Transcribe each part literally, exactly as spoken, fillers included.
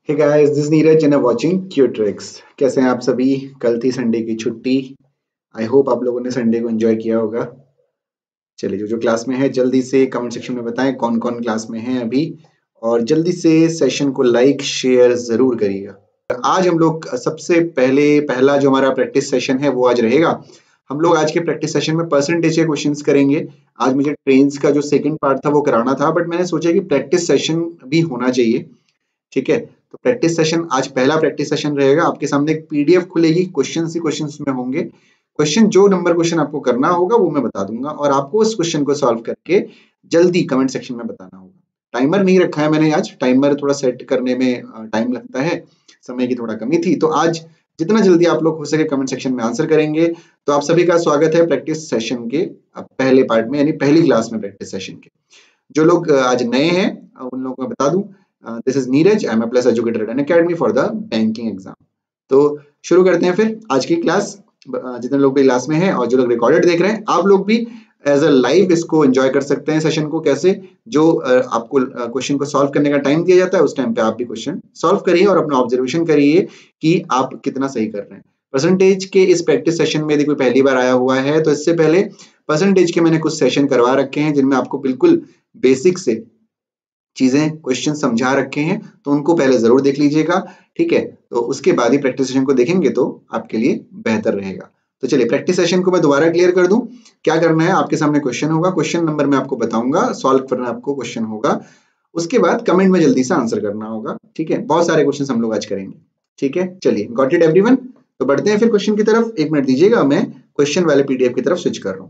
Hey guys, this Neeraj and watching क्यूट्रिक्स। कैसे हैं आप सभी? कल थी संडे की छुट्टी। आई होप आप लोगों ने संडे को एंजॉय किया होगा। चलिए, जो जो क्लास में है जल्दी से कमेंट सेक्शन में बताएं कौन कौन क्लास में है अभी, और जल्दी से सेशन को लाइक शेयर जरूर करिएगा। आज हम लोग सबसे पहले पहला जो हमारा प्रैक्टिस सेशन है वो आज रहेगा। हम लोग आज के प्रैक्टिस सेशन में परसेंटेज के क्वेश्चंस करेंगे। आज मुझे ट्रेन्स का जो सेकंड पार्ट था वो कराना था, बट मैंने सोचा कि प्रैक्टिस सेशन भी होना चाहिए। ठीक है, तो प्रैक्टिस सेशन आज पहला प्रैक्टिस सेशन रहेगा। आपके सामने एक पीडीएफ खुलेगी, क्वेश्चन ही क्वेश्चन में होंगे। क्वेश्चन जो नंबर क्वेश्चन आपको करना होगा वो मैं बता दूंगा, और आपको उस क्वेश्चन को सॉल्व करके जल्दी कमेंट सेक्शन में बताना होगा। टाइमर नहीं रखा है मैंने आज, टाइमर थोड़ा सेट करने में टाइम लगता है, समय की थोड़ा कमी थी, तो आज जितना जल्दी आप लोग हो सके कमेंट सेक्शन में आंसर करेंगे। तो आप सभी का स्वागत है प्रैक्टिस सेशन के पहले पार्ट में, यानी पहली क्लास में प्रैक्टिस सेशन के। जो लोग आज नए हैं उन लोगों को बता दूं, this is Neeraj, I am a plus educator at Unacademy for the banking exam. तो शुरू करते हैं फिर आज की क्लास। जितने लोग भी क्लास में हैं और जो लोग रिकॉर्डेड देख रहे हैं, आप लोग भी एज अ लाइव इसको एंजॉय कर सकते हैं सेशन को। कैसे? जो आपको क्वेश्चन को सॉल्व करने का टाइम दिया जाता है उस टाइम पे आप भी क्वेश्चन सॉल्व करिए और अपना ऑब्जर्वेशन करिए कि आप कितना सही कर रहे हैं। परसेंटेज के इस प्रैक्टिस सेशन में यदि कोई पहली बार आया हुआ है तो इससे पहले परसेंटेज के मैंने कुछ सेशन करवा रखे हैं जिनमें आपको बिल्कुल बेसिक से चीजें क्वेश्चन समझा रखे हैं, तो उनको पहले जरूर देख लीजिएगा। ठीक है, तो उसके बाद ही प्रैक्टिस सेशन को देखेंगे तो आपके लिए बेहतर रहेगा। तो चलिए प्रैक्टिस सेशन को मैं दोबारा क्लियर कर दूं। क्या करना है, आपके सामने क्वेश्चन होगा, क्वेश्चन नंबर मैं आपको बताऊंगा, सॉल्व करना आपको क्वेश्चन होगा, उसके बाद कमेंट में जल्दी से आंसर करना होगा। ठीक है, बहुत सारे क्वेश्चन हम लोग आज करेंगे। ठीक है, चलिए, गॉट इट एवरीवन? तो बढ़ते हैं फिर क्वेश्चन की तरफ। एक मिनट दीजिएगा, मैं क्वेश्चन वाले पीडीएफ की तरफ स्विच कर रहा हूँ।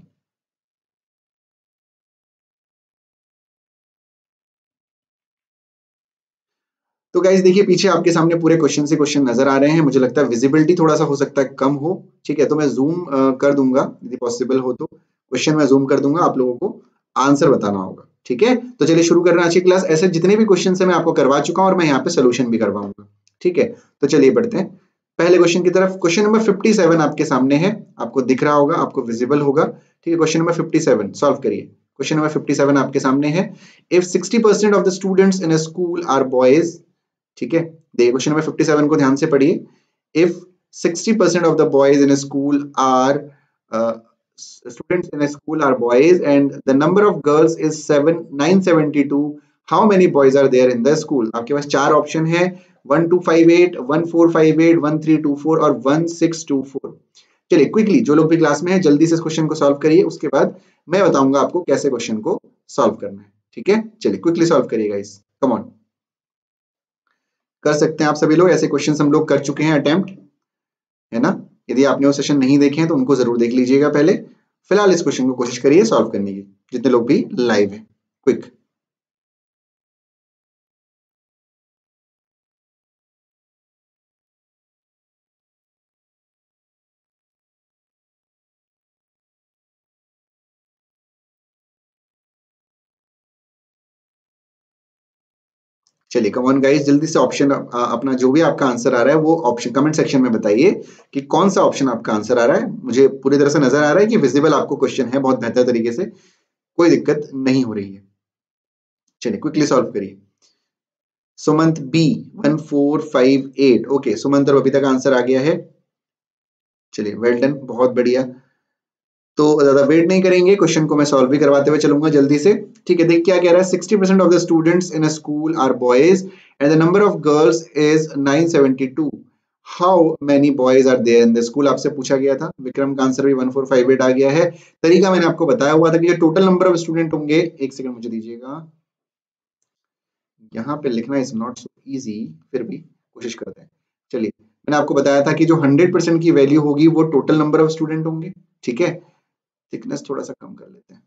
तो गाइस देखिए, पीछे आपके सामने पूरे क्वेश्चन से क्वेश्चन नजर आ रहे हैं। मुझे लगता है विजिबिलिटी थोड़ा सा हो सकता है कम हो। ठीक है, तो मैं जूम कर दूंगा, यदि पॉसिबल हो तो क्वेश्चन मैं जूम कर दूंगा, आप लोगों को आंसर बताना होगा। ठीक है, तो चलिए शुरू कर रहे हैं आज की क्लास। ऐसे जितने भी क्वेश्चन है मैं आपको करवा चुका हूं और मैं यहाँ पे सोल्यूशन भी करवाऊंगा। ठीक है, तो चलिए बढ़ते हैं पहले क्वेश्चन की तरफ। क्वेश्चन नंबर फिफ्टी सेवन आपके सामने है, आपको दिख रहा होगा, आपको विजिबल होगा। ठीक है, question number fifty seven solve करिए। क्वेश्चन नंबर फिफ्टी सेवन आपके सामने है। If sixty percent of the students in a school are boys. ठीक है, देखिए क्वेश्चन नंबर फिफ्टी सेवन को ध्यान से पढ़िए। If sixty percent of the boys in school are students in a school are boys and the number of girls is seven nine seventy two, how many boys are there in the school? आपके पास चार option है, one two five eight, one four five eight, one three two four और one six two four. चलिए quickly, जो लोग भी class में है जल्दी से इस क्वेश्चन को सॉल्व करिए, उसके बाद मैं बताऊंगा आपको कैसे क्वेश्चन को सॉल्व करना है। ठीक है, चलिए क्विकली सॉल्व करिएगा इस, कम ऑन। कर सकते हैं आप सभी लोग, ऐसे क्वेश्चंस हम लोग कर चुके हैं अटेम्प्ट, है ना? यदि आपने वो सेशन नहीं देखे हैं तो उनको जरूर देख लीजिएगा पहले। फिलहाल इस क्वेश्चन को कोशिश करिए सॉल्व करने की, जितने लोग भी लाइव हैं। क्विक। चलिए कम ऑन गाइस, जल्दी से ऑप्शन अपना जो भी आपका आंसर आ रहा है वो ऑप्शन कमेंट सेक्शन में बताइए कि कौन सा ऑप्शन आपका आंसर आ रहा है। मुझे पूरी तरह से नजर आ रहा है कि विजिबल आपको क्वेश्चन है बहुत बेहतर तरीके से, कोई दिक्कत नहीं हो रही है। चलिए क्विकली सॉल्व करिए। Sumant B one four five eight, okay, Sumant और बबीता का आंसर आ गया है। चलिए वेल डन, बहुत बढ़िया। तो ज्यादा वेट नहीं करेंगे, क्वेश्चन को मैं सॉल्व भी करवाते हुए चलूंगा जल्दी से। ठीक है, देख क्या कह रहा है, sixty percent of the students in a school are boys and the number of girls is nine seventy two, how many boys are there in the school, आपसे पूछा गया था। विक्रम का आंसर भी वन फोर फाइव एट आ गया है। तरीका मैंने आपको बताया हुआ था कि जो टोटल नंबर ऑफ स्टूडेंट होंगे, एक सेकंड मुझे दीजिएगा, यहाँ पे लिखना इज नॉट सो इजी, फिर भी कोशिश करते हैं। चलिए, मैंने आपको बताया था कि जो हंड्रेड परसेंट की वैल्यू होगी वो टोटल नंबर ऑफ स्टूडेंट होंगे। ठीक है, थिकनेस थोड़ा सा कम कर लेते हैं।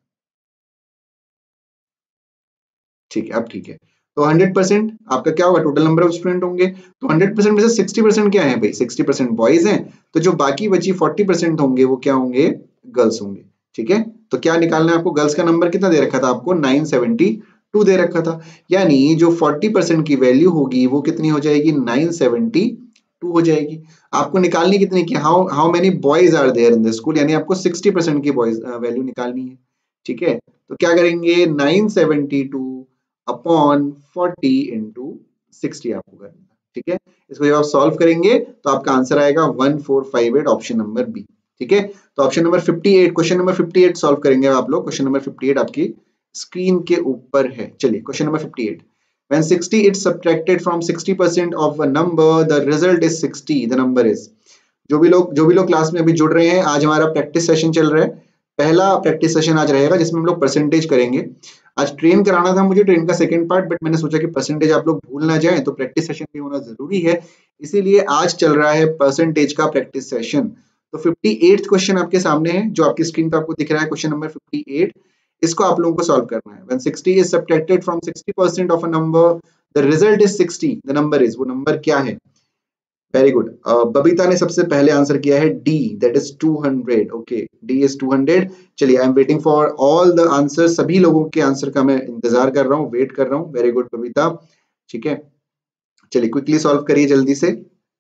ठीक है, अब ठीक है। तो हंड्रेड परसेंट आपका क्या होगा, टोटल नंबर ऑफ स्टूडेंट होंगे। तो हंड्रेड परसेंट में से सिक्सटी परसेंट क्या है भाई, सिक्सटी परसेंट बॉयज हैं, तो जो बाकी बची फोर्टी परसेंट होंगे वो क्या होंगे, गर्ल्स होंगे। ठीक है, तो क्या निकालना है आपको, गर्ल्स का नंबर कितना दे रखा था आपको, नाइन सेवेंटी टू दे रखा था, यानी जो फोर्टी परसेंट की वैल्यू होगी वो कितनी हो जाएगी, नाइन सेवेंटी टू हो जाएगी। आपको निकालनी कितनी की, how how many boys are there in the school, यानी आपको सिक्सटी परसेंट की बॉयज वैल्यू निकालनी है। ठीक है, तो क्या करेंगे, nine seventy two upon forty into sixty आपको करना है। ठीक है, इसको जब आप सॉल्व करेंगे तो आपका आंसर आएगा one four five eight, option number B. ठीक है, तो option number fifty eight, question number fifty eight solve करेंगे आप लोग। क्वेश्चन नंबर फिफ्टी एट आपकी स्क्रीन के ऊपर है। चलिए question number fifty eight, when sixty is subtracted from sixty percent of a number, the result is sixty, the number is। जो भी लोग जो भी लोग क्लास में अभी जुड़ रहे हैं, आज हमारा प्रैक्टिस सेशन चल रहा है। पहला प्रैक्टिस सेशन आज रहेगा जिसमें हम लोग परसेंटेज करेंगे। आज ट्रेन कराना था मुझे, ट्रेन का सेकंड पार्ट, बट मैंने सोचा कि परसेंटेज आप लोग भूल ना जाएं, तो प्रैक्टिस सेशन भी होना जरूरी है, इसीलिए आज चल रहा है परसेंटेज का प्रैक्टिस सेशन। तो फिफ्टी एट क्वेश्चन आपके सामने है, जो आपकी स्क्रीन पर आपको दिख रहा है, क्वेश्चन नंबर फिफ्टी एट। इसको आप लोगों को सॉल्व करना है। When sixty is subtracted from sixty percent of a number, the result is sixty, the number is, वो नंबर क्या है? वेरी गुड, बबीता ने सबसे पहले आंसर किया है D, that is two hundred. Okay, D is two hundred. चलिए, I am waiting for all the answer, सभी लोगों के आंसर का मैं इंतजार कर रहा हूँ, वेट कर रहा हूँ। वेरी गुड बबीता, ठीक है। चलिए क्विकली सॉल्व करिए, जल्दी से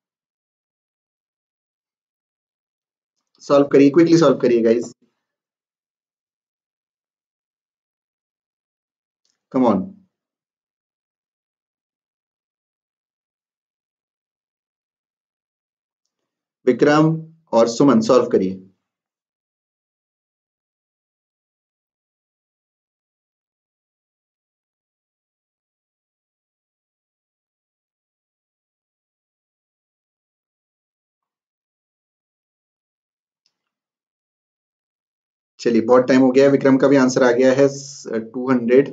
सॉल्व करिए, क्विकली सॉल्व करिए गाइस, कम ऑन। विक्रम और सुमन सॉल्व करिए। चलिए बहुत टाइम हो गया है, विक्रम का भी आंसर आ गया है टू हंड्रेड।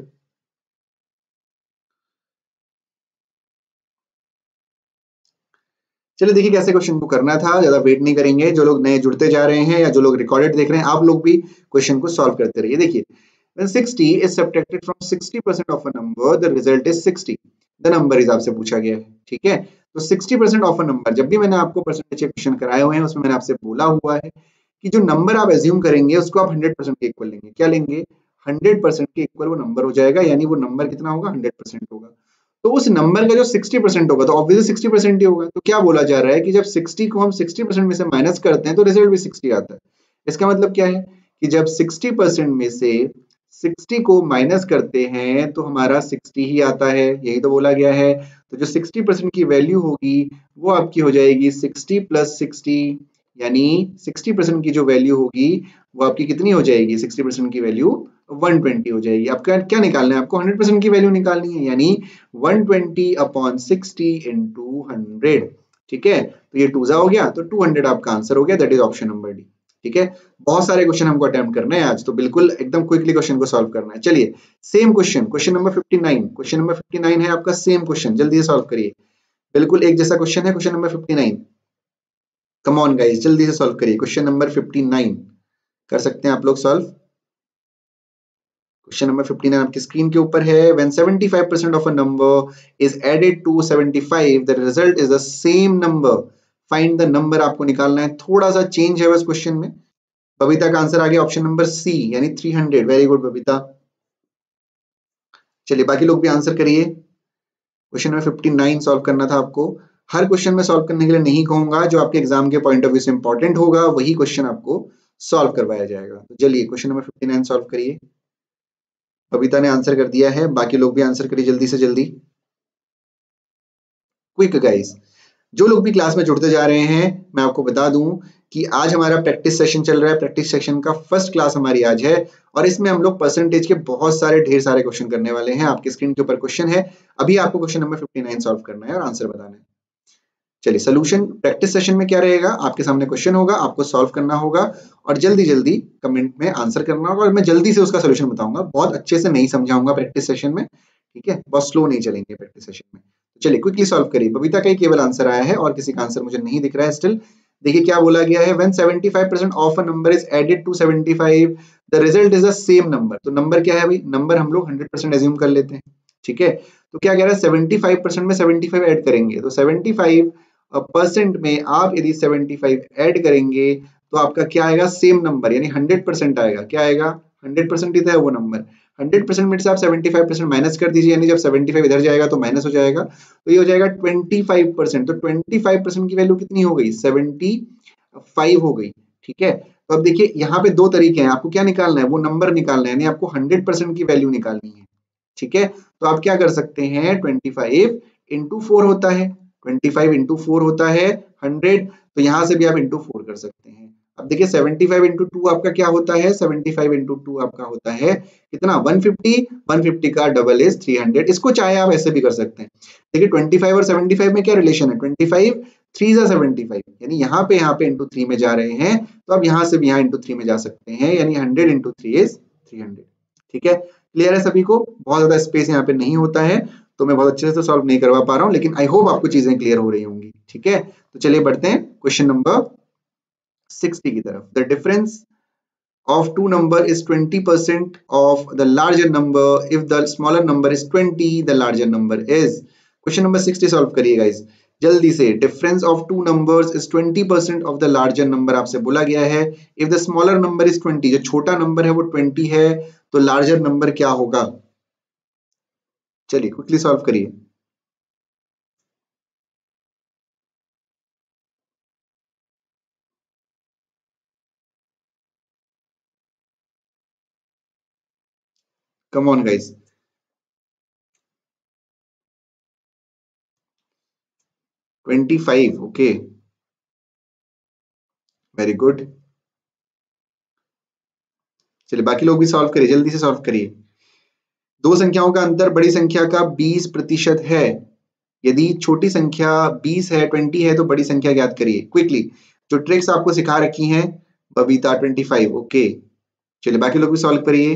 चलिए देखिए कैसे क्वेश्चन को करना था, ज्यादा वेट नहीं करेंगे। जो लोग नए जुड़ते जा रहे हैं या जो लोग रिकॉर्डेड देख रहे हैं, आप लोग भी क्वेश्चन को सॉल्व करते रहिए। देखिए, when sixty is subtracted from sixty percent of a number, the result is sixty, the number is आपसे पूछा गया है। ठीक है, तो sixty percent of a number, जब भी मैंने आपको परसेंटेज के क्वेश्चन कराए हुए हैं उसमें मैंने आपसे बोला हुआ है कि जो नंबर आप एज्यूम करेंगे उसको आप हंड्रेड परसेंट के इक्वल लेंगे। क्या लेंगे? हंड्रेड परसेंट के इक्वल वो नंबर हो जाएगा, यानी वो नंबर कितना होगा? हंड्रेड परसेंट होगा। तो उस नंबर का जो सिक्सटी परसेंट होगा तो ऑब्वियसली सिक्सटी परसेंट ही होगा। तो क्या बोला जा रहा है कि जब सिक्सटी को हम सिक्सटी परसेंट में से माइनस करते हैं तो रिजल्ट भी सिक्सटी आता है। इसका मतलब क्या है कि जब सिक्सटी परसेंट में से सिक्सटी को माइनस करते हैं तो हमारा सिक्सटी ही आता है, यही तो बोला गया है। तो जो सिक्सटी परसेंट की वैल्यू होगी वो आपकी हो जाएगी सिक्सटी प्लस सिक्सटी, यानी सिक्सटी परसेंट की जो वैल्यू होगी वो आपकी कितनी हो जाएगी? सिक्सटी परसेंट की वैल्यू वन ट्वेंटी हो जाएगी। आपका क्या निकालना है? आपको हंड्रेड परसेंट की वैल्यू निकालनी है, यानी one twenty upon sixty into hundred. ठीक है, तो ये टूजा हो गया, तो टू हंड्रेड आपका आंसर हो गया, that is option number D. ठीक है, बहुत सारे क्वेश्चन हमको अटेम्प्ट करना है आज, तो बिल्कुल एकदम क्विकली क्वेश्चन को सॉल्व करना है। चलिए same question, question number fifty nine, question number fifty nine है आपका सेम क्वेश्चन, जल्दी से सॉल्व करिए। बिल्कुल एक जैसा क्वेश्चन है, question number fifty nine. Come on guys, जल्दी से सॉल्व करिए, क्वेश्चन नंबर फिफ्टी नाइन कर सकते हैं आप लोग solve. Question number fifty nine आपकी स्क्रीन के ऊपर है। When seventy-five percent of a number is added to seventy-five, the result is the same number. Find the number आपको निकालना है, थोड़ा सा चेंज है बस क्वेश्चन में। बबीता का आंसर आ गया ऑप्शन नंबर सी, यानी three hundred. Very good Babita. चलिए बाकी लोग भी आंसर करिए। Question number fifty nine solve करना था आपको। हर क्वेश्चन में सॉल्व करने के लिए नहीं कहूंगा, जो आपके एग्जाम के पॉइंट ऑफ व्यू से इंपॉर्टेंट होगा वही क्वेश्चन आपको सॉल्व करवाया जाएगा। तो चलिए question number fifty nine solve करिए। बबीता ने आंसर कर दिया है, बाकी लोग भी आंसर करिए जल्दी से जल्दी, क्विक गाइस। जो लोग भी क्लास में जुड़ते जा रहे हैं, मैं आपको बता दूं कि आज हमारा प्रैक्टिस सेशन चल रहा है। प्रैक्टिस सेशन का फर्स्ट क्लास हमारी आज है और इसमें हम लोग परसेंटेज के बहुत सारे ढेर सारे क्वेश्चन करने वाले हैं। आपकी स्क्रीन के ऊपर क्वेश्चन है, अभी आपको question number fifty nine solve करना है और आंसर बताना है। चलिए सोल्यूशन प्रैक्टिस सेशन में क्या रहेगा, आपके सामने क्वेश्चन होगा, आपको सॉल्व करना होगा और जल्दी जल्दी कमेंट में आंसर करना होगा और मैं जल्दी से उसका सोल्यूशन बताऊंगा, बहुत अच्छे से नहीं समझाऊंगा प्रैक्टिस सेशन में। ठीक है, बहुत स्लो नहीं चलेंगे प्रैक्टिस सेशन में। चलिए क्विकली सॉल्व करिए। बबीता का ही केवल आंसर आया है और किसी का आंसर मुझे नहीं दिख रहा है स्टिल। देखिए क्या बोला गया है, when seventy five percent of a number is added to seventy five, the result is the same number. तो नंबर क्या है भाई? नंबर हम लोग हंड्रेड परसेंट एज्यूम कर लेते हैं। ठीक है, तो क्या कह रहा है, सेवेंटी फाइव परसेंट में सेवेंटी फाइव ऐड करेंगे, तो सेवेंटी फाइव परसेंट में आप यदि सेवेंटी फाइव ऐड करेंगे तो आपका क्या आएगा? सेम नंबर, यानी हंड्रेड परसेंट आएगा। क्या आएगा? हंड्रेड परसेंट ही था वो नंबर। हंड्रेड परसेंट में से आप सेवेंटी फाइव परसेंट माइनस कर दीजिए, यानी जब सेवेंटी फाइव इधर जाएगा तो माइनस हो जाएगा, तो ये हो जाएगा ट्वेंटी फाइव परसेंट। तो ट्वेंटी फाइव परसेंट की वैल्यू कितनी हो गई? सेवेंटी फाइव हो गई। ठीक है, तो अब देखिए यहाँ पे दो तरीके हैं, आपको क्या निकालना है? वो नंबर निकालना है, यानी आपको हंड्रेड परसेंट की वैल्यू निकालनी है। ठीक है, तो आप क्या कर सकते हैं, ट्वेंटी फाइव इंटू फोर होता है, ट्वेंटी फाइव इंटू फोर होता है हंड्रेड, तो यहां से भी आप इंटू फोर कर सकते हैं। अब देखिए सेवेंटी फाइव इंटू टू आपका क्या होता है, सेवेंटी फाइव इंटू टू आपका होता है कितना, वन फिफ्टी, वन फिफ्टी का डबल इज थ्री हंड्रेड। इसको चाहे आप ऐसे भी कर सकते हैं। देखिए ट्वेंटी फाइव और सेवेंटी फाइव में क्या रिलेशन है, ट्वेंटी फाइव थ्री जा सेवेंटी फाइव, यानी यहाँ पे यहाँ पे इंटू थ्री में जा रहे हैं, तो आप यहाँ से भी यहाँ इंटू थ्री में जा सकते हैं, यानी hundred into three is three hundred. ठीक है, क्लियर है सभी को? बहुत ज्यादा स्पेस यहाँ पे नहीं होता है, तो मैं बहुत अच्छे से सॉल्व नहीं करवा पा रहा हूँ, लेकिन आई होप आपको चीजें क्लियर हो रही होंगी। ठीक है, तो चलिए बढ़ते हैं क्वेश्चन नंबर सिक्सटी की तरफ। The difference of two number is twenty percent of the larger number if the smaller number is twenty, the larger number is। Question number sixty solve करिए गाइस जल्दी से। Difference of two numbers is twenty percent of the larger number आपसे बोला गया है। If the smaller number is twenty, जो छोटा number है वो ट्वेंटी है, तो लार्जर नंबर क्या होगा? चलिए क्विकली सॉल्व करिए। Come on guys. Twenty five, okay, very good. चलिए बाकी लोग भी सॉल्व करिए, जल्दी से सॉल्व करिए। दो संख्याओं का अंतर बड़ी संख्या का बीस प्रतिशत है। यदि छोटी संख्या बीस है, ट्वेंटी है, तो बड़ी संख्या ज्ञात करिए क्विकली। जो ट्रिक्स आपको सिखा रखी हैं बबीता, ट्वेंटी फाइव, ओके। चलिए बाकी लोग भी सॉल्व करिए।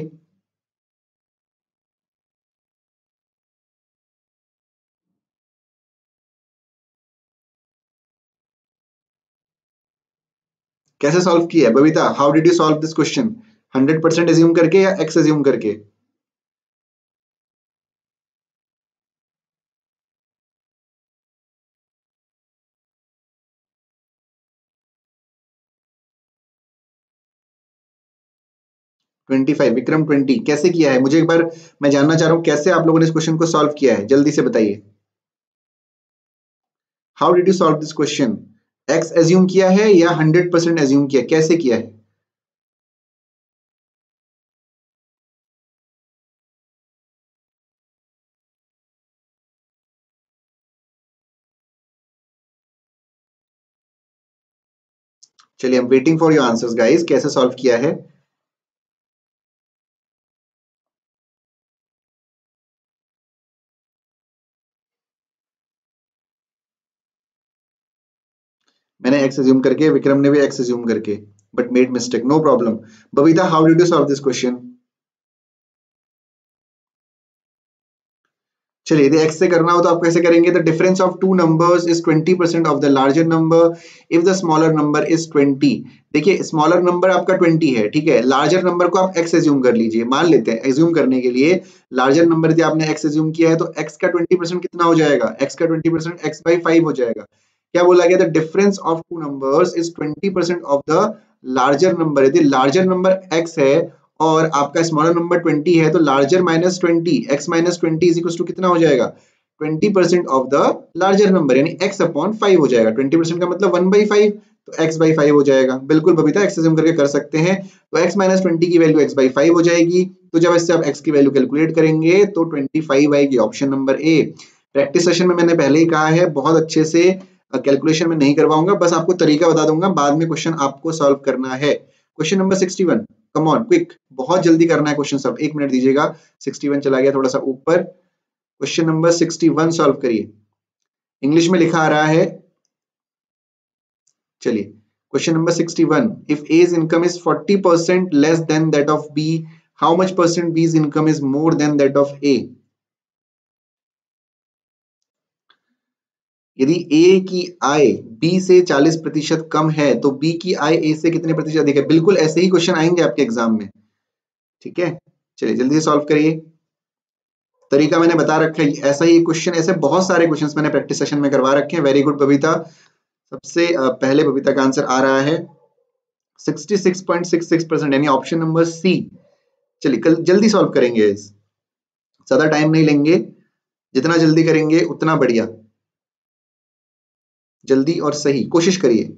कैसे सॉल्व किया है Babita? How did you solve this question? Hundred percent assume करके या एक्स एज्यूम करके? ट्वेंटी फाइव, विक्रम ट्वेंटी, कैसे किया है मुझे एक बार, मैं जानना चाह रहा हूं कैसे आप लोगों ने इस क्वेश्चन को सॉल्व किया है, जल्दी से बताइए। How did you solve this question? X assume किया है या हंड्रेड परसेंट एज्यूम किया, कैसे किया है? चलिए I am waiting for your answers guys, कैसे सॉल्व किया है? मैंने एक्स एज्यूम करके, विक्रम ने भी एक्स एज्यूम करके, but made mistake, no problem. Babita how did you solve this question? चलिए यदि x से करना हो तो आप कैसे करेंगे? The difference of two numbers is twenty percent of the larger number if the smaller number is twenty. देखिए स्मॉलर नंबर आपका ट्वेंटी है, ठीक है, लार्जर नंबर को आप x एज्यूम कर लीजिए। मान लेते हैं एज्यूम करने के लिए लार्जर नंबर यदि आपने x एज्यूम किया है तो x का ट्वेंटी परसेंट कितना हो जाएगा? x का twenty percent x by five हो जाएगा। क्या बोला गया? The difference of two numbers is twenty percent of the larger number. यदि लार्जर नंबर x है और आपका स्मॉलर नंबर ट्वेंटी है, तो larger minus twenty, x minus twenty is equal to कितना हो जाएगा? Twenty percent of the larger number, यानी x अपॉन फाइव हो जाएगा। ट्वेंटी परसेंट का मतलब वन बाई फाइव, तो x बाई फाइव हो जाएगा। बिल्कुल बबीता, एक्स एज्यूम करके कर सकते हैं। तो x माइनस ट्वेंटी की वैल्यू x बाई फाइव हो जाएगी। तो जब इससे आप x की वैल्यू कैलकुलेट करेंगे तो ट्वेंटी फाइव आएगी, option number A. Practice session में मैंने पहले ही कहा है बहुत अच्छे से कैलकुलेशन में नहीं करवाऊंगा, बस आपको तरीका बता दूंगा, बाद में क्वेश्चन आपको सॉल्व करना है। Question number sixty one, come on quick, बहुत जल्दी करना है क्वेश्चन सब, एक मिनट दीजिएगा। सिक्सटी वन चला गया थोड़ा सा ऊपर। Question number sixty one solve करिए। इंग्लिश में लिखा आ रहा है, चलिए question number sixty one. If A's income is forty percent less than that of B, how much percent B's income is more than that of A? यदि A की आय B से चालीस प्रतिशत कम है तो बी की आय ए से कितने प्रतिशत अधिक है? बिल्कुल ऐसे ही क्वेश्चन आएंगे आपके एग्जाम में। ठीक है, चलिए जल्दी से सॉल्व करिए। तरीका मैंने बता रखा है, ऐसा ही क्वेश्चन, ऐसे बहुत सारे क्वेश्चंस मैंने प्रैक्टिस सेशन में करवा रखे हैं। वेरी गुड बबीता, सबसे पहले बबीता का आंसर आ रहा है sixty six point six six percent, यानी ऑप्शन नंबर सी। चलिए कल जल्दी सॉल्व करेंगे, इस ज्यादा टाइम नहीं लेंगे, जितना जल्दी करेंगे उतना बढ़िया। जल्दी और सही कोशिश करिए।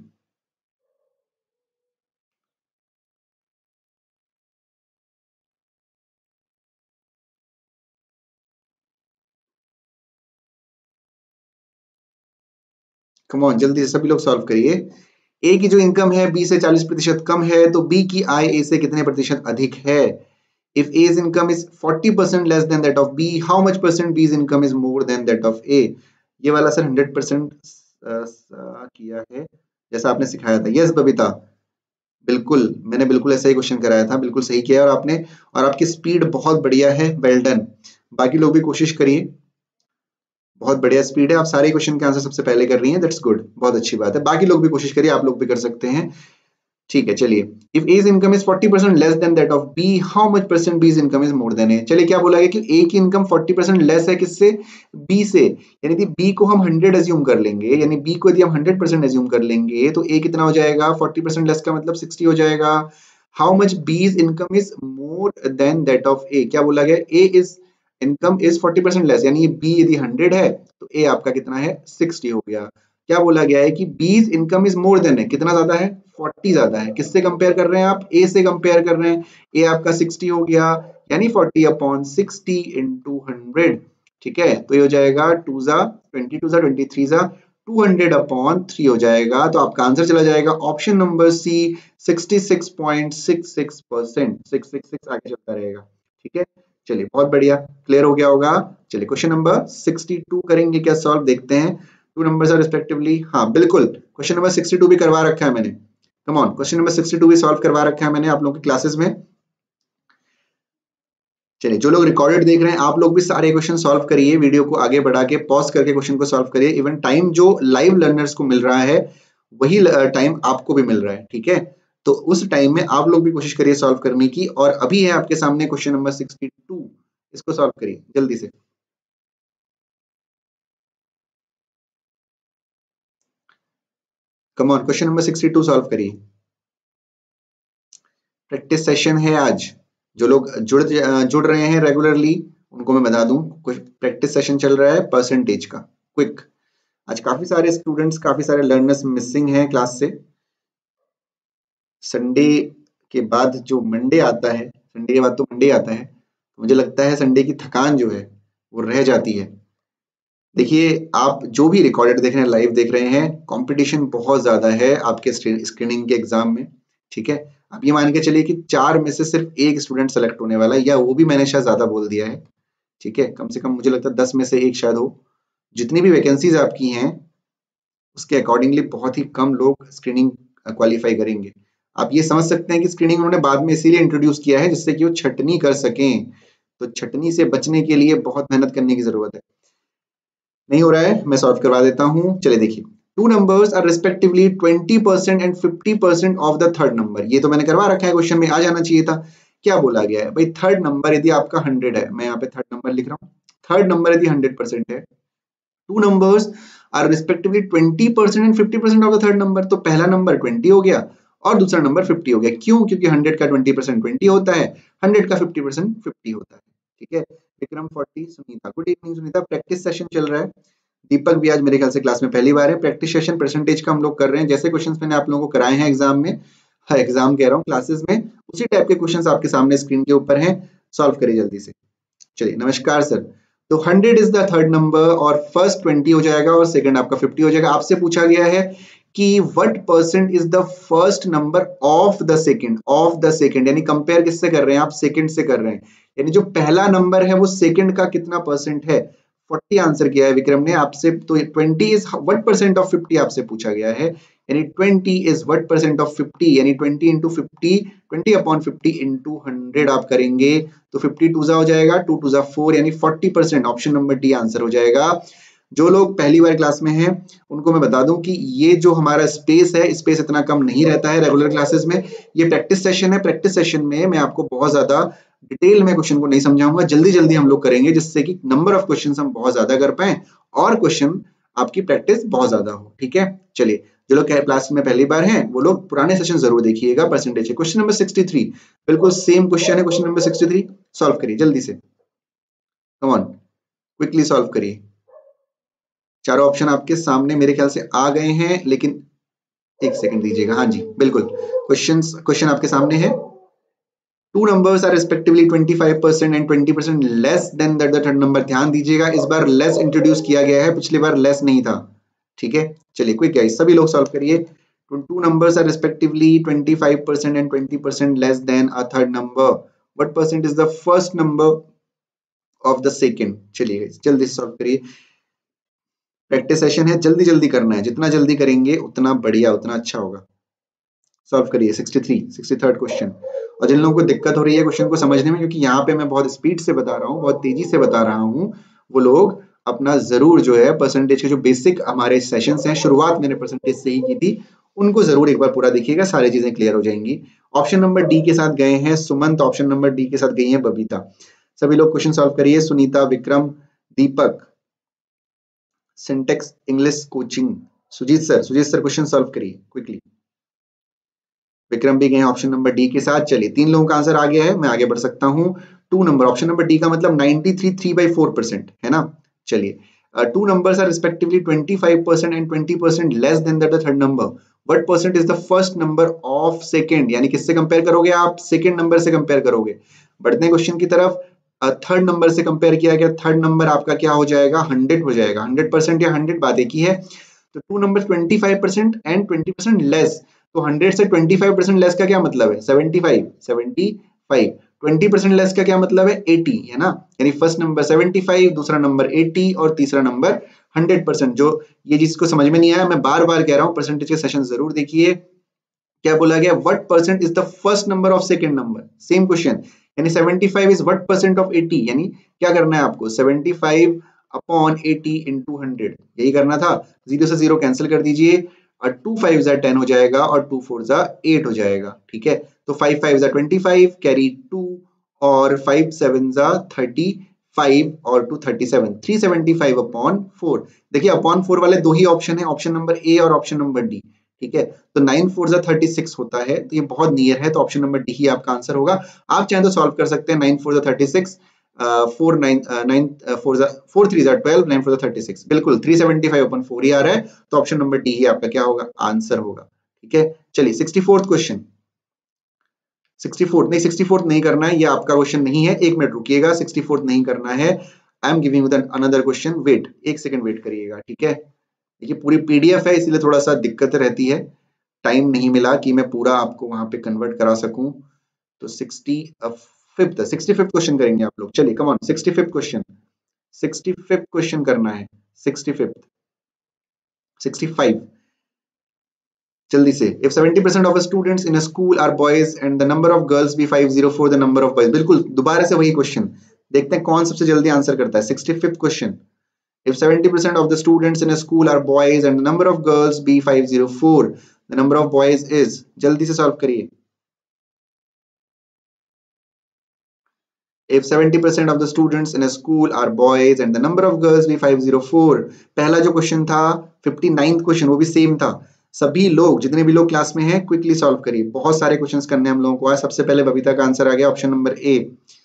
कम ऑन, जल्दी से सभी लोग सॉल्व करिए। ए की जो इनकम है बी से चालीस प्रतिशत कम है, तो बी की आय ए से कितने प्रतिशत अधिक है? If A's income is forty percent less than that of B, how much percent B's income is more than that of A? ये वाला सर हंड्रेड परसेंट किया है जैसा आपने सिखाया था। यस बबीता, बिल्कुल मैंने बिल्कुल ऐसा ही क्वेश्चन कराया था, बिल्कुल सही किया और आपने, और आपकी स्पीड बहुत बढ़िया है, वेल डन। बाकी लोग भी कोशिश करिए, बहुत बढ़िया स्पीड है, आप सारे क्वेश्चन के आंसर सबसे पहले कर रही हैं, दैट्स गुड, बहुत अच्छी बात है। बाकी लोग भी कोशिश करिए, आप लोग भी कर सकते हैं। ठीक है, चलिए। If A's income is forty percent less than that of B, how much percent B's income is more than A? चलिए, क्या बोला गया कि A की इनकम forty percent लेस है किससे? B से, यानी कि B को हम हंड्रेड एज्यूम कर लेंगे, यानी B को यदि हम हंड्रेड परसेंट एज्यूम कर लेंगे तो A कितना हो जाएगा? forty percent लेस का मतलब सिक्सटी हो जाएगा। How much B's income is more than that of A? क्या बोला गया? A is income is forty percent less, यानी B यदि हंड्रेड है तो A आपका कितना है? सिक्सटी हो गया। क्या बोला गया है कि B's income is more then है, कितना ज्यादा है? forty ज्यादा है। किससे कंपेयर कर रहे हैं आप? A से कंपेयर कर रहे हैं। A आपका सिक्सटी हो गया, यानी forty upon sixty into hundred. ठीक है, तो ये हो जाएगा टू जा ट्वेंटी, टू जा ट्वेंटी, थ्री जा टू हंड्रेड अपॉन थ्री हो जाएगा। तो आपका आंसर चला जाएगा option number C, sixty six point six six percent. Six six six आगे चलता रहेगा। ठीक है, चलिए, बहुत बढ़िया, क्लियर हो गया होगा। चलिए, क्वेश्चन नंबर सिक्सटी टू करेंगे क्या सॉल्व, देखते हैं। टू नंबर्स आर रिस्पेक्टिवली, हाँ बिल्कुल, क्वेश्चन नंबर सिक्सटी टू भी करवा रखा है मैंने। Come on, question number sixty two भी सॉल्व करवा रखा है मैंने आप लोगों की क्लासेस में। चलिए, जो लोग रिकॉर्डेड देख रहे हैं आप लोग भी सारे क्वेश्चन सॉल्व करिए, वीडियो को आगे बढ़ा के पॉज करके क्वेश्चन को सॉल्व करिए। इवन टाइम जो लाइव लर्नर्स को मिल रहा है वही टाइम आपको भी मिल रहा है। ठीक है, तो उस टाइम में आप लोग भी कोशिश करिए सॉल्व करने की। और अभी है आपके सामने क्वेश्चन नंबर सिक्सटी टू, इसको सॉल्व करिए जल्दी से। Come on, question number sixty two solve करिए। प्रैक्टिस सेशन है आज, जो लोग जुड़ जुड़ रहे हैं रेगुलरली उनको मैं बता दूं, कुछ प्रैक्टिस सेशन चल रहा है परसेंटेज का। क्विक, आज काफी सारे स्टूडेंट्स, काफी सारे लर्नर्स मिसिंग हैं क्लास से। संडे के बाद जो मंडे आता है, संडे के बाद तो मंडे आता है, तो मुझे लगता है संडे की थकान जो है वो रह जाती है। देखिए, आप जो भी रिकॉर्डेड देख रहे हैं, लाइव देख रहे हैं, कंपटीशन बहुत ज्यादा है आपके स्क्रीनिंग के एग्जाम में। ठीक है, आप ये मान के चलिए कि चार में से सिर्फ एक स्टूडेंट सेलेक्ट होने वाला है, या वो भी मैंने शायद ज्यादा बोल दिया है। ठीक है, कम से कम मुझे लगता है दस में से एक शायद हो। जितनी भी वैकेंसीज आपकी हैं उसके अकॉर्डिंगली बहुत ही कम लोग स्क्रीनिंग क्वालिफाई करेंगे। आप ये समझ सकते हैं कि स्क्रीनिंग उन्होंने बाद में इसीलिए इंट्रोड्यूस किया है जिससे कि वो छटनी कर सकें। तो छटनी से बचने के लिए बहुत मेहनत करने की जरूरत है। नहीं हो रहा है, मैं सॉल्व करवा देता हूं। चलिए देखिए, two numbers are respectively twenty percent and fifty percent of the third number. ये तो मैंने करवा रखा है, क्वेश्चन में आ जाना चाहिए था। क्या बोला गया है भाई? थर्ड नंबर यदि आपका हंड्रेड है, मैं यहाँ पे थर्ड नंबर लिख रहा हूँ, थर्ड नंबर यदि हंड्रेड परसेंट है, two numbers are respectively twenty percent and fifty percent of the third number, तो पहला नंबर ट्वेंटी हो गया और दूसरा नंबर फिफ्टी हो गया। क्यों? क्योंकि हंड्रेड का ट्वेंटी परसेंट ट्वेंटी होता है, हंड्रेड का फिफ्टी परसेंट फिफ्टी होता है। ठीक है, Vikram forty, Sunita, good evening Sunita. Practice session चल रहा है, दीपक भी आज मेरे ख्याल से क्लास में पहली बार है। प्रैक्टिस सेशन परसेंटेज का हम लोग कर रहे हैं, जैसे क्वेश्चंस मैंने आप लोगों को कराए हैं एग्जाम में, हाँ एग्जाम कह रहा हूँ क्लासेस में, उसी टाइप के क्वेश्चंस आपके सामने स्क्रीन के ऊपर हैं, सॉल्व करिए जल्दी से। चलिए, नमस्कार सर। तो hundred is the third number और फर्स्ट ट्वेंटी हो जाएगा और सेकंड आपका फिफ्टी हो जाएगा। आपसे पूछा गया है कि what percent is the first number of the second, of the second यानी कंपेयर किससे कर रहे हैं आप? सेकंड से कर रहे हैं, यानी जो पहला नंबर है वो सेकंड का कितना परसेंट है? फोर्टी आंसर किया है विक्रम ने आपसे। तो twenty is what percent of fifty आपसे पूछा गया है, यानी twenty is what percent of fifty, यानी twenty into fifty, twenty upon fifty into hundred आप करेंगे तो फिफ्टी टू जा हो जाएगा, टू टू जा फोर, यानी forty percent. Option number D answer हो जाएगा। जो लोग पहली बार क्लास में हैं उनको मैं बता दूं कि ये जो हमारा स्पेस है, स्पेस इतना कम नहीं रहता है रेगुलर क्लासेस में। ये प्रैक्टिस सेशन है, प्रैक्टिस सेशन में मैं आपको बहुत ज्यादा डिटेल में क्वेश्चन को नहीं समझाऊंगा, जल्दी जल्दी हम लोग करेंगे जिससे कि नंबर ऑफ क्वेश्चन हम बहुत ज्यादा कर पाए और क्वेश्चन आपकी प्रैक्टिस बहुत ज्यादा हो। ठीक है, चलिए, जो लोग क्लास में पहली बार हैं वो लोग पुराने सेशन जरूर देखिएगा, परसेंटेज है। क्वेश्चन नंबर सिक्सटी थ्री, बिल्कुल सेम क्वेश्चन है, question number sixty three solve करिए जल्दी से, कम ऑन, क्विकली सॉल्व करिए। चारों ऑप्शन आपके सामने मेरे ख्याल से आ गए हैं, लेकिन एक सेकंड दीजिएगा। हाँ जी, बिल्कुल, क्वेश्चन क्वेश्चन आपके सामने है। Two numbers are respectively twenty five percent and twenty percent less than that the third number. ध्यान दीजिएगा, इस बार लेस इंट्रोड्यूस किया गया है, पिछली बार लेस नहीं था। ठीक है, चलिए क्विक गाइस, सभी लोग सॉल्व करिए। Two numbers are respectively twenty-five percent and twenty percent less than a third number. What percent is the first number of the second? चलिए जल्दी सॉल्व करिए, प्रैक्टिस सेशन है, जल्दी जल्दी करना है, जितना जल्दी करेंगे उतना बढ़िया, उतना अच्छा होगा। सॉल्व करिए तिरेसठ, तिरेसठ क्वेश्चन। और जिन लोगों को दिक्कत हो रही है क्वेश्चन को समझने में, क्योंकि यहाँ पे मैं बहुत स्पीड से बता रहा हूँ, बहुत तेजी से बता रहा हूँ, वो लोग अपना जरूर जो है परसेंटेज के जो बेसिक हमारे सेशंस हैं, शुरुआत मैंने परसेंटेज से ही की थी, उनको जरूर एक बार पूरा देखिएगा, सारी चीजें क्लियर हो जाएंगी। ऑप्शन नंबर डी के साथ गए हैं सुमंत, ऑप्शन नंबर डी के साथ गई है बबीता। सभी लोग क्वेश्चन सॉल्व करिए। Sunita, Vikram, Deepak, Syntax English coaching, Sujeet sir, Sujeet sir question solve करिए क्विकली। विक्रम भी गए ऑप्शन नंबर डी के साथ। चलिए तीन लोगों का आंसर आ गया है, मैं आगे बढ़ सकता हूं। Two number, option number D का मतलब तिरानवे, थ्री बाई फोर परसेंट है ना। चलिए, two numbers are respectively twenty-five percent and twenty percent less than the third number. What percent is the first number of second? यानी किससे compare करोगे आप? सेकंड नंबर से कंपेयर करोगे। बढ़ते हैं क्वेश्चन की तरफ। थर्ड नंबर से कंपेयर किया गया, थर्ड नंबर आपका क्या हो जाएगा? हंड्रेड हो जाएगा। हंड्रेड परसेंट या हंड्रेड बात एक ही है। तो two number twenty five percent and twenty percent less, तो हंड्रेड से पच्चीस परसेंट लेस का क्या मतलब है? पचहत्तर, पचहत्तर। ट्वेंटी परसेंट लेस का क्या मतलब है? अस्सी, है ना। यानी फर्स्ट नंबर पचहत्तर, दूसरा नंबर अस्सी और तीसरा नंबर हंड्रेड परसेंट। जो ये जिसको समझ में नहीं आया, मैं बार बार कह रहा हूं, परसेंटेज के सेशन जरूर देखिए। क्या बोला गया? What percent is the first number of second number? Same question, यानी पचहत्तर इज व्हाट परसेंट ऑफ अस्सी, यानी क्या करना है आपको? पचहत्तर अपॉन अस्सी इनटू हंड्रेड, यही करना था। जीरो से जीरो कैंसिल कर दीजिए, और टू फाइव जा टेन हो जाएगा और टू फोर जा एट हो जाएगा। ठीक है, तो फाइव फाइव जा ट्वेंटी फाइव, कैरी टू, और फाइव सेवन जा थर्टी फाइव और two thirty seven, three seventy five upon four. देखिए अपॉन फोर वाले दो ही ऑप्शन है, ऑप्शन नंबर ए और ऑप्शन नंबर डी। ठीक है, तो नाइन फोर जा थर्टी सिक्स होता है, तो ये बहुत नियर है, तो ऑप्शन नंबर डी ही आपका आंसर होगा। आप चाहें तो सॉल्व कर सकते हैं। नाइन फोर जा thirty six, four nine nine four जा फोर थ्री जा ट्वेल्व, नाइन फोर जा थर्टी सिक्स, बिल्कुल three seventy five upon four ही आ रहा है, तो ऑप्शन नंबर डी ही आपका क्या होगा? आंसर होगा। ठीक है, चलिए sixty fourth question. Sixty fourth नहीं, सिक्सटी फोर्थ नहीं करना है, ये आपका क्वेश्चन नहीं है, एक मिनट रुकिएगा, सिक्सटी फोर्थ नहीं करना है। I am giving you another question, wait, एक सेकंड वेट करिएगा। ठीक है, देखिए पूरी पीडीएफ है, इसलिए थोड़ा सा दिक्कत रहती है, टाइम नहीं मिला कि मैं पूरा आपको वहां पे कन्वर्ट करा सकूं। तो sixty fifth sixty fifth question करेंगे आप लोग। चलिए come on, sixty fifth question, sixty fifth question करना है। सिक्सटी फिफ्थ, सिक्सटी फाइव, जल्दी से। If seventy percent of students in a school are boys and the number of girls be five zero four the number of boys. बिल्कुल दोबारा से वही question, देखते हैं कौन सबसे जल्दी आंसर करता है। Sixty fifth question, if seventy percent of the students in a school are boys and the number of girls be five zero four, the number of boys is, जल्दी से सॉल्व करिए। if seventy percent of the students in a school are boys and the number of girls be five zero four, पहला जो question था fifty ninth question, वो भी same था। सभी लोग, जितने भी लोग क्लास में हैं, क्विकली सॉल्व करिए, बहुत सारे क्वेश्चंस करने हम लोगों को आज। सबसे पहले बबीता का आंसर आ गया, ऑप्शन नंबर ए।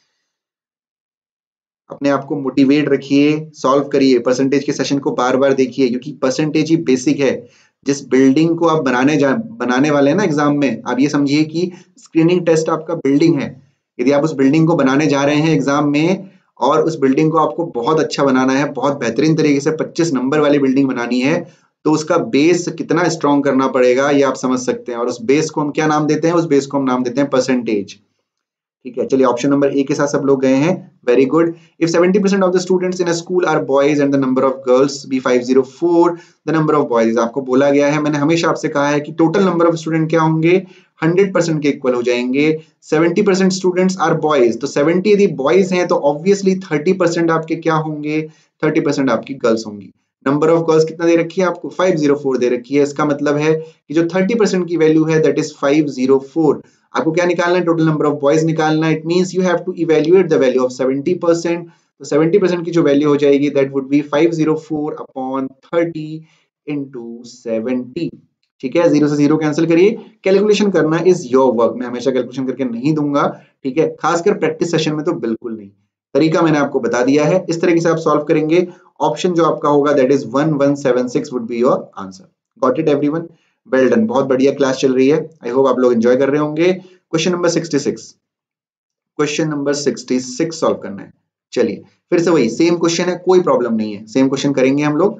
अपने आप को मोटिवेट रखिए, सॉल्व करिए, परसेंटेज के सेशन को बार बार देखिए, क्योंकि परसेंटेज ही बेसिक है। जिस बिल्डिंग को आप बनाने जा बनाने वाले हैं ना एग्जाम में, आप ये समझिए कि स्क्रीनिंग टेस्ट आपका बिल्डिंग है। यदि आप उस बिल्डिंग को बनाने जा रहे हैं एग्जाम में, और उस बिल्डिंग को आपको बहुत अच्छा बनाना है, बहुत बेहतरीन तरीके से पच्चीस नंबर वाली बिल्डिंग बनानी है, तो उसका बेस कितना स्ट्रॉन्ग करना पड़ेगा ये आप समझ सकते हैं। और उस बेस को हम क्या नाम देते हैं? उस बेस को हम नाम देते हैं परसेंटेज। ठीक है, चलिए ऑप्शन नंबर ए के साथ सब लोग गए हैं, very good. If seventy percent of the students in a school are boys and the number of girls be five zero four, the number of boys, आपको बोला गया है, मैंने हमेशा आपसे कहा है कि टोटल नंबर ऑफ स्टूडेंट क्या होंगे? हंड्रेड परसेंट के इक्वल हो जाएंगे। Seventy percent students are boys, तो सेवेंटी यदि बॉयज हैं तो ऑब्वियसली थर्टी परसेंट आपके क्या होंगे? थर्टी परसेंट आपकी गर्ल्स होंगी। नंबर ऑफ गर्ल्स कितना दे रखी है आपको? फाइव जीरो फोर दे रखी है। इसका मतलब है कि जो थर्टी परसेंट की वैल्यू है that is five zero four. आपको क्या निकालना है? टोटल नंबर ऑफ बॉयज निकालना है। It means you have to evaluate the value of seventy percent. तो सेवेंटी परसेंट की जो वैल्यू हो जाएगी that would be five zero four upon thirty into seventy. ठीक है, जीरो से जीरो कैंसिल करिए, कैलकुलेशन करना इज योर वर्क, मैं हमेशा कैलकुलेशन करके नहीं दूंगा। ठीक है, खासकर प्रैक्टिस सेशन में तो बिल्कुल नहीं। तरीका मैंने आपको बता दिया है, इस तरीके से आप सॉल्व करेंगे। ऑप्शन जो आपका होगा that is one one seven six would be your answer. Got it everyone? Well done, बहुत बढ़िया क्लास चल रही है, आई होप आप लोग एंजॉय कर रहे होंगे। Question number sixty six, question number sixty six solve करना है। चलिए फिर से वही सेम क्वेश्चन है, कोई प्रॉब्लम नहीं है, सेम क्वेश्चन करेंगे हम लोग,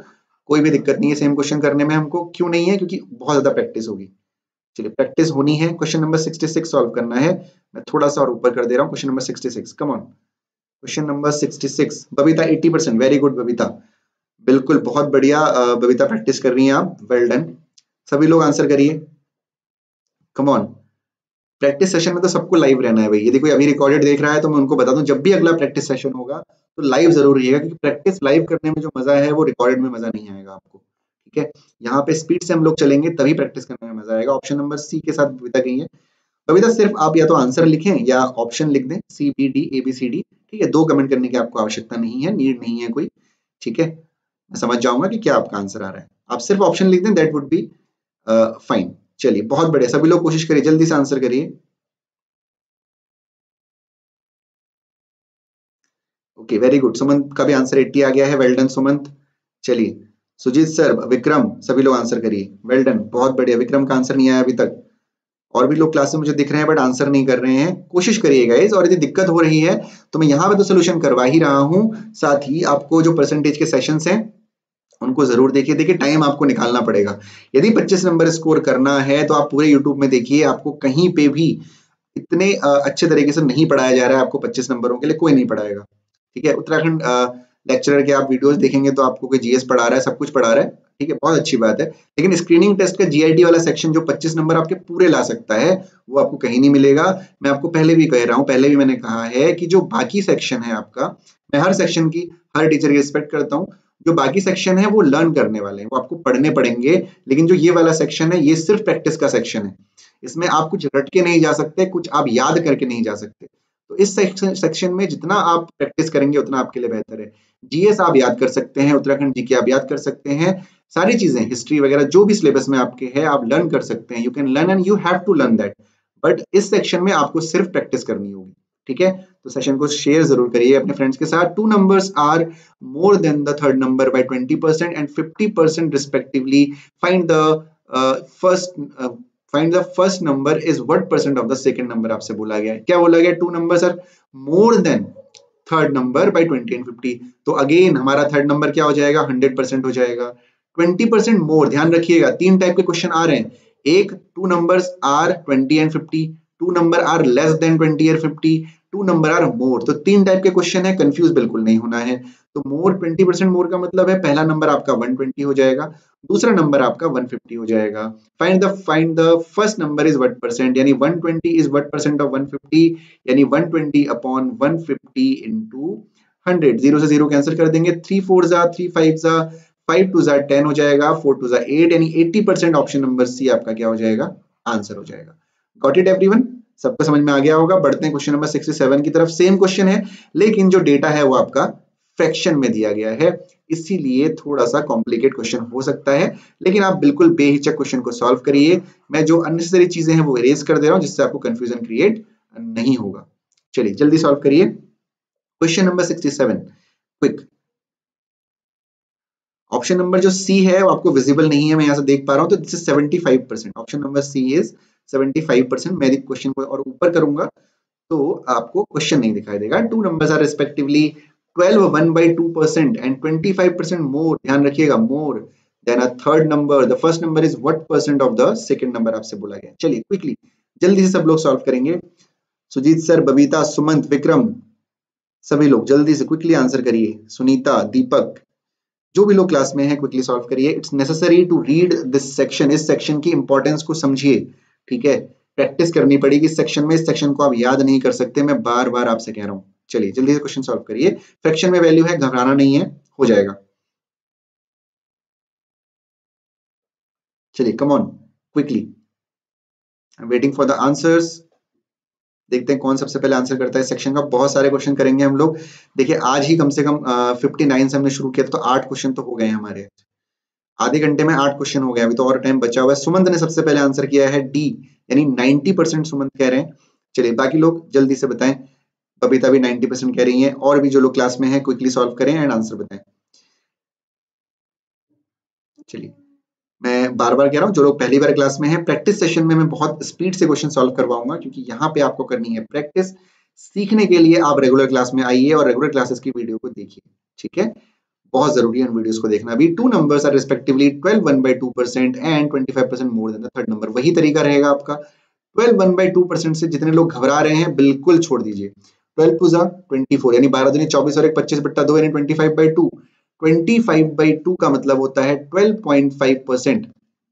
कोई भी दिक्कत नहीं है सेम क्वेश्चन करने में हमको। क्यों नहीं है? क्योंकि बहुत ज्यादा प्रैक्टिस होगी। चलिए प्रैक्टिस होनी है। Question number sixty six solve करना है। मैं थोड़ा सा और ऊपर कर दे रहा हूँ। Question number sixty six, come on. Question number sixty six, Babita eighty percent, very good Babita, बिल्कुल बहुत बढ़िया बबीता, प्रैक्टिस कर रही हैं आप, वेल डन। सभी लोग आंसर करिए, कम ऑन। प्रैक्टिस सेशन में तो सबको लाइव रहना है भाई। यदि कोई अभी रिकॉर्डेड देख रहा है तो मैं उनको बता दूं, जब भी अगला प्रैक्टिस सेशन होगा तो लाइव जरूर रहिएगा, क्योंकि प्रैक्टिस लाइव करने में जो मजा है वो रिकॉर्डेड में मजा नहीं आएगा आपको। ठीक है, यहाँ पे स्पीड से हम लोग चलेंगे तभी प्रैक्टिस करने में मजा आएगा। ऑप्शन नंबर सी के साथ बबीता गई है। बबीता सिर्फ आप या तो आंसर लिखें या ऑप्शन लिख दें, C B D A B C D. ठीक है, दो कमेंट करने की आपको आवश्यकता नहीं है, नीड नहीं है कोई। ठीक है, मैं समझ जाऊंगा कि क्या आपका आंसर आ रहा है। आप सिर्फ ऑप्शन लिख दें, दैट वुड बी फाइन। चलिए बहुत बढ़िया, सभी लोग कोशिश करिए, जल्दी से आंसर करिए। ओके वेरी गुड, सुमंत का भी आंसर एट्टी आ गया है, वेल डन सुमंत। चलिए सुजीत सर, विक्रम, सभी लोग आंसर करिए, वेल डन, बहुत बढ़िया। विक्रम का आंसर नहीं आया अभी तक। और भी लोग क्लास में मुझे दिख रहे हैं बट आंसर नहीं कर रहे हैं, कोशिश करिएगा गाइस। और यदि दिक्कत हो रही है तो मैं यहाँ पे तो सोल्यूशन करवा ही रहा हूँ, साथ ही आपको जो परसेंटेज के सेशंस हैं उनको जरूर देखिए। देखिए टाइम आपको निकालना पड़ेगा। यदि पच्चीस नंबर स्कोर करना है तो आप पूरे यूट्यूब में देखिए, आपको कहीं पे भी इतने अच्छे तरीके से नहीं पढ़ाया जा रहा है आपको पच्चीस नंबरों के लिए, कोई नहीं पढ़ाएगा। ठीक है, उत्तराखंड लेक्चरर के आप वीडियोस देखेंगे तो आपको कोई जीएस पढ़ा रहा है, सब कुछ पढ़ा रहा है। ठीक है, बहुत अच्छी बात है। लेकिन स्क्रीनिंग टेस्ट का जीआईटी वाला सेक्शन जो पच्चीस नंबर आपके पूरे ला सकता है, वो आपको कहीं नहीं मिलेगा। मैं आपको पहले भी कह रहा हूं, पहले भी मैंने कहा है कि जो बाकी सेक्शन है आपका, मैं हर सेक्शन की, हर टीचर की रिस्पेक्ट करता हूं, जो बाकी सेक्शन है वो लर्न करने वाले हैं, वो आपको पढ़ने पड़ेंगे। लेकिन जो ये वाला सेक्शन है ये सिर्फ प्रैक्टिस का सेक्शन है। इसमें आप कुछ रट के नहीं जा सकते, कुछ आप याद करके नहीं जा सकते। तो इस सेक्शन सेक्शन में जितना आप प्रैक्टिस करेंगे उतना आपके लिए बेहतर है। जीएस आप याद कर सकते हैं, उत्तराखंड जी के आप याद कर सकते हैं, सारी चीजें, हिस्ट्री वगैरह जो भी सिलेबस में आपके है आप लर्न कर सकते हैं। You can learn and you have to learn that. But इस सेक्शन में आपको सिर्फ प्रैक्टिस करनी होगी। ठीक है, तो सेशन को शेयर जरूर करिए अपने फ्रेंड्स के साथ। Two numbers are more than the third number by twenty percent and fifty percent respectively. Find the first find the first number is what percent of the second number आपसे बोला गया है। क्या बोला गया? Two numbers are more than third number by twenty and fifty. तो again हमारा third number क्या हो जाएगा? हंड्रेड परसेंट हो जाएगा। ट्वेंटी परसेंट मोर, ध्यान रखिएगा तीन टाइप के क्वेश्चन आ रहे हैं। एक, two numbers are twenty and fifty, two number are less than twenty और fifty, two number are more. तो तीन टाइप के क्वेश्चन है, कंफ्यूज बिल्कुल नहीं होना है। तो मोर, ट्वेंटी परसेंट मोर का मतलब है पहला नंबर आपका वन ट्वेंटी हो जाएगा, दूसरा नंबर आपका वन फिफ्टी हो जाएगा। Find the find the first number is what percent, यानी one twenty is what percent of one fifty, यानी one twenty upon one fifty into hundred. Zero से जीरो कैंसिल कर देंगे, थ्री फोर जा, three five जा, five two जा ten हो जाएगा, फोर टू जा एट, यानी eighty percent option number C आपका क्या हो जाएगा? आंसर हो जाएगा। Got it everyone? सबको समझ में आ गया होगा। बढ़ते हैं क्वेश्चन नंबर सिक्सटी सेवन की तरफ। सेम क्वेश्चन है लेकिन जो डेटा है वो आपका फ्रैक्शन में दिया गया है, इसीलिए थोड़ा सा कॉम्प्लिकेट क्वेश्चन हो सकता है। लेकिन आप बिल्कुल बेहिचक क्वेश्चन को सॉल्व करिए। मैं जो अननेसेसरी चीजें हैं वो इरेज कर दे रहा हूं, जिससे आपको कंफ्यूजन क्रिएट नहीं होगा। चलिए जल्दी सॉल्व करिए। Question number sixty seven, quick. Option number जो सी है वो आपको विजिबल नहीं है, मैं यहां से देख पा रहा हूं, तो this is seventy five percent. Option number C is seventy five percent. मैं क्वेश्चन को और ऊपर करूंगा तो आपको क्वेश्चन नहीं दिखाई देगा। Two numbers are respectively twelve, one by two percent and twenty five percent more, ध्यान रखिएगा, more than a third number. The first number is what percent of the second number आपसे बोला गया। चलिए क्विकली जल्दी से सब लोग सॉल्व करेंगे। सुजीत सर, बबीता, सुमंत, विक्रम, सभी लोग जल्दी से क्विकली आंसर करिए। सुनीता, दीपक, जो भी लोग क्लास में है क्विकली सॉल्व करिए। It's necessary to read this section. इस सेक्शन की इंपॉर्टेंस को समझिए। ठीक है, प्रैक्टिस करनी पड़ेगी इस सेक्शन में। इस सेक्शन को आप याद नहीं कर सकते, मैं बार बार आपसे कह रहा हूं। चलिए जल्दी से क्वेश्चन सॉल्व करिए। फ्रैक्शन में वैल्यू है, घबराना नहीं है, हो जाएगा। चलिए come on quickly, I am waiting for the answers. देखते हैं कौन सबसे पहले आंसर करता है। सेक्शन का बहुत सारे क्वेश्चन करेंगे हम लोग। देखिए आज ही कम से कम फिफ्टी नाइन से हमने शुरू किया था, तो आठ क्वेश्चन तो हो गए हमारे। आधे घंटे में आठ क्वेश्चन हो गया, अभी तो और टाइम बचा हुआ है। सुमंत ने सबसे पहले आंसर किया है डी, यानी नाइंटी परसेंट सुमंत कह रहे हैं। चलिए बाकी लोग जल्दी से बताएं। बबीता भी नाइंटी परसेंट कह रही हैं, और भी जो लोग क्लास में हैं क्विकली सॉल्व करें एंड आंसर बताएं। चलिए मैं बार बार कह रहा हूं, जो लोग पहली बार क्लास में हैं, प्रैक्टिस सेशन में मैं बहुत स्पीड से क्वेश्चन सॉल्व करवाऊंगा, क्योंकि यहाँ पे आपको करनी है प्रैक्टिस। सीखने के लिए आप रेगुलर क्लास में आइए और रेगुलर क्लासेस की वीडियो को देखिए। ठीक है, बहुत जरूरी है इन वीडियोस को देखना भी। Two numbers are respectively twelve one by two percent and twenty five percent more than the third number. वही तरीका रहेगा आपका। Twelve one by two percent से जितने लोग घबरा रहे हैं बिल्कुल छोड़ दीजिए। ट्वेल्व टू जा ट्वेंटी फोर यानी बारह दूनी चौबीस और एक पच्चीस बट्टा दो यानी twenty five by two. Twenty five by two का मतलब होता है ट्वेल्व पॉइंट फाइव परसेंट।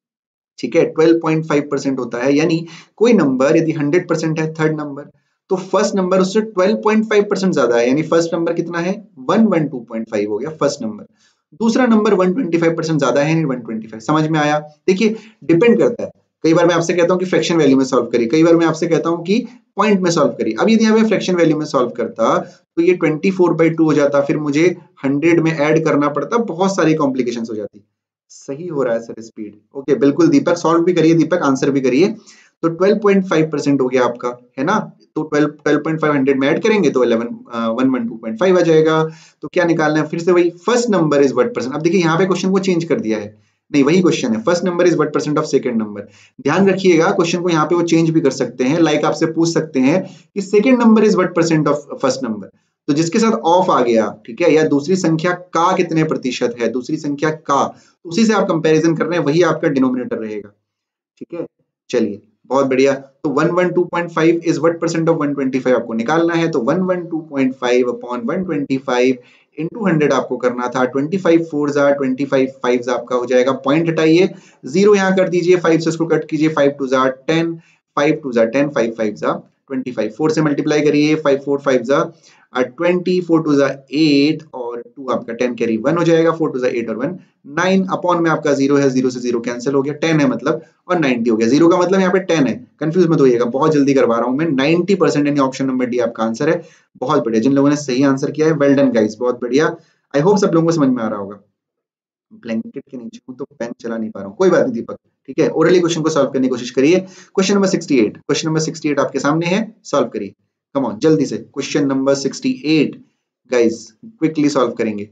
ठीक है, ट्वेल्व पॉइंट फाइव परसेंट होता है, यानी कोई नंबर यदि हंड्रेड परसेंट है थर्ड नंबर, तो फर्स्ट नंबर उससे ट्वेल्व पॉइंट फाइव परसेंट ज्यादा है, यानी फर्स्ट नंबर कितना है one one two point five हो गया फर्स्ट नंबर। दूसरा number one twenty five percent ज्यादा है, यानी वन ट्वेंटी फाइव। समझ में आया? देखिए डिपेंड करता है, कई बार मैं आपसे कहता हूं कि फ्रैक्शन वैल्यू में सॉल्व करिए, कई बार मैं आपसे कहता हूं कि पॉइंट में सॉल्व करिए। अब यदि हमें फ्रैक्शन वैल्यू में सॉल्व करता तो ये ट्वेंटी फोर बाई टू हो जाता, फिर मुझे हंड्रेड में ऐड करना पड़ता, बहुत सारी कॉम्प्लिकेशंस हो जाती। सही हो रहा है सर स्पीड? ओके बिल्कुल दीपक, सॉल्व भी करिए दीपक, आंसर भी करिए। तो ट्वेल्व पॉइंट फाइव परसेंट हो गया आपका, है ना? तो twelve twelve point five hundred में ऐड करेंगे तो eleven one one two point five आ जाएगा। तो क्या निकालना है फिर से वही, first number is what percent. अब देखिए यहाँ पे क्वेश्चन को चेंज कर दिया है, नहीं वही क्वेश्चन है, first number is what percent of second number. ध्यान रखिएगा क्वेश्चन को यहाँ पे वो चेंज भी कर सकते हैं, लाइक आपसे पूछ सकते हैं कि second number is what percent of first number, तो जिसके साथ ऑफ आ गया, ठीक है, या दूसरी संख्या का कितने प्रतिशत है, दूसरी संख्या का, तो उसी से आप कंपैरिजन कर रहे हैं, वही आपका डिनोमिनेटर रहेगा। ठीक है, चलिए बहुत बढ़िया। तो one one two point five is what percent of one twenty five आपको निकालना है, तो one one two point five upon one twenty five into hundred आपको करना था। ट्वेंटी फाइव फोर जा ट्वेंटी फाइव फाइव आपका हो जाएगा, पॉइंट हटाइए, जीरो यहाँ कर दीजिए, फाइव से इसको कट कीजिए, फाइव टू जा टेन, फाइव टू जा टेन, फाइव फाइव जा ट्वेंटी फाइव, फोर से मल्टीप्लाई करिए, फाइव फोर फाइव जा ट्वेंटी, फोर टू जा एट और टू आपका टेन कैरी वन हो जाएगा, फोर टू जा एट और वन नाइन, अपॉन में आपका जीरो है, जीरो से जीरो कैंसिल हो गया, टेन है मतलब, और नाइंटी हो गया। जीरो का मतलब यहाँ पे टेन है, कंफ्यूज मत होइएगा, बहुत जल्दी करवा रहा हूं मैं। नाइंटी परसेंट यानी ऑप्शन नंबर डी आपका आंसर है। बहुत बढ़िया, जिन लोगों ने सही आंसर किया है वेल डन गाइस, बहुत बढ़िया। आई होप सब लोगों को समझ में आ रहा होगा। ब्लैंकेट के नीचे हूं तो पेन चला नहीं पा रहा हूं, कोई बात नहीं दीपक, ठीक है। ओरली क्वेश्चन को सॉल्व करने की कोशिश करिए। Question number sixty eight, question number sixty eight आपके सामने है, सॉल्व करिए, कम ऑन जल्दी से। Question number sixty eight guys quickly solve करेंगे।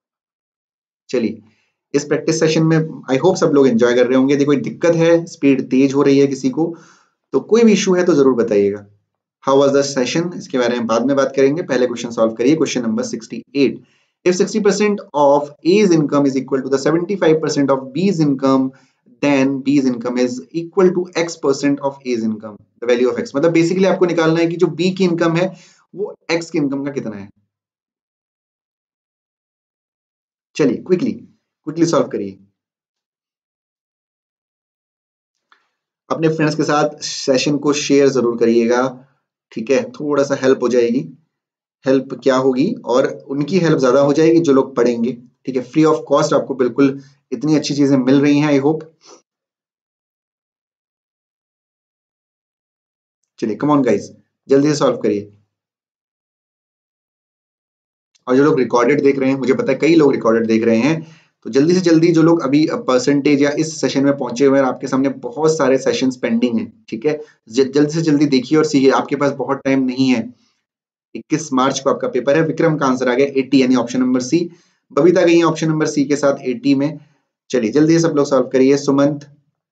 चलिए इस प्रैक्टिस सेशन में आई होप सब लोग एंजॉय कर रहे होंगे। यदि कोई दिक्कत है, स्पीड तेज हो रही है किसी को, तो कोई भी इशू है तो जरूर बताइएगा। हाउ वाज द सेशन, इसके बारे में बाद में बात करेंगे, पहले क्वेश्चन सॉल्व करिए। Question number sixty eight, if sixty percent of A's income is equal to the seventy-five percent of B's income, then B's income is equal to X percent of A's income, the value of X। मतलब basically आपको निकालना है कि जो B की income है वो X की इनकम का कितना है। चलिए क्विकली क्विकली सॉल्व करिए, अपने फ्रेंड्स के साथ सेशन को शेयर जरूर करिएगा, ठीक है, थोड़ा सा हेल्प हो जाएगी। हेल्प क्या होगी, और उनकी हेल्प ज्यादा हो जाएगी जो लोग पढ़ेंगे, ठीक है। फ्री ऑफ कॉस्ट आपको बिल्कुल इतनी अच्छी चीजें मिल रही हैं, आई होप। चलिए कम ऑन गाइस, जल्दी से सॉल्व करिए। और जो लोग रिकॉर्डेड देख रहे हैं, मुझे पता है कई लोग रिकॉर्डेड देख रहे हैं, तो जल्दी से जल्दी जो लोग अभी परसेंटेज या इस सेशन में पहुंचे हुए हैं, आपके सामने बहुत सारे सेशंस पेंडिंग हैं, ठीक है। जल्दी से जल्दी देखिए और सीखिए, आपके पास बहुत टाइम नहीं है। इक्कीस मार्च को आपका पेपर है। विक्रम का आंसर आ गया अस्सी, यानी ऑप्शन नंबर सी। बबीता गई है ऑप्शन नंबर सी के साथ अस्सी में। चलिए जल्दी से सब लोग सॉल्व करिए। सुमंत,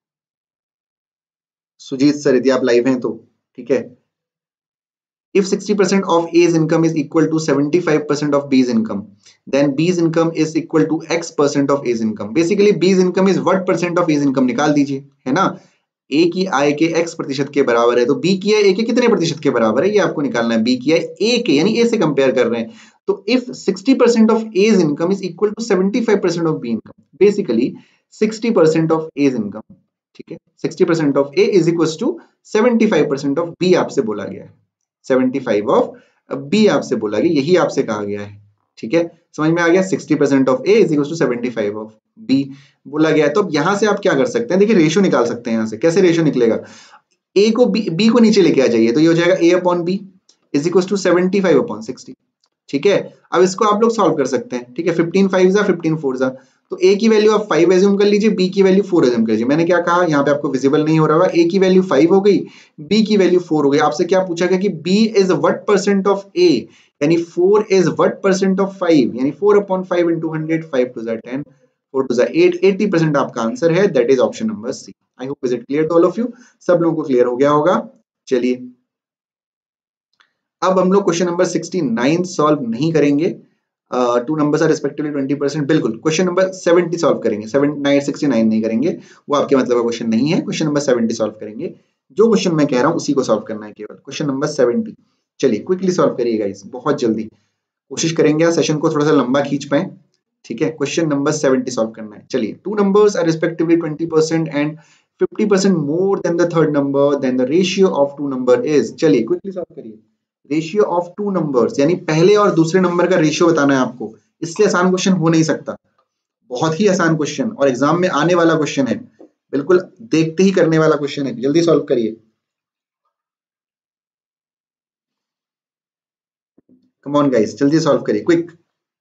सुजीत सर यदि आप लाइव हैं तो ठीक है। If sixty percent of A's income is equal to seventy-five percent of B's income, then B's income is equal to X percent of A's income. Basically B's income is what percent of A's income निकाल दीजिए, है ना। A की आय के X प्रतिशत के बराबर है, तो B की आय A के कितने प्रतिशत के बराबर है, ये आपको निकालना है। B की आय A के, यानी A से कंपेयर कर रहे हैं, तो if sixty percent of A's income is equal to seventy-five percent of B income, basically sixty percent of A's income, ठीक है, sixty percent of A is equals to seventy-five percent of B आपसे बोला गया है, seventy-five of B आपसे बोला गया, यही आपसे कहा गया है, ठीक है। समझ में आ गया, sixty percent of A is equal to seventy five of B बोला गया है। तो यहां से आप क्या कर सकते हैं, देखिए रेशियो निकाल सकते हैं। यहां से कैसे रेशियो निकलेगा, ए को बी, बी को नीचे लेके आ जाइए, तो ये हो जाएगा A upon B is equal to seventy five upon sixty, ठीक है। अब इसको आप लोग सॉल्व कर सकते हैं, ठीक है। फिफ्टीन फाइव जा फिफ्टीन फोर जा, तो a की वैल्यू आप फाइव एज्यूम कर लीजिए, b की वैल्यू फोर एज्यूम कर लीजिए। मैंने क्या कहा, यहाँ पे आपको विजिबल नहीं हो रहा होगा, a की वैल्यू फाइव हो गई, b की वैल्यू फोर हो गई। आपसे क्या पूछा गया कि b is what percent of a, यानी four is what percent of five, यानी four upon five into hundred, five two जा टेन, फोर टू जा एट, एटी परसेंट आपका आंसर है, that is option number C. I hope is it clear to all of you, सब लोगों को clear हो गया होगा। चलिए अब हम लोग question number sixty nine solve नहीं करेंगे, two numbers are respectively twenty percent, बिल्कुल। क्वेश्चन नंबर सेवेंटी सॉल्व करेंगे, सेवन नाइन सिक्सटी नाइन नहीं करेंगे, वो आपके मतलब का क्वेश्चन नहीं है। क्वेश्चन नंबर सेवेंटी सॉल्व करेंगे, जो क्वेश्चन मैं कह रहा हूँ उसी को सॉल्व करना है केवल। क्वेश्चन नंबर सेवेंटी, चलिए क्विकली सॉल्व करिए गाइस, बहुत जल्दी कोशिश करेंगे आप सेशन को थोड़ा सा लंबा खींच पाए, ठीक है। क्वेश्चन नंबर सेवेंटी सॉल्व करना है। चलिए, two numbers are respectively twenty percent and fifty percent more than the third number, then the ratio of two number is. चलिए क्विकली सॉल्व करिए। रेशियो ऑफ टू नंबर्स यानी पहले और दूसरे number का रेशियो बताना है आपको, इससे आसान क्वेश्चन हो नहीं सकता। बहुत ही आसान क्वेश्चन और एग्जाम में आने वाला क्वेश्चन है, बिल्कुल देखते ही करने वाला क्वेश्चन है। जल्दी सॉल्व करिए, कम ऑन गाइस, जल्दी सॉल्व करिए, quick.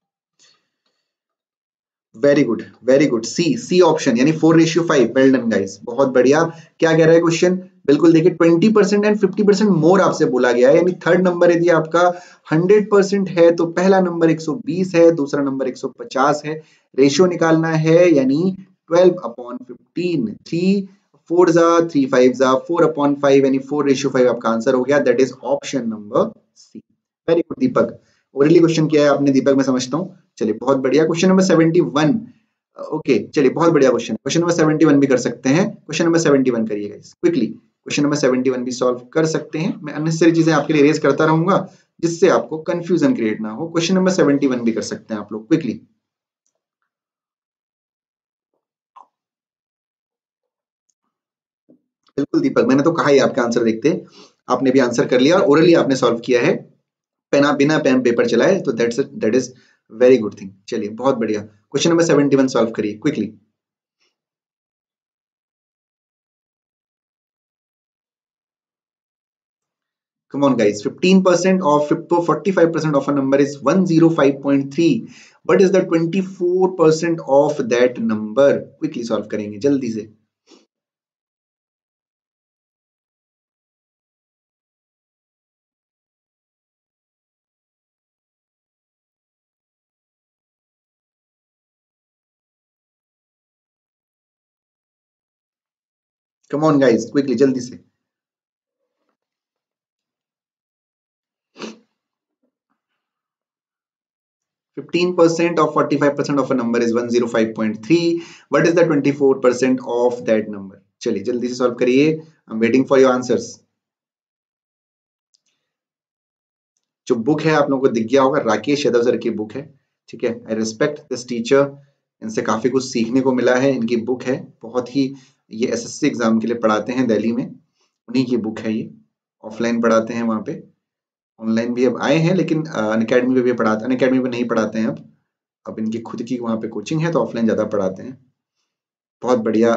Very good, very good. C C option यानी four ratio five, well done guys, बहुत बढ़िया। क्या कह रहा है क्वेश्चन, बिल्कुल देखिए, twenty percent and fifty percent more आपसे बोला गया है, यानी थर्ड नंबर यदि आपका हंड्रेड परसेंट है तो पहला नंबर एक सौ बीस है, दूसरा नंबर एक सौ पचास है। रेशियो निकालना है यानी twelve upon fifteen, three four जा थ्री फाइव जा फोर अपॉन फाइव, यानी फोर रेशियो फाइव आपका आंसर हो गया। That is option number C. Very good Deepak, orally question किया है आपने दीपक, मैं समझता हूँ। चलिए बहुत बढ़िया। Question number seventy one, okay चलिए बहुत बढ़िया question. Question number seventy one भी कर सकते हैं, क्वेश्चन नंबर सेवेंटी वन करिएगा quickly. Question number seventy one भी सॉल्व कर सकते हैं, मैं अननेसेसरी चीजें आपके लिए रेज करता रहूंगा जिससे आपको कंफ्यूजन क्रिएट ना हो। क्वेश्चन नंबर सेवेंटी वन भी कर सकते हैं आप लोग क्विकली। बिल्कुल दीपक, मैंने तो कहा ही आपका आंसर देखते, आपने भी आंसर कर लिया और ओरली आपने सॉल्व किया है, पेना बिना पेन पेपर चलाए, तो that's that is very good thing. चलिए बहुत बढ़िया। Question number seventy one solve करिए quickly. Come on guys, fifteen percent of forty-five percent of a number is one hundred five point three. What is the twenty-four percent of that number? Quickly solve करेंगे जल्दी से। Come on guys, quickly जल्दी से। fifteen percent of forty-five percent of a number is one hundred five point three. What is the twenty-four percent of that number? चलिए जल्दी से solve करिए, I'm waiting for your answers. जो book है आप लोगों को दिख गया होगा, राकेश यादव सर की बुक है, ठीक है। आई रिस्पेक्ट दिस टीचर, इनसे काफी कुछ सीखने को मिला है। इनकी बुक है बहुत ही, ये एसएससी एग्जाम के लिए पढ़ाते हैं दिल्ली में, उन्हीं की बुक है ये। ऑफलाइन पढ़ाते हैं वहाँ पे, ऑनलाइन भी अब आए हैं, लेकिन अनअकैडमी पे भी पढ़ाते, अनअकैडमी पे नहीं पढ़ाते हैं अब अब इनकी खुद की वहाँ पे कोचिंग है, तो ऑफलाइन ज्यादा पढ़ाते हैं। बहुत बढ़िया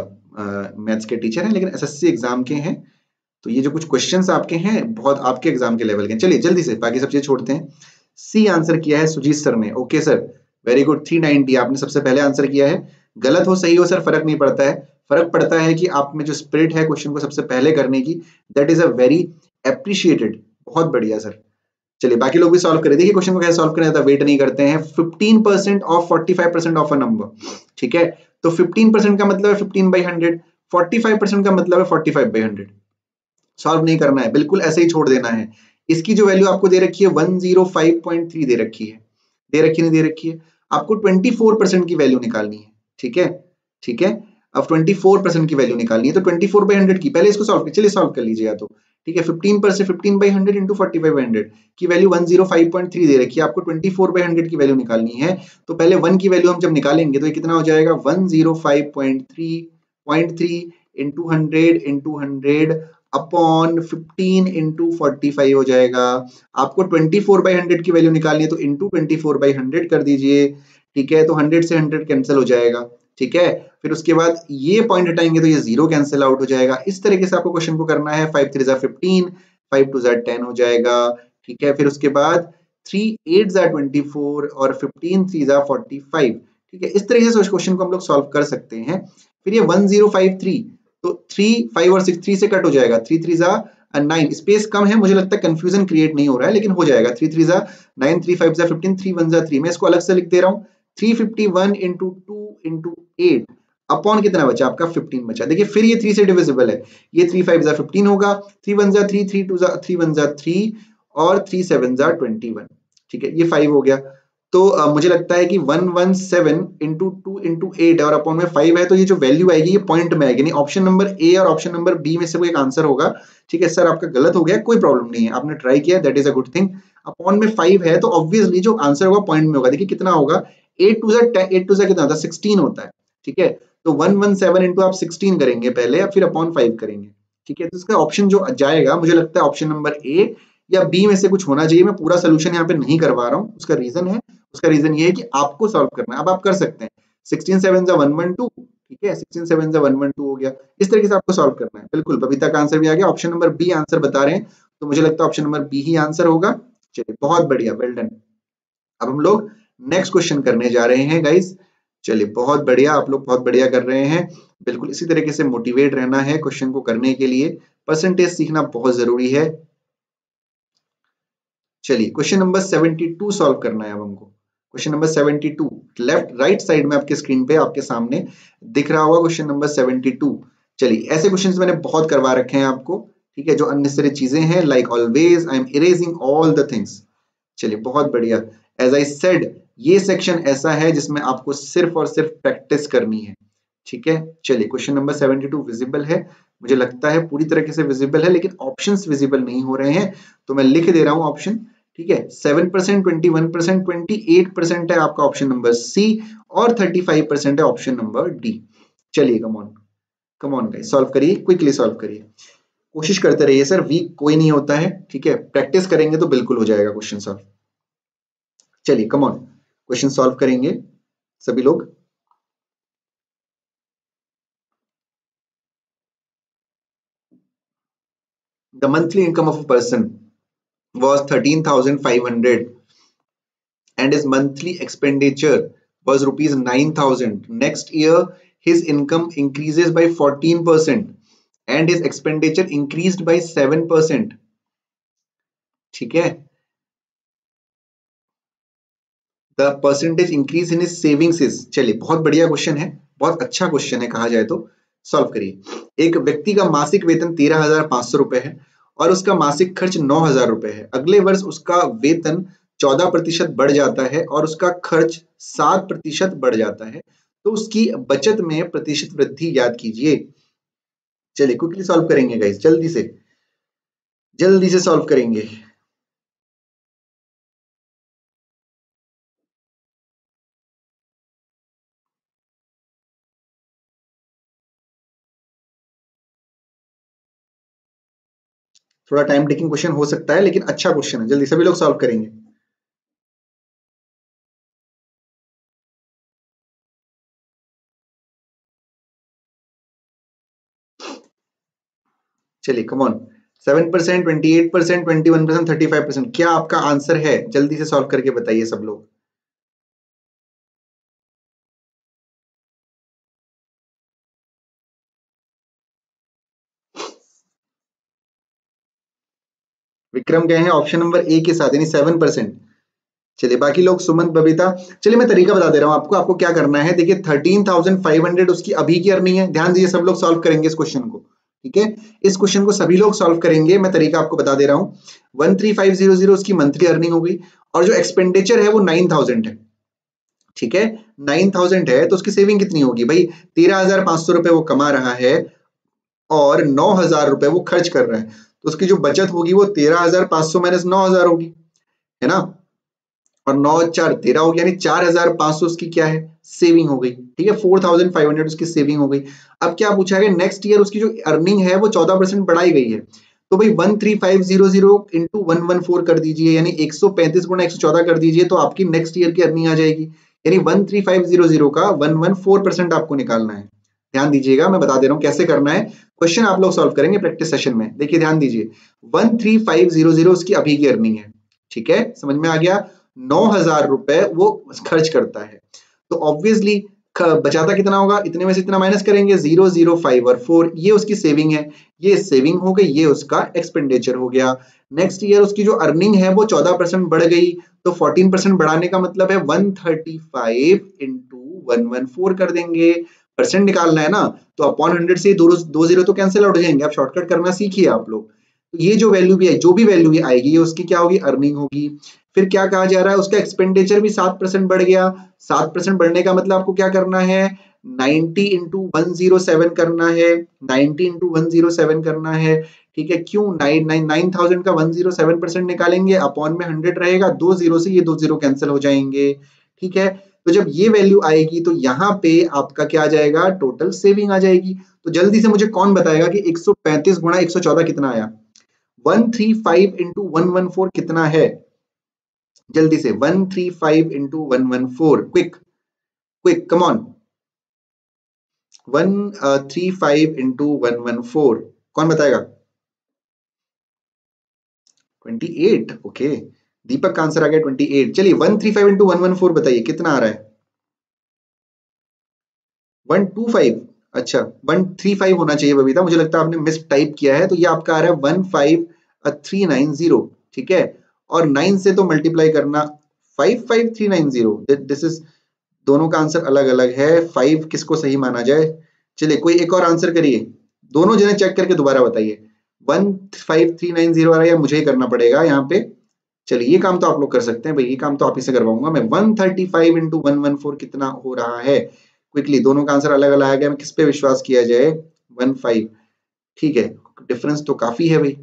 मैथ्स के टीचर हैं, लेकिन एसएससी एग्जाम के हैं, तो ये जो कुछ क्वेश्चंस आपके हैं बहुत आपके एग्जाम के लेवल के हैं। चलिए जल्दी से बाकी सब चीजें छोड़ते हैं। सी आंसर किया है सुजीत सर ने, okay sir, very good. Three ninety आपने सबसे पहले आंसर किया है, गलत हो सही हो सर फर्क नहीं पड़ता है, फर्क पड़ता है कि आप में जो स्पिरिट है क्वेश्चन को सबसे पहले करने की, that is a very appreciated. बहुत बढ़िया सर। चलिए बाकी लोग भी सॉल्व करें, देखिए क्वेश्चन को कैसे सॉल्व करें, वेट नहीं करते हैं। Fifteen percent of forty five percent of a number, ठीक है, तो फिफ्टीन परसेंट का मतलब है fifteen by hundred, forty five percent का मतलब है forty five by hundred. Solve नहीं करना है, बिल्कुल ऐसे ही छोड़ देना है। इसकी जो वैल्यू आपको दे रखी है one zero five point three दे रखी है, दे रखी नहीं दे रखी है, आपको ट्वेंटी फोर परसेंट की वैल्यू निकालनी है, ठीक है, ठीक है। अब ट्वेंटी फोर परसेंट की वैल्यू निकालनी है, तो ट्वेंटी फोर बाई हंड्रेड की पहले इसको सॉल्व, चलिए सॉल्व कर लीजिएगा, तो ठीक है। Fifteen percent fifteen by hundred into forty five by hundred की value one zero five point three दे रखी है, आपको ट्वेंटी फोर बाई हंड्रेड की वैल्यू निकालनी है, तो पहले वन की वैल्यू हम जब निकालेंगे तो ये कितना हो जाएगा, one zero five point three point three into hundred into hundred upon fifteen into forty five हो जाएगा। आपको ट्वेंटी फोर बाई हंड्रेड की वैल्यू निकालनी है, तो into twenty four by hundred कर दीजिए, ठीक है, तो हंड्रेड से हंड्रेड कैंसिल हो जाएगा, ठीक है। फिर उसके बाद ये पॉइंट हटाएंगे तो ये जीरो कैंसिल आउट हो जाएगा। इस तरीके से आपको क्वेश्चन को करना है। फाइव थ्री जा फिफ्टीन, फाइव टू जा टेन हो जाएगा, ठीक है। फिर उसके बाद थ्री एट जा ट्वेंटी फोर और फिफ्टीन थ्री जा फोर्टी फाइव, ठीक है। इस तरीके से उस क्वेश्चन को हम लोग सॉल्व कर सकते हैं। फिर ये वन जीरो फाइव थ्री, तो थ्री फाइव और सिक्स थ्री से कट हो जाएगा, थ्री थ्री जा नाइन, स्पेस कम है, मुझे लगता है कंफ्यूजन क्रिएट नहीं हो रहा है, लेकिन हो जाएगा। थ्री थ्री जा नाइन, थ्री फाइव जा फिफ्टीन, थ्री वन जा थ्री, मैं इसको अलग से लिख दे रहा हूँ, three fifty one into two into eight upon कितना बचा आपका, फिफ्टीन बचा। देखिए फिर ये थ्री से डिविजिबल है, ये थ्री फाइव जा फिफ्टीन होगा, थ्री वन जा थ्री, थ्री टू जा थ्री वन जा थ्री और थ्री सेवन जा ट्वेंटी वन, ठीक है, ये फाइव हो गया। तो uh, मुझे लगता है कि one one seven into two into eight और अपॉन में फाइव है, तो ये जो वैल्यू आएगी ये पॉइंट में आएगी, यानी ऑप्शन नंबर ए और ऑप्शन नंबर बी में से कोई एक आंसर होगा। ठीक है सर, आपका गलत हो गया, कोई प्रॉब्लम नहीं है, आपने ट्राई किया, that is a good thing. Upon में फाइव है तो ऑब्वियसली जो आंसर होगा पॉइंट में होगा। देखिए कितना होगा, एट टू ज़ा एट टू ज़ा कितना होता है, सिक्सटीन होता है। ठीक है, तो वन वन सेवन इंटू आप सिक्सटीन करेंगे पहले, फिर अपॉन फाइव करेंगे। ठीक है, तो इसका ऑप्शन जो जाएगा मुझे लगता है ऑप्शन नंबर ए या बी में से कुछ होना चाहिए। मैं पूरा सोल्यूशन यहाँ पे नहीं करवा रहा हूँ, उसका रीजन है उसका रीजन ये है कि आपको सॉल्व करना है। अब आप कर सकते हैं, सिक्सटीन सेवन जा वन वन टू, ठीक है, सिक्सटीन सेवन जा वन वन टू हो गया, इस तरीके से आपको सॉल्व करना है। बिल्कुल, बबीता का आंसर भी आ गया, ऑप्शन नंबर बी आंसर बता रहे हैं, तो मुझे लगता है ऑप्शन नंबर बी ही आंसर होगा। चलिए बहुत बढ़िया, वेल डन। अब हम लोग नेक्स्ट क्वेश्चन करने जा रहे हैं गाइस। चलिए बहुत बढ़िया, आप लोग बहुत बढ़िया कर रहे हैं। बिल्कुल इसी तरीके से मोटिवेट रहना है क्वेश्चन को करने के लिए, परसेंटेज सीखना बहुत जरूरी है। चलिए question number seventy two solve करना है अब हमको। Question number seventy two, left right side में आपके स्क्रीन पे आपके सामने दिख रहा होगा क्वेश्चन नंबर सेवेंटी टू। चलिए ऐसे क्वेश्चंस मैंने बहुत करवा रखे हैं आपको, ठीक है, जो अननेसेसरी चीजें हैं, like always I am erasing all the things. चलिए बहुत बढ़िया, एज आई सेड ये सेक्शन ऐसा है जिसमें आपको सिर्फ और सिर्फ प्रैक्टिस करनी है। ठीक है, चलिए question number seventy two visible है, मुझे लगता है पूरी तरीके से विजिबल है, लेकिन ऑप्शंस विजिबल नहीं हो रहे हैं, तो मैं लिख दे रहा हूं ऑप्शन। ठीक है, seven percent, twenty one percent, twenty eight percent है आपका ऑप्शन नंबर सी, और थर्टी फाइव परसेंट है ऑप्शन नंबर डी। चलिए come on come on guys, solve करिए, क्विकली सॉल्व करिए, कोशिश करते रहिए सर, वीक कोई नहीं होता है। ठीक है, प्रैक्टिस करेंगे तो बिल्कुल हो जाएगा क्वेश्चन सॉल्व। चलिए कम ऑन, क्वेश्चन सॉल्व करेंगे सभी लोग। The monthly income of a person was thirteen thousand five hundred and his monthly expenditure was rupees nine thousand. Next year his income increases by fourteen percent and his expenditure increased by seven percent. ठीक है, the percentage increase in savings is. चलिए बहुत बढ़िया question है, बहुत अच्छा question है कहा जाए तो। सॉल्व करिए। एक व्यक्ति का मासिक वेतन तेरह हजार पांच सौ रुपए है और उसका मासिक खर्च नौ हजार रुपए है। अगले वर्ष उसका वेतन चौदह प्रतिशत बढ़ जाता है और उसका खर्च सात प्रतिशत बढ़ जाता है, तो उसकी बचत में प्रतिशत वृद्धि याद कीजिए। चलिए क्विकली सॉल्व करेंगे गाइस, जल्दी से जल्दी से सॉल्व करेंगे। थोड़ा टाइम टेकिंग क्वेश्चन हो सकता है, लेकिन अच्छा क्वेश्चन है, जल्दी सभी लोग सॉल्व करेंगे। चलिए come on, seven percent, twenty eight percent, twenty one percent, thirty five percent, क्या आपका आंसर है? जल्दी से सॉल्व करके बताइए सब लोग। विक्रम गए हैं ऑप्शन नंबर ए के साथ, यानी सेवन परसेंट। चलिए बाकी लोग, सुमंत, बबीता, चलिए मैं तरीका बता दे रहा हूं आपको, आपको क्या करना है। देखिए थर्टीन थाउजेंड फाइव हंड्रेड उसकी अभी की अर्निंग है, ध्यान दीजिए, सब लोग सॉल्व करेंगे इस क्वेश्चन को। ठीक है, इस क्वेश्चन को सभी लोग सॉल्व करेंगे, मैं तरीका आपको बता दे रहा हूँ। One three five zero zero उसकी मंथली अर्निंग हो गई, और जो एक्सपेंडिचर है वो नाइन थाउजेंड है। ठीक है, नाइन थाउजेंड है तो उसकी सेविंग कितनी होगी भाई? तेरह हजार पांच सौ रुपए वो कमा रहा है और नौ हजार रुपए वो खर्च कर रहा है, तो उसकी जो बचत होगी वो तेरह हजार पांच सौ माइनस नौ हजार होगी, है ना, और नौ चार तेरह हो गया, यानी चार हजार पांच सौ उसकी क्या है, सेविंग हो गई। ठीक है, फोर थाउजेंड फाइव हंड्रेड उसकी सेविंग हो गई। अब क्या पूछा गया, नेक्स्ट ईयर उसकी जो अर्निंग है वो चौदह परसेंट बढ़ाई गई है, तो भाई one three five zero zero into one one four कर दीजिए, यानी एक सौ पैंतीस गुना एक सौ चौदह कर दीजिए, तो आपकी नेक्स्ट ईयर की अर्निंग आ जाएगी। यानी one three five zero zero का वन वन फोर परसेंट आपको निकालना है। ध्यान दीजिएगा, मैं बता दे रहा हूं कैसे करना है, क्वेश्चन आप लोग सॉल्व करेंगे प्रैक्टिस सेशन में। देखिए ध्यान दीजिए, one three five zero zero उसकी अभी की अर्निंग है। ठीक है, समझ में आ गया, नौ हजार रुपए वो खर्च करता है, तो ऑब्वियसली बचाता कितना होगा, इतने में से इतना माइनस करेंगे, जीरो जीरो फाइव और फोर, ये उसकी सेविंग है, ये सेविंग हो गई, ये उसका एक्सपेंडिचर हो गया। नेक्स्ट ईयर उसकी जो अर्निंग है वो चौदह परसेंट बढ़ गई, तो फोर्टीन परसेंट बढ़ाने का मतलब है one thirty five into one one four कर देंगे, परसेंट निकालना है ना, तो अपॉन हंड्रेड से दो दो जीरो तो कैंसिल आउट हो जाएंगे। आप शॉर्टकट करना सीखिए आप लोग। तो ये जो वैल्यू भी है, जो भी वैल्यू भी आएगी, ये उसकी क्या होगी, अर्निंग होगी। फिर क्या कहा जा रहा है, उसका एक्सपेंडिचर भी सात परसेंट बढ़ गया। सात परसेंट बढ़ने का मतलब आपको क्या करना है, ninety into one zero seven करना है, ninety into one zero seven करना है। ठीक है, क्यों, नाइन नाइन नाइन थाउजेंड का वन जीरो सेवन परसेंट निकालेंगे, अपॉन में हंड्रेड रहेगा, दो जीरो से ये दो जीरो कैंसिल हो जाएंगे। ठीक है, तो जब ये वैल्यू आएगी तो यहाँ पे आपका क्या आ जाएगा, टोटल सेविंग आ जाएगी। तो जल्दी से मुझे कौन बताएगा कि एक सौ पैंतीस गुणा एक सौ चौदह कितना आया, one three five into one one four कितना है, जल्दी से, one three five into one one four, quick quick come on, one three five into one one four, कौन बताएगा, ट्वेंटी एट, ओके, दीपक का आंसर आ गया ट्वेंटी एट। चलिए one three five into one one four बताइए कितना आ रहा है, वन टू फाइव, अच्छा वन थ्री फाइव होना चाहिए बबीता, मुझे लगता है आपने मिस टाइप किया है, तो ये आपका आ रहा है one five three nine zero. ठीक है, और नाइन से तो मल्टीप्लाई करना, five five three nine zero, this is, दोनों का आंसर अलग अलग है, फाइव किसको सही माना जाए। चलिए कोई एक और आंसर करिए, दोनों जने चेक करके दोबारा बताइए, one five three nine zero आ रहा है या मुझे ही करना पड़ेगा यहाँ पे। चलिए ये काम तो आप लोग कर सकते हैं भाई, ये काम तो आप ही से करवाऊंगा मैं। One thirty five into one one four कितना हो रहा है, क्विकली, दोनों का आंसर अलग अलग आ गया, किस पे विश्वास किया जाए, वन फाइव, ठीक है, डिफरेंस तो काफी है भाई,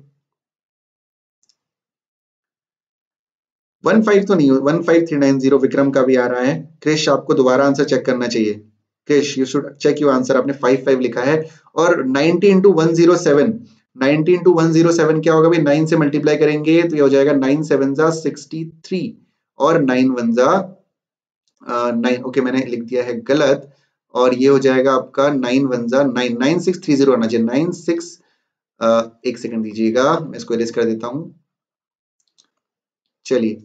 वन फाइव तो नहीं, one five three nine zero Vikram का भी आ रहा है। क्रिश आपको दोबारा आंसर चेक करना चाहिए, Krish you should check your answer, आपने फाइव फाइव लिखा है। और ninety into one zero seven, ninety into one zero seven क्या होगा भाई, नाइन से मल्टीप्लाई करेंगे तो ये हो जाएगा नाइन सेवन जा सिक्सटी थ्री, और नाइन वन जा नाइन, ओके मैंने लिख दिया है गलत, और ये हो जाएगा आपका नाइन वन जा nine, nine six three zero आना चाहिए, नाइन सिक्स, एक सेकंड दीजिएगा मैं इसको इरेज कर देता हूँ। चलिए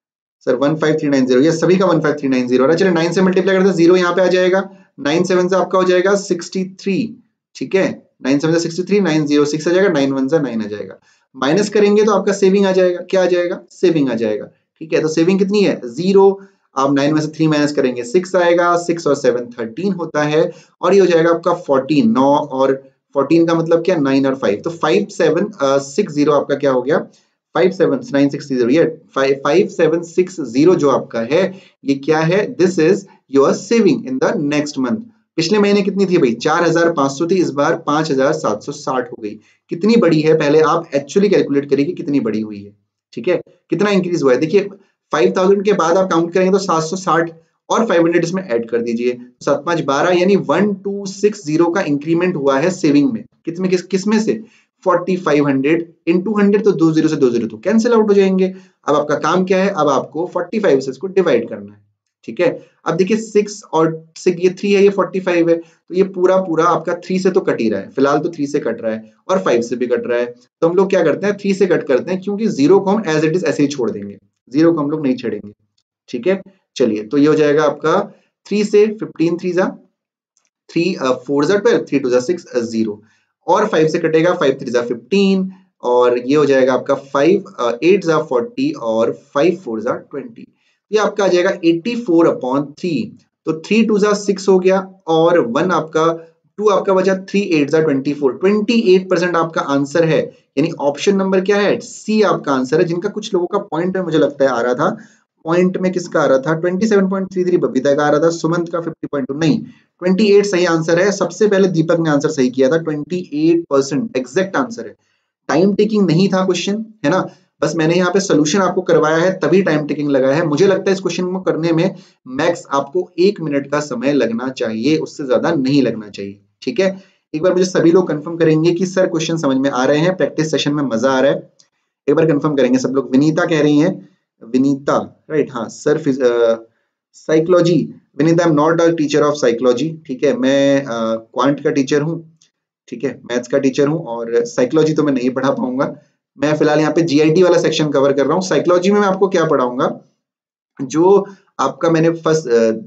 sir one five three nine zero, ये सभी का one five three nine zero रहा है। चलिए नाइन से मल्टीप्लाई करते हैं, जीरो यहाँ पे आ जाएगा, नाइन सेवन से आपका हो जाएगा सिक्सटी थ्री, ठीक है, नाइन सेवन से sixty three, nine zero six आ जाएगा, नाइन वन से नाइन आ जाएगा, माइनस करेंगे तो आपका सेविंग आ जाएगा, क्या आ जाएगा, सेविंग आ जाएगा। ठीक है, तो सेविंग कितनी है, जीरो, आप नाइन में से थ्री माइनस करेंगे सिक्स आएगा, सिक्स और सेवन थर्टीन होता है, और ये हो जाएगा आपका फोर्टीन, नौ और फोर्टीन का मतलब क्या, नाइन और फाइव, तो फाइव सेवन सिक्स जीरो आपका क्या हो गया, five seven nine six zero, ये फाइव सेवन सिक्स जीरो जो आपका है, ये क्या है, this is your saving in the next month. पिछले महीने कितनी थी भाई, चार हजार पांच सौ थी, इस बार पांच हजार सात सौ साठ हो गई। कितनी बड़ी है, पहले आप एक्चुअली कैलकुलेट करिए कि कितनी बड़ी हुई है। ठीक है, कितना इंक्रीज हुआ है, देखिए फाइव थाउजेंड के बाद आप काउंट करेंगे तो सात सौ साठ, और फाइव हंड्रेड इसमें ऐड कर दीजिए, सात पांच बारह, यानी वन टू सिक्स जीरो का इंक्रीमेंट हुआ है सेविंग में, कितने किस किस में से, forty five hundred into hundred, तो दो जीरो से दो जीरो तो कैंसिल आउट हो जाएंगे। अब आपका काम क्या है, अब आपको फोर्टी फाइव से इसको डिवाइड करना है। ठीक है, अब देखिए सिक्स और सिक्स, ये थ्री है, ये फोर्टी फाइव है, तो ये पूरा पूरा आपका थ्री से तो कट ही रहा है, फिलहाल तो थ्री से कट रहा है, और फाइव से भी कट रहा है, तो हम लोग क्या करते हैं, थ्री से कट करते हैं, क्योंकि जीरो को हम एज इट इज ऐसे ही छोड़ देंगे, जीरो को हम लोग नहीं छेड़ेंगे। ठीक है, चलिए तो ये हो जाएगा आपका थ्री से फिफ्टीन थ्री जा थ्री, फोर जा ट्वेल्व, थ्री टू जा सिक्स, जीरो, और फाइव से कटेगा, फाइव थ्री जा फिफ्टीन, और ये हो जाएगा आपका फाइव एट जा फोर्टी, और फाइव फोर जा ट्वेंटी, ये आपका आ जाएगा एटी फोर अपॉन थ्री, तो थ्री टू जा सिक्स हो गया, और वन आपका टू आपका बचा, थ्री एट जा twenty four, twenty eight percent आपका आंसर है, यानी ऑप्शन नंबर क्या है, सी आपका आंसर है। जिनका कुछ लोगों का पॉइंट में मुझे लगता है आ रहा था, पॉइंट में किसका आ रहा था, twenty seven point three three Babita का आ रहा था, सुमंत का फिफ्टी पॉइंट टू, नहीं ट्वेंटी एट सही आंसर है। सबसे पहले दीपक ने आंसर सही किया था, twenty eight percent exact answer है, टाइम टेकिंग नहीं था क्वेश्चन, है ना, बस मैंने यहाँ पे सोल्यूशन आपको करवाया है तभी टाइम टेकिंग लगा है। मुझे लगता है इस क्वेश्चन को करने में मैक्स आपको एक मिनट का समय लगना चाहिए, उससे ज्यादा नहीं लगना चाहिए। ठीक है, एक बार मुझे सभी लोग कंफर्म करेंगे कि सर क्वेश्चन समझ में आ रहे हैं, प्रैक्टिस सेशन में मजा आ रहा है, एक बार कंफर्म करेंगे सब लोग। विनीता कह रही है, विनीता राइट, हाँ sir psychology, Vinita I am not a teacher of psychology, ठीक है, मैं क्वांट uh, का टीचर हूँ, ठीक है, मैथ्स का टीचर हूँ, और साइकोलॉजी तो मैं नहीं पढ़ा पाऊंगा, मैं फिलहाल यहाँ पे जीआईटी वाला सेक्शन कवर कर रहा हूँ। साइकोलॉजी में मैं आपको क्या पढ़ाऊंगा, जो आपका मैंने फर्स्ट,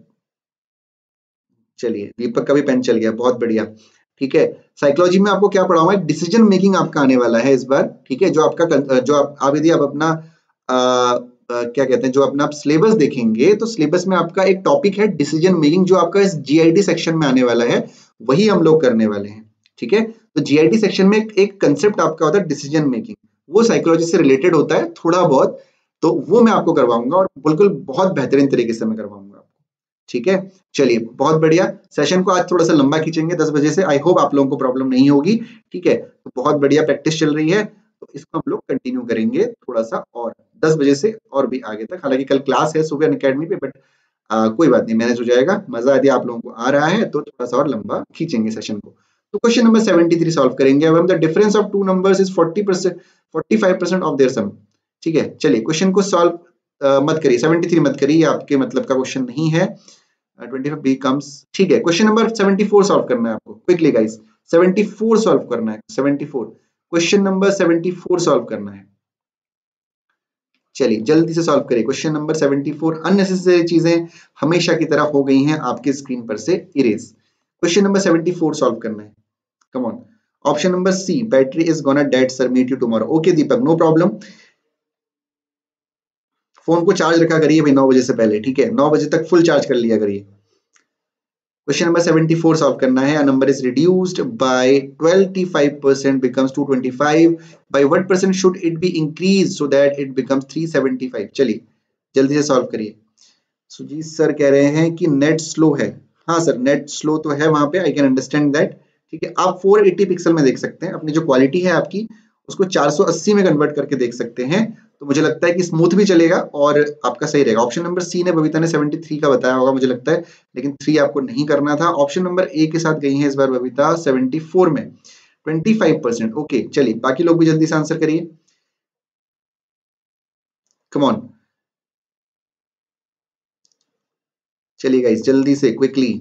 चलिए दीपक का भी पेन चल गया, बहुत बढ़िया। ठीक है, साइकोलॉजी में आपको क्या पढ़ाऊंगा, डिसीजन मेकिंग आपका आने वाला है इस बार। ठीक है, जो आपका जो आप, आप यदि आप अपना आ, आ, क्या कहते हैं, जो अपना आप सिलेबस देखेंगे तो सिलेबस में आपका एक टॉपिक है डिसीजन मेकिंग, जो आपका इस जीआईटी सेक्शन में आने वाला है, वही हम लोग करने वाले हैं। ठीक है, तो जीआईटी सेक्शन में एक कंसेप्ट आपका होता है डिसीजन मेकिंग, वो साइकोलॉजी से रिलेटेड होता है थोड़ा बहुत, तो वो मैं आपको करवाऊंगा और बिल्कुल बहुत बेहतरीन तरीके से मैं करवाऊंगा आपको। ठीक है, चलिए बहुत बढ़िया। सेशन को आज थोड़ा सा लंबा खींचेंगे दस बजे से, आई होप आप लोगों को प्रॉब्लम नहीं होगी। ठीक है, तो बहुत बढ़िया प्रैक्टिस चल रही है, तो इसको हम लोग कंटिन्यू करेंगे थोड़ा सा और दस बजे से और भी आगे तक। हालांकि कल क्लास है सुबह अकेडमी पे, बट आ, कोई बात नहीं, मैनेज हो जाएगा। मजा यदि आप लोगों को आ रहा है तो थोड़ा सा और लंबा खींचेंगे सेशन को। तो question number seventy three solve करेंगे। अब हम the difference of two numbers is forty percent forty five percent of their sum. ठीक है, चलिए क्वेश्चन को सॉल्व मत करिए, सेवेंटी थ्री मत करिए, आपके मतलब का क्वेश्चन नहीं है। ट्वेंटी फाइव becomes, ठीक है, question number seventy four solve करना है आपको quickly guys. Seventy four solve करना है, seventy four, question number seventy four solve करना है। चलिए जल्दी से सॉल्व करिए question number seventy four. Unnecessary चीजें हमेशा की तरह हो गई हैं आपके स्क्रीन पर से erase. Question number seventy four solve करना है, come on. Option number C, battery is gonna dead sir, meet you tomorrow. Okay Deepak, no problem, phone को चार्ज रखा करिए भाई नौ बजे से पहले। ठीक है, नौ बजे तक फुल चार्ज कर लिया करिए। Question number seventy four solve करना है। A number is reduced by twenty-five percent becomes two twenty-five. By what percent should it be increased so that it becomes three seventy-five? चलिए जल्दी से सॉल्व करिए। Sujit sir कह रहे हैं कि नेट स्लो है। हाँ सर, नेट स्लो तो है वहां पे, आई कैन अंडरस्टैंड दैट। ठीक है, आप फोर एटी पिक्सल में देख सकते हैं, अपनी जो क्वालिटी है आपकी उसको चार सौ अस्सी में कन्वर्ट करके देख सकते हैं, तो मुझे लगता है कि स्मूथ भी चलेगा और आपका सही रहेगा। ऑप्शन नंबर सी ने बबीता ने सेवेंटी थ्री का बताया होगा मुझे लगता है, लेकिन थ्री आपको नहीं करना था। ऑप्शन नंबर ए के साथ गई है इस बार बबीता सेवेंटी फोर में, ट्वेंटी फाइव परसेंट। ओके चलिए बाकी लोग भी जल्दी से आंसर करिए, कम ऑन। चलिए गाइस जल्दी से क्विकली,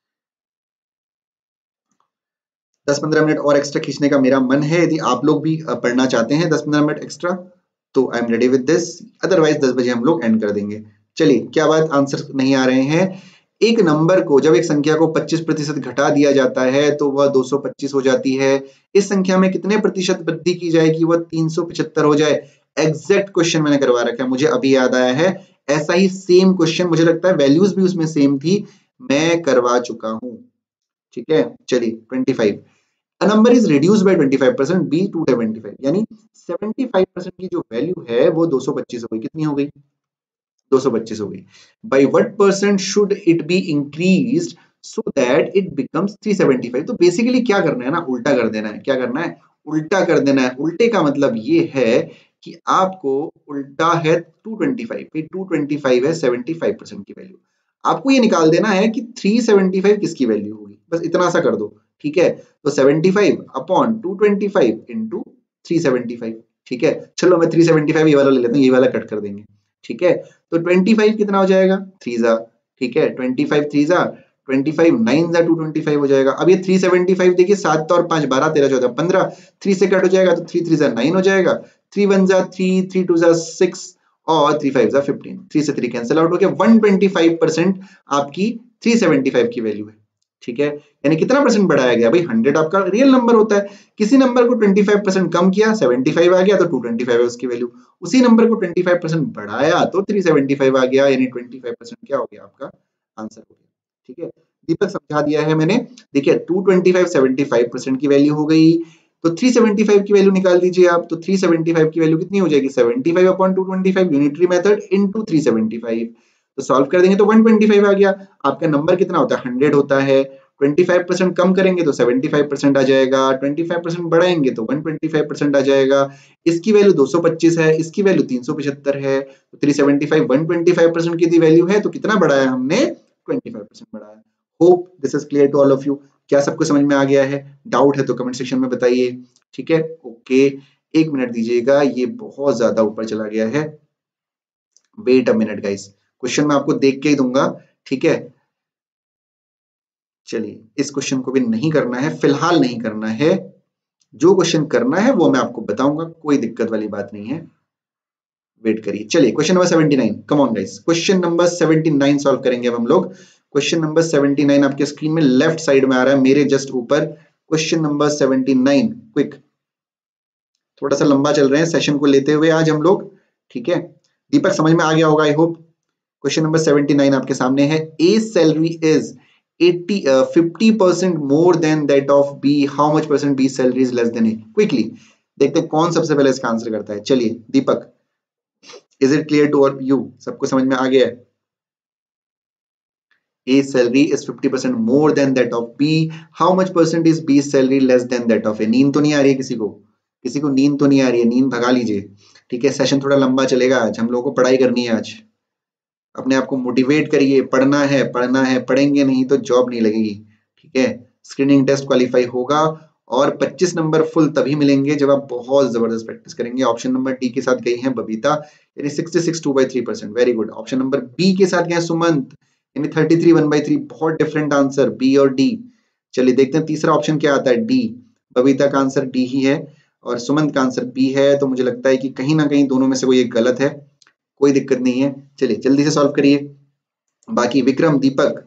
दस पंद्रह मिनट और एक्स्ट्रा खींचने का मेरा मन है। यदि आप लोग भी पढ़ना चाहते हैं दस पंद्रह मिनट एक्स्ट्रा तो I am ready with this, otherwise दस बजे हम लोग एंड कर देंगे। चलिए क्या बात, आंसर नहीं आ रहे हैं। एक नंबर को, जब एक संख्या को पच्चीस प्रतिशत घटा दिया जाता है तो वह दो सौ पच्चीस हो जाती है। इस संख्या में कितने प्रतिशत वृद्धि की जाए कि वह तीन सौ पचहत्तर हो जाए? एग्जैक्ट क्वेश्चन मैंने करवा रखा है, मुझे अभी याद आया है। ऐसा ही सेम क्वेश्चन, मुझे लगता है वैल्यूज भी उसमें सेम थी, मैं करवा चुका हूं। ठीक है, चलिए twenty five, A number is reduced by twenty-five percent, B two seventy-five, यानी पचहत्तर परसेंट की जो वैल्यू है वो दो सौ पच्चीस हो गई। कितनी हो गई? दो सौ पच्चीस हो गई। By what percent should it be increased so that it becomes three seventy-five? तो बेसिकली क्या करना है ना, उल्टा कर देना है। क्या करना है? उल्टा कर देना है। उल्टे का मतलब ये है कि आपको उल्टा है two twenty five, two twenty five है सेवेंटी फाइव परसेंट की वैल्यू, आपको ये निकाल देना है कि थ्री सेवेंटी फाइव किसकी वैल्यू होगी, बस इतना सा कर दो। ठीक है, तो seventy five upon two twenty five into three seventy five. ठीक है, चलो मैं थ्री सेवेंटी फाइव ये वाला ले लेता हूँ, ये वाला कट कर देंगे। ठीक है, तो ट्वेंटी फाइव कितना हो जाएगा? थ्री जा, ठीक है, ट्वेंटी फाइव थ्री जा ट्वेंटी फाइव, नाइन जा टू ट्वेंटी फाइव हो जाएगा। अब ये थ्री सेवेंटी फाइव देखिए, सात और पांच बारह, तेरह चौदह पंद्रह, थ्री से कट हो जाएगा तो थ्री थ्री जा नाइन हो जाएगा, थ्री वन जा थ्री, थ्री टू जा सिक्स और थ्री फाइव जा फिफ्टीन, थ्री से थ्री कैंसिल आउट हो गया। वन ट्वेंटी फाइव परसेंट आपकी थ्री सेवेंटी फाइव की वैल्यू है। ठीक है, यानी कितना परसेंट बढ़ाया गया भाई? हंड्रेड आपका रियल नंबर होता है, किसी नंबर को पच्चीस परसेंट कम किया, पचहत्तर आ गया तो टू ट्वेंटी फाइव है उसकी वैल्यू। उसी नंबर को पच्चीस परसेंट बढ़ाया तो तीन सौ पचहत्तर आ गया, यानी पच्चीस परसेंट क्या हो गया? आपका आंसर हो गया। ठीक है, दीपक समझा दिया है मैंने। देखिए टू ट्वेंटी फाइव पचहत्तर परसेंट की वैल्यू हो गई, तो तीन सौ पचहत्तर की वैल्यू निकाल दीजिए आप, तो तीन सौ पचहत्तर की वैल्यू कितनी हो जाएगी? पचहत्तर upon two twenty five, unitary method into तीन सौ पचहत्तर, तो सॉल्व कर देंगे तो एक सौ पच्चीस आ गया। आपका नंबर कितना होता है? हंड्रेड होता है। पच्चीस परसेंट कम करेंगे तो पचहत्तर परसेंट आ जाएगा, पच्चीस परसेंट बढ़ाएंगे तो एक सौ पच्चीस परसेंट आ जाएगा। इसकी वैल्यू दो सौ पच्चीस है, इसकी वैल्यू तीन सौ पचहत्तर है, तो तीन सौ पचहत्तर एक सौ पच्चीस परसेंट की वैल्यू है, तो कितना बढ़ाया हमने? पच्चीस परसेंट बढ़ाया। Hope this is clear to all of you. क्या सबको समझ में आ गया है? डाउट है तो कमेंट सेक्शन में बताइए। ठीक है, ओके, एक मिनट दीजिएगा, ये बहुत ज्यादा ऊपर चला गया है, wait a minute guys, question मैं आपको देख के ही दूंगा। ठीक है, चलिए इस क्वेश्चन को भी नहीं करना है, फिलहाल नहीं करना है, जो क्वेश्चन करना है वो मैं आपको बताऊंगा, कोई दिक्कत वाली बात नहीं है, वेट करिए। चलिए question number seventy nine, come on guys, question number seventy nine solve करेंगे अब हम लोग। क्वेश्चन नंबर सेवेंटी नाइन आपके स्क्रीन में लेफ्ट साइड में आ रहा है, मेरे जस्ट ऊपर। Question number seventy nine, quick, थोड़ा सा लंबा चल रहे हैं सेशन को लेते हुए आज हम लोग। ठीक है, दीपक समझ में आ गया होगा I hope. Question number seventy nine आपके सामने है। A salary is eighty uh, fifty percent more than that of B, how much percent B salary is less than A? Quickly, देखते हैं कौन सबसे पहले इसका आंसर करता है। चलिए Deepak, is it clear to you? सबको समझ में आ गया है? A salary is fifty percent more than that of B. How much percent is B's salary less than that of A? नींद तो नहीं आ रही है किसी को? किसी को नींद तो नहीं आ रही है? नींद भगा लीजिए। ठीक है, सेशन थोड़ा लंबा चलेगा आज, हम लोगों को पढ़ाई करनी है आज। अपने आप को मोटिवेट करिए, पढ़ना है पढ़ना है, पढ़ेंगे नहीं तो जॉब नहीं लगेगी। ठीक है, स्क्रीनिंग टेस्ट क्वालिफाई होगा और पच्चीस नंबर फुल तभी मिलेंगे जब आप बहुत जबरदस्त प्रैक्टिस करेंगे। ऑप्शन नंबर डी के साथ गई हैं बबीता, यानी sixty six two by three percent. Very good. Option number B के साथ गए सुमंत, यानी thirty three one by three. बहुत डिफरेंट आंसर, बी और डी। चलिए देखते हैं तीसरा ऑप्शन क्या आता है। डी, बबीता का आंसर डी ही है और सुमंत का आंसर बी है, तो मुझे लगता है कि कहीं ना कहीं दोनों में से कोई एक गलत है। कोई दिक्कत नहीं है, चलिए जल्दी से सॉल्व करिए। बाकी विक्रम, दीपक,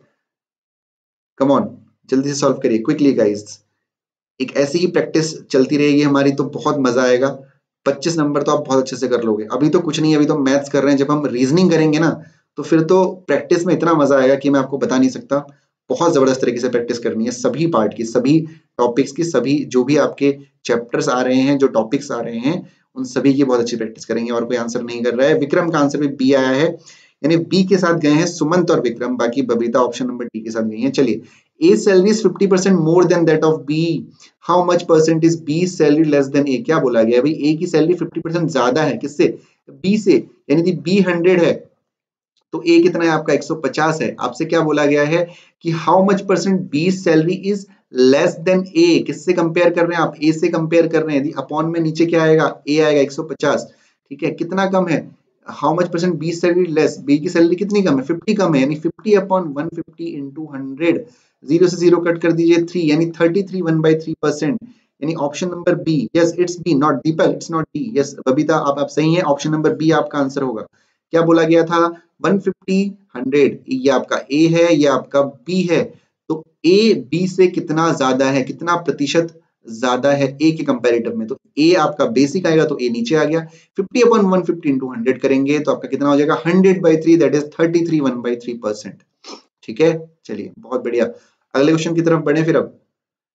कम ऑन, जल्दी से सॉल्व करिए क्विकली गाइस। एक ऐसी ही प्रैक्टिस चलती रहेगी हमारी तो बहुत मजा आएगा। पच्चीस नंबर तो आप बहुत अच्छे से कर लोगे। अभी तो कुछ नहीं, अभी तो मैथ्स कर रहे हैं। जब हम रीजनिंग करेंगे ना तो फिर तो प्रैक्टिस में इतना मजा आएगा कि मैं आपको बता नहीं सकता। बहुत जबरदस्त तरीके से प्रैक्टिस करनी है सभी पार्ट की, सभी टॉपिक्स की, सभी जो भी आपके चैप्टर्स आ रहे हैं, जो टॉपिक्स आ रहे हैं, उन सभी की बहुत अच्छी प्रैक्टिस करेंगे। और कोई आंसर नहीं कर रहा है। विक्रम का आंसर भी बी आया है, यानी बी के साथ गए हैं सुमंत और विक्रम। बाकी बबीता ऑप्शन नंबर डी के साथ गई है। चलिए, A salary is fifty percent more than that of B. How much percent is B salary less than A? क्या बोला गया भाई? ए की सैलरी फिफ्टी परसेंट ज्यादा है किससे? बी से, यानी बी हंड्रेड है तो ए कितना है आपका? एक सौ पचास है। आपसे क्या बोला गया है कि how much percent B salary is less than A? किससे कंपेयर कर रहे हैं आप? ए से कंपेयर कर रहे हैं। यदि अपॉन में नीचे क्या आएगा? ए आएगा एक सौ पचास। ठीक है, कितना कम है? How much percent B salary less? B की सैलरी कितनी कम है? फिफ्टी कम है, यानी fifty upon one fifty into hundred. Zero से जीरो कट कर दीजिए थ्री, यानी thirty three one by three percent, यानी option number B. Yes it's B, not Deepak, it's not D. Yes Babita, आप आप सही है, ऑप्शन नंबर बी आपका आंसर होगा। क्या बोला गया था? वन फिफ्टी हंड्रेड, ये आपका ए है, ये आपका बी है। तो ए बी से कितना ज्यादा है, कितना प्रतिशत ज्यादा है ए के कंपैरेटिव में? तो ए आपका बेसिक आएगा तो ए नीचे आ गया। Fifty upon one fifty into hundred करेंगे तो आपका कितना हो जाएगा? Hundred by three, that is thirty three one by three percent. ठीक है, चलिए बहुत बढ़िया। अगले क्वेश्चन की तरफ बढ़े फिर अब।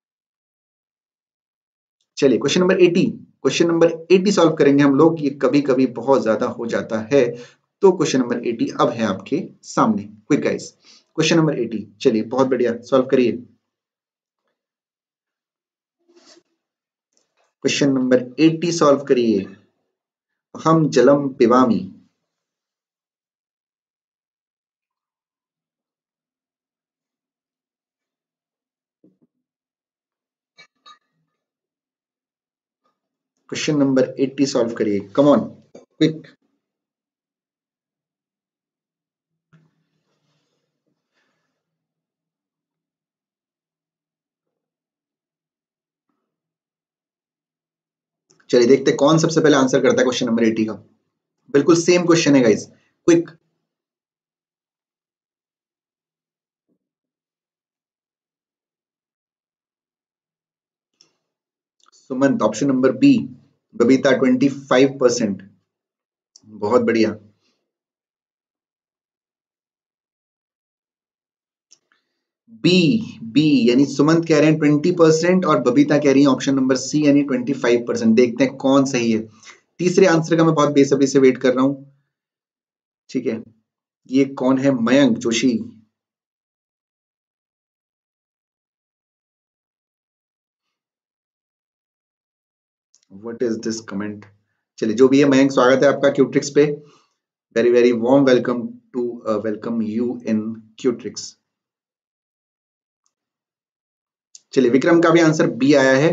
चलिए question number eighty, question number eighty solve करेंगे हम लोग। ये कभी कभी बहुत ज्यादा हो जाता है, तो क्वेश्चन नंबर एटी अब है आपके सामने। Quick guys, question number eighty, चलिए बहुत बढ़िया सॉल्व करिए। क्वेश्चन नंबर एटी सॉल्व करिए। हम जलम पिबामी। क्वेश्चन नंबर एटी सॉल्व करिए, कम ऑन क्विक। चलिए देखते हैं कौन सबसे पहले आंसर करता है क्वेश्चन नंबर एटी का। बिल्कुल सेम क्वेश्चन है guys, quick. Sumant option number B. Babita twenty five percent, बहुत बढ़िया। बी, बी यानी सुमंत कह रहे हैं ट्वेंटी परसेंट और बबीता कह रही है ऑप्शन नंबर सी यानी ट्वेंटी फाइव परसेंट। देखते हैं कौन सही है। तीसरे आंसर का मैं बहुत बेसब्री से वेट कर रहा हूं। ठीक है, ये कौन है? Mayank Joshi. What is this comment? चलिए जो भी है, मयंक स्वागत है आपका क्यूट्रिक्स पे। Very very warm welcome to welcome you in क्यूट्रिक्स। चलिए विक्रम का भी आंसर बी आया है,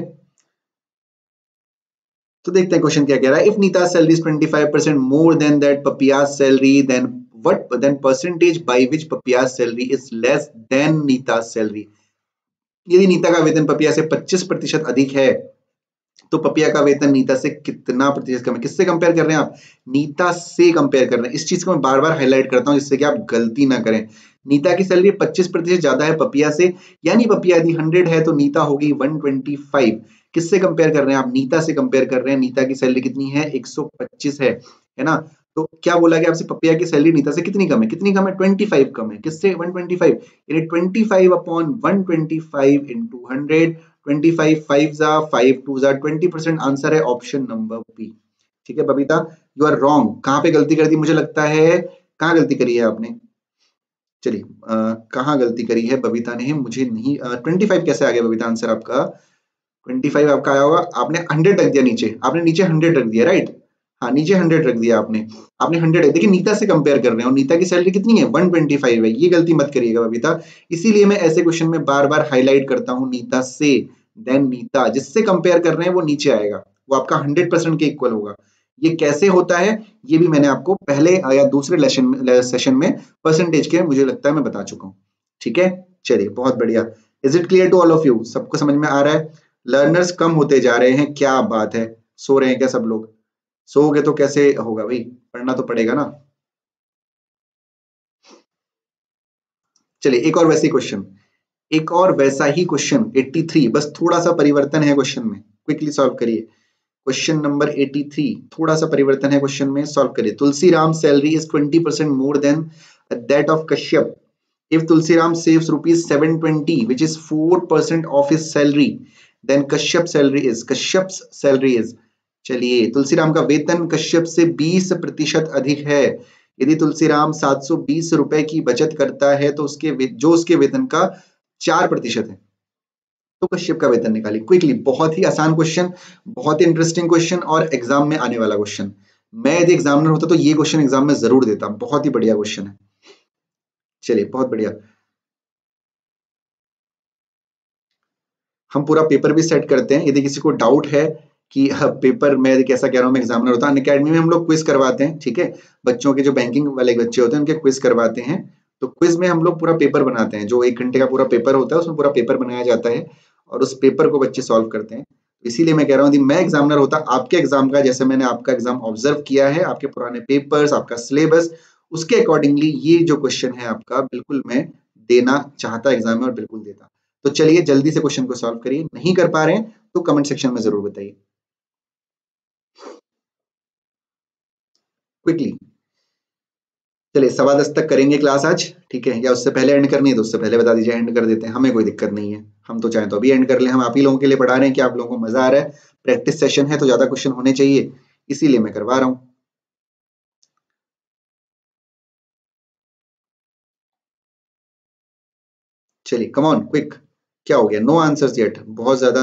तो देखते हैं क्वेश्चन क्या कह रहा है। If Nita salary is twenty five percent more than that Papiya's salary, then what then percentage by which Papiya's salary is less than Nita salary? यदि नीता का वेतन पपिया से पच्चीस प्रतिशत अधिक है तो पपिया का वेतन नीता से कितना प्रतिशत कम है? किससे कंपेयर कर रहे हैं आप? नीता से कंपेयर कर रहे हैं। इस चीज को मैं बार बार हाईलाइट करता हूं जिससे कि आप गलती ना करें। नीता की सैलरी पच्चीस प्रतिशत ज्यादा है पपिया से, यानी पपिया यदि हंड्रेड है तो नीता होगी वन ट्वेंटी फाइव। किससे कंपेयर कर रहे हैं आप? नीता से कंपेयर कर रहे हैं। नीता की सैलरी कितनी है? एक सौ पच्चीस है, है ना? तो क्या बोला गया आपसे? पपिया की सैलरी नीता से कितनी कम है? कितनी कम है? ट्वेंटी फाइव कम है। किससे? वन ट्वेंटी फाइव, यानी twenty five upon one twenty five into hundred. Twenty five five जा फाइव टू जा ट्वेंटी परसेंट आंसर है ऑप्शन नंबर बी। ठीक है बबीता, यू आर रॉन्ग। कहाँ पे गलती कर दी मुझे लगता है, कहाँ गलती करी है आपने? चलिए कहाँ गलती करी है बबीता ने, मुझे नहीं ट्वेंटी फाइव कैसे आ गया बबीता आंसर आपका? ट्वेंटी फाइव आपका आया होगा, आपने हंड्रेड रख दिया नीचे, आपने नीचे हंड्रेड रख दिया राइट। हाँ नीचे हंड्रेड रख दिया आपने, आपने हंड्रेड। देखिए नीता से कंपेयर कर रहे हैं और नीता की सैलरी कितनी है, वन ट्वेंटी फाइव है। ये गलती मत करिएगा बबीता, इसीलिए मैं ऐसे क्वेश्चन में बार बार हाईलाइट करता हूँ नीता से, देन नीता, जिससे कंपेयर कर रहे हैं वो नीचे आएगा, वो आपका हंड्रेड परसेंट के इक्वल होगा। ये कैसे होता है ये भी मैंने आपको पहले या दूसरे लेसन सेशन में परसेंटेज के मुझे लगता है मैं बता चुका हूँ। ठीक है चलिए बहुत बढ़िया। Is it clear to all of you? सबको समझ में आ रहा है? लर्नर्स कम होते जा रहे हैं, क्या बात है, सो रहे हैं क्या सब लोग? सोओगे तो कैसे होगा भाई, पढ़ना तो पड़ेगा ना। चलिए एक और वैसे क्वेश्चन, एक और वैसा ही क्वेश्चन तिरासी, बस थोड़ा सा परिवर्तन है क्वेश्चन में, क्विकली सॉल्व करिए। क्वेश्चन नंबर तिरासी, थोड़ा सा परिवर्तन है क्वेश्चन में, सॉल्व करिए। Tulsiram salary is twenty percent more than that of Kashyap. If Tulsiram saves rupees seven twenty, which is four percent of his salary, then Kashyap's salary is Kashyap's salary is चलिए तुलसीराम का वेतन कश्यप से बीस प्रतिशत अधिक है। यदि तुलसीराम सात सौ बीस रुपए की बचत करता है तो उसके जो उसके वेतन का चार प्रतिशत है, तो कश्यप का वेतन निकालिए क्विकली। बहुत ही आसान क्वेश्चन, बहुत ही इंटरेस्टिंग क्वेश्चन और एग्जाम में आने वाला क्वेश्चन। मैं यदि एग्जामिनर होता तो ये क्वेश्चन एग्जाम में जरूर देता, बहुत ही बढ़िया क्वेश्चन है। चलिए बहुत बढ़िया, हम पूरा पेपर भी सेट करते हैं। यदि किसी को डाउट है कि पेपर मैं कैसा कह रहा हूँ, मैं एग्जामिनर होता, अनअकैडमी में हम लोग क्विज करवाते हैं। ठीक है, बच्चों के जो बैंकिंग वाले बच्चे होते हैं उनके क्विज करवाते हैं, तो क्विज में हम लोग पूरा पेपर बनाते हैं, जो एक घंटे का पूरा पेपर होता है उसमें पूरा पेपर बनाया जाता है और उस पेपर को बच्चे सॉल्व करते हैं। इसीलिए मैं कह रहा हूँ यदि मैं एग्जामिनर होता, आपके एग्जाम का, जैसे मैंने आपका एग्जाम ऑब्जर्व किया है, आपके पुराने पेपर्स, आपका सिलेबस, उसके अकॉर्डिंगली ये जो क्वेश्चन है आपका बिल्कुल मैं देना चाहता एग्जाम में और बिल्कुल देता। तो चलिए जल्दी से क्वेश्चन को सॉल्व करिए, नहीं कर पा रहे हैं तो कमेंट सेक्शन में जरूर बताइए क्विकली। चलिए सवा दस तक करेंगे क्लास आज, ठीक है, या उससे पहले एंड करनी है तो उससे पहले बता दीजिए, एंड कर देते हैं, हमें कोई दिक्कत नहीं है। हम तो चाहें तो अभी एंड कर लें, हम आप ही लोगों के लिए पढ़ा रहे हैं कि आप लोगों को मजा आ रहा है, प्रैक्टिस सेशन है तो ज्यादा क्वेश्चन होने चाहिए, इसीलिए मैं करवा रहा हूं। चलिए कम ऑन क्विक, क्या हो गया, नो आंसर्स येट, बहुत ज्यादा।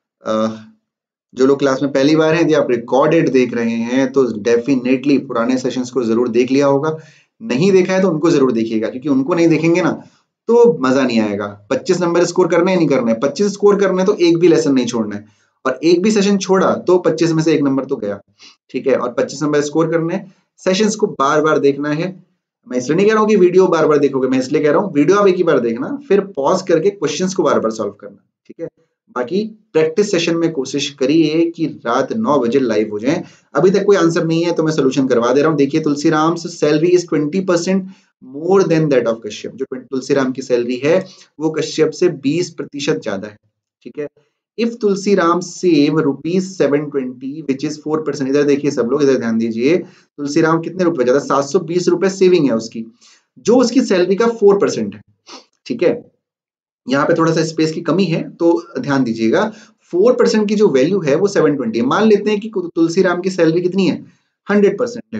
जो लोग क्लास में पहली बार हैं, यदि आप रिकॉर्डेड देख रहे हैं तो डेफिनेटली पुराने सेशंस को जरूर देख लिया होगा, नहीं देखा है तो उनको जरूर देखिएगा, क्योंकि उनको नहीं देखेंगे ना तो मजा नहीं आएगा। पच्चीस नंबर स्कोर करने हैं नहीं करने, पच्चीस स्कोर करने तो एक भी लेसन नहीं छोड़ना है, और एक भी सेशन छोड़ा तो पच्चीस में से एक नंबर तो गया। ठीक है, और पच्चीस नंबर स्कोर करने, सेशंस को बार बार देखना है। मैं इसलिए नहीं कह रहा हूँ कि वीडियो बार बार देखोगे, मैं इसलिए कह रहा हूँ वीडियो आप एक ही बार देखना, फिर पॉज करके क्वेश्चंस को बार बार सॉल्व करना। ठीक है, बाकी प्रैक्टिस सेशन में कोशिश करिए कि रात नौ बजे लाइव हो जाएं। अभी तक कोई आंसर नहीं है तो मैं सोल्यूशन करवा दे रहा हूं। देखिए Tulsiram salary is twenty percent more than that of Kashyap. जो तुलसीराम की सैलरी है वो कश्यप से बीस प्रतिशत ज्यादा है। ठीक है, if Tulsiram save rupees seven twenty which is four percent, इधर देखिए सब लोग, इधर ध्यान दीजिए, तुलसीराम कितने रुपए ज्यादा, सात सौ बीस रुपए सेविंग है उसकी, जो उसकी सैलरी का फोर परसेंट है। ठीक है, यहाँ पे थोड़ा सा स्पेस की कमी है तो ध्यान दीजिएगा। फोर परसेंट की जो वैल्यू है वो सेवन ट्वेंटी है। मान लेते हैं कि तुलसीराम की सैलरी कितनी है, हंड्रेड परसेंट है,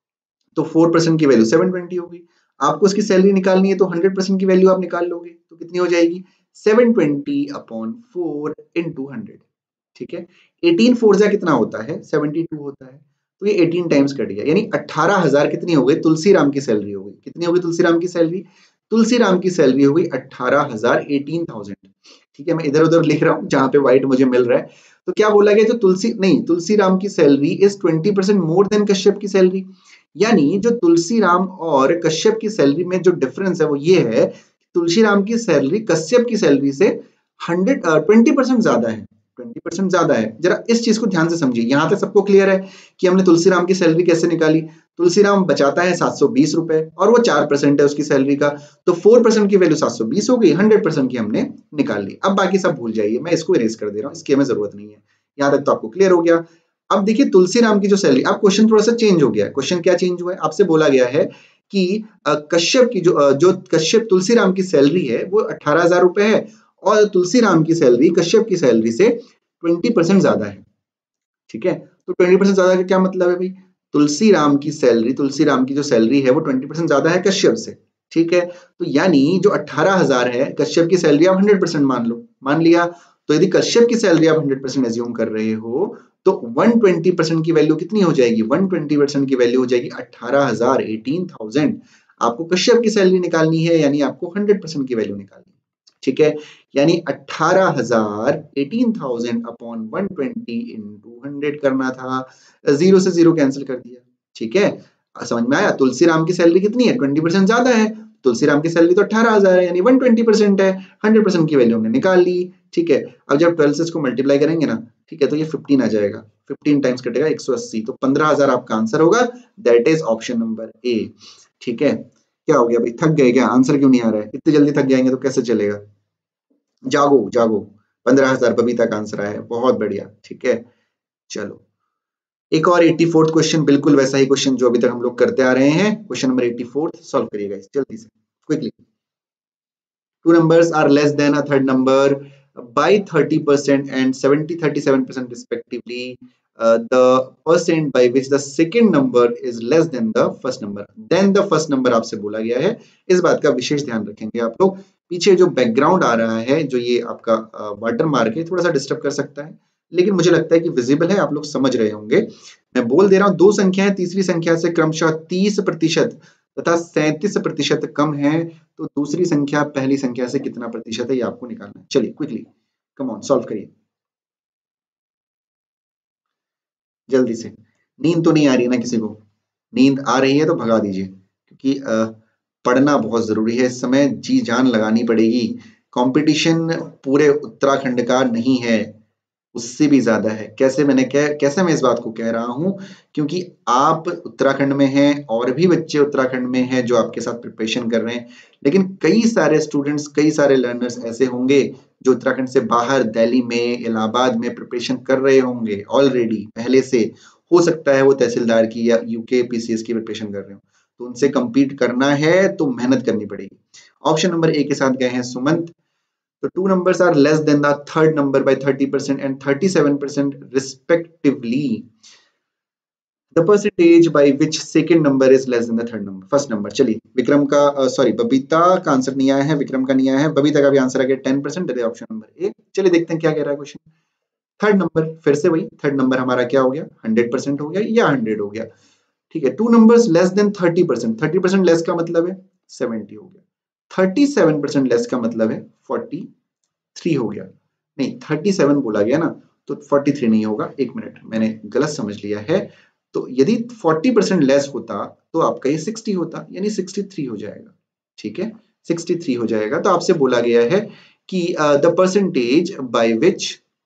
तो फोर परसेंट की वैल्यू सेवन ट्वेंटी होगी। आपको उसकी सैलरी निकालनी है तो हंड्रेड परसेंट की वैल्यू आप निकाल लोगे, तो कितनी हो जाएगी, seven twenty upon four into hundred. ठीक है, एटीन फोर जा कितना होता है, सेवेंटी टू होता है, तो ये एटीन टाइम्स कट गया, यानी अठारह हजार कितनी हो गई तुलसीराम की सैलरी हो गई। कितनी होगी तुलसीराम की सैलरी, तुलसीराम की सैलरी हो गई अठारह हजार, एटीन थाउजेंड। ठीक है, मैं इधर उधर लिख रहा हूं जहां पे व्हाइट मुझे मिल रहा है। तो क्या बोला गया, जो तुलसी नहीं, तुलसीराम की salary is twenty percent more than Kashyap की सैलरी, यानी जो तुलसीराम और कश्यप की सैलरी में जो डिफरेंस है वो ये है, तुलसीराम की सैलरी कश्यप की सैलरी से हंड्रेड ट्वेंटी परसेंट ज्यादा है, ट्वेंटी परसेंट ज्यादा है। जरा इस चीज को ध्यान से समझिए, यहां तक सबको क्लियर है कि हमने तुलसीराम की सैलरी कैसे निकाली। तुलसीराम बचाता है सात सौ बीस रुपए और वो चार परसेंट है उसकी सैलरी का, तो फोर परसेंट की वैल्यू सात सौ बीस हो गई, हंड्रेड परसेंट की हमने निकाल ली। अब बाकी सब भूल जाइए, मैं इसको इरेज कर दे रहा हूँ, इसकी हमें जरूरत नहीं है, यहां तक तो आपको क्लियर हो गया। अब देखिए तुलसीराम की जो सैलरी, अब क्वेश्चन थोड़ा सा चेंज हो गया है। क्वेश्चन क्या चेंज हुआ है, आपसे बोला गया है कि कश्यप की जो जो कश्यप तुलसीराम की सैलरी है वो अठारह हजार रुपए है, और तुलसीराम की सैलरी कश्यप की सैलरी से ट्वेंटी परसेंट ज्यादा है। ठीक है, तो ट्वेंटी परसेंट ज्यादा का क्या मतलब है भाई, तुलसीराम की सैलरी तुलसीराम की जो सैलरी है वो ट्वेंटी परसेंट ज्यादा है कश्यप से। ठीक है, तो यानी जो अठारह हजार है कश्यप की सैलरी आप हंड्रेड परसेंट मान लो, मान लिया। तो यदि कश्यप की सैलरी आप हंड्रेड परसेंट एज्यूम कर रहे हो तो वन ट्वेंटी परसेंट की वैल्यू कितनी हो जाएगी, वन ट्वेंटी परसेंट की वैल्यू हो जाएगी अठारह हजार, एटीन थाउजेंड। आपको कश्यप की सैलरी निकालनी है, यानी आपको हंड्रेड परसेंट की वैल्यू निकालनी है। ठीक है, यानी अठारह हजार eighteen thousand upon one twenty into hundred करना था, जीरो से जीरो कैंसिल कर दिया। ठीक है, समझ में आया। तुलसीराम की सैलरी कितनी है, ट्वेंटी परसेंट ज्यादा है, तुलसीराम की सैलरी तो अठारह हजार है, यानी वन ट्वेंटी परसेंट है, हंड्रेड परसेंट की वैल्यू हमने निकाल ली। ठीक है, अब जब ट्वेल्व से इसको मल्टीप्लाई करेंगे ना, ठीक है, तो ये फिफ्टीन आ जाएगा, फिफ्टीन टाइम्स कटेगा एक सौ अस्सी, तो पंद्रह हजार आपका आंसर होगा, that is option number A. ठीक है, क्या हो गया भाई, थक गए क्या, आंसर क्यों नहीं आ रहा है, इतनी जल्दी थक जाएंगे तो कैसे चलेगा, जागो जागो। पंद्रह हजार बबीता का आंसर आया है, बहुत बढ़िया। ठीक है, चलो एक और एटी फोर्थ क्वेश्चन, बिल्कुल वैसा ही क्वेश्चन जो अभी तक हम लोग करते आ रहे हैं। Question number eighty fourth solve करिएगा जल्दी से, quickly. Two numbers are less than a third number by thirty percent and seventy thirty-seven percent respectively. Uh, the percent by which the second number is less than the first number, then the first number आपसे बोला गया है। इस बात का विशेष ध्यान रखेंगे आप लोग। पीछे जो बैकग्राउंड आ रहा है, जो ये आपका वाटर मार्क है, थोड़ा सा डिस्टर्ब कर सकता है, लेकिन मुझे लगता है कि विजिबल है, आप लोग समझ रहे होंगे। मैं बोल दे रहा हूँ, दो संख्याएं तीसरी संख्या से क्रमशः तीस प्रतिशत तथा सैंतीस प्रतिशत कम है, तो दूसरी संख्या पहली संख्या से कितना प्रतिशत है, ये आपको निकालना है। चलिए क्विकली, कम ऑन, सॉल्व करिए जल्दी से। नींद तो नहीं आ रही है ना किसी को, नींद आ रही है तो भगा दीजिए, क्योंकि आ, पढ़ना बहुत जरूरी है इस समय, जी जान लगानी पड़ेगी। कंपटीशन पूरे उत्तराखंड का नहीं है, उससे भी ज्यादा है। कैसे मैंने क्या कैसे मैं इस बात को कह रहा हूं, क्योंकि आप उत्तराखंड में हैं और भी बच्चे उत्तराखंड में हैं जो आपके साथ प्रिपरेशन कर रहे हैं, लेकिन कई सारे स्टूडेंट्स, कई सारे लर्नर्स ऐसे होंगे जो उत्तराखंड से बाहर दिल्ली में, इलाहाबाद में प्रिपरेशन कर रहे होंगे ऑलरेडी पहले से। हो सकता है वो तहसीलदार की या यूके पीसीएस की प्रिपरेशन कर रहे हो, तो उनसे compete करना है तो मेहनत करनी पड़ेगी। ऑप्शन नंबर ए के साथ गए हैं Sumant. The two numbers are less than the third number by thirty percent and thirty-seven percent respectively. The percentage by which second number is less than the third number, first number. चलिए विक्रम का, sorry Babita का answer नहीं आया है, विक्रम का नहीं आया है, बबीता का भी आंसर आ गया ten percent, option number A. चलिए देखते हैं क्या कह रहा है क्वेश्चन। थर्ड नंबर, फिर से वही, थर्ड नंबर हमारा क्या हो गया, हंड्रेड परसेंट हो गया या हंड्रेड हो गया। ठीक है, two numbers less than thirty percent, thirty percent less का मतलब है सेवेंटी हो गया, थर्टी सेवन परसेंट लेस का मतलब है फोर्टी थ्री हो गया, नहीं थर्टी सेवन बोला गया ना, तो फोर्टी थ्री नहीं होगा, एक मिनट मैंने गलत समझ लिया है। तो यदि फोर्टी परसेंट लेस होता तो आपका ये सिक्सटी होता, यानी सिक्सटी थ्री हो जाएगा। ठीक है, सिक्सटी थ्री हो जाएगा। तो आपसे बोला गया है कि the percentage by which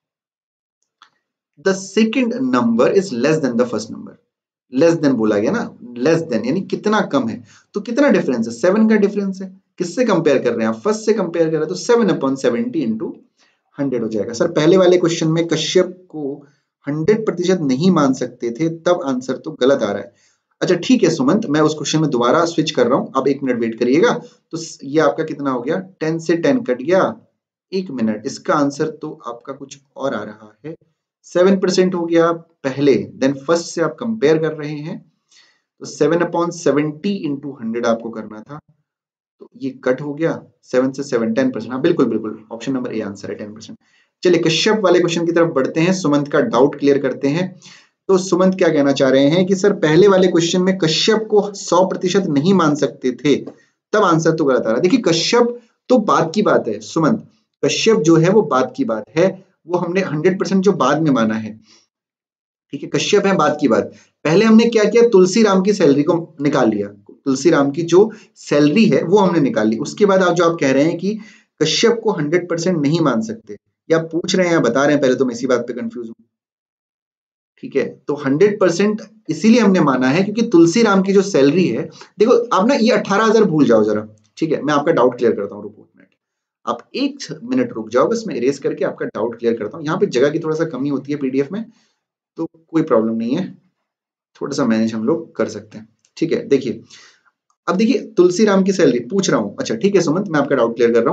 the second number is less than the first number. Less than बोला गया ना, लेस देन यानी कितना कम है, तो कितना डिफरेंस है, सेवन का डिफरेंस है। किससे कंपेयर कर रहे हैं आप, फर्स्ट से कंपेयर कर रहे हैं, तो seven upon seventy into hundred हो जाएगा। सर पहले वाले क्वेश्चन में कश्यप को हंड्रेड प्रतिशत नहीं मान सकते थे, तब आंसर तो गलत आ रहा है। अच्छा ठीक है सुमंत, मैं उस क्वेश्चन में दोबारा स्विच कर रहा हूं, अब एक मिनट वेट करिएगा। तो ये आपका कितना हो गया, टेन से टेन कट गया, एक मिनट, इसका आंसर तो आपका कुछ और आ रहा है, सेवन परसेंट हो गया पहले, देन फर्स्ट से आप कंपेयर कर रहे हैं, तो seven upon seventy into hundred आपको करना था, तो ये कट हो गया, सेवन से सेवन टेन परसेंट, हाँ बिल्कुल बिल्कुल, ऑप्शन नंबर ए आंसर है टेन परसेंट। चलिए कश्यप वाले क्वेश्चन की तरफ बढ़ते हैं, सुमंत का डाउट क्लियर करते हैं। तो सुमंत क्या कहना चाह रहे हैं कि सर पहले वाले क्वेश्चन में कश्यप को सौ प्रतिशत नहीं मान सकते थे, तब आंसर तो गलत आ रहा है। देखिए कश्यप तो बात की बात है सुमंत, कश्यप जो है वो बात की बात है, वो हमने हंड्रेड परसेंट जो बाद में माना है। ठीक है, कश्यप है बात की बात, पहले हमने क्या किया, तुलसी राम की सैलरी को निकाल लिया, तुलसी राम की जो सैलरी है वो हमने निकाल ली। उसके बाद आप जो आप कह रहे हैं कि कश्यप को हंड्रेड परसेंट नहीं मान सकते, या पूछ रहे हैं या बता रहे हैं, पहले तो मैं इसी बात पे कंफ्यूज हूं। ठीक है, तो हंड्रेड परसेंट इसीलिए हमने माना है क्योंकि तुलसी राम की जो सैलरी है, देखो आप ना ये अठारह हजार भूल जाओ जरा। ठीक है, मैं आपका डाउट क्लियर करता हूँ, रुको मिनट, आप एक मिनट रुक जाओ, बस मैं इरेज करके आपका डाउट क्लियर करता हूँ। यहाँ पे जगह की थोड़ा सा कमी होती है पीडीएफ में, तो कोई प्रॉब्लम नहीं है, थोड़ा सा मैनेज हम लोग कर सकते हैं। ठीक है, देखिए अब देखिए तुलसी राम की सैलरी पूछ रहा हूं, अच्छा ठीक है सुमंत, मैं आपका डाउट क्लियर कर रहा हूं।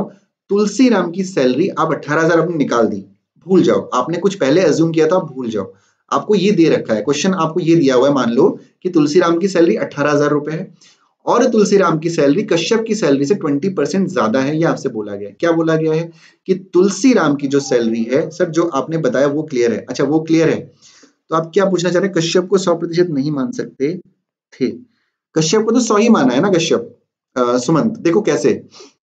तुलसी राम की सैलरी आप अठारह हजार आपने निकाल दी, भूल जाओ, आपने कुछ पहले अज्यूम किया था, भूल जाओ। आपको ये दे रखा है क्वेश्चन, आपको ये दिया हुआ है, मान लो कि तुलसी राम की सैलरी अठारह हजार रुपए है और तुलसी राम की सैलरी कश्यप की सैलरी से ट्वेंटी परसेंट ज्यादा है। ये आपसे बोला गया है। क्या बोला गया है कि तुलसी राम की जो सैलरी है, सर जो आपने बताया वो क्लियर है, अच्छा वो क्लियर है, तो आप क्या पूछना चाह रहे हैं? कश्यप को सौ प्रतिशत नहीं मान सकते थे, कश्यप को तो सौ ही माना है ना कश्यप। अ, सुमंत देखो कैसे,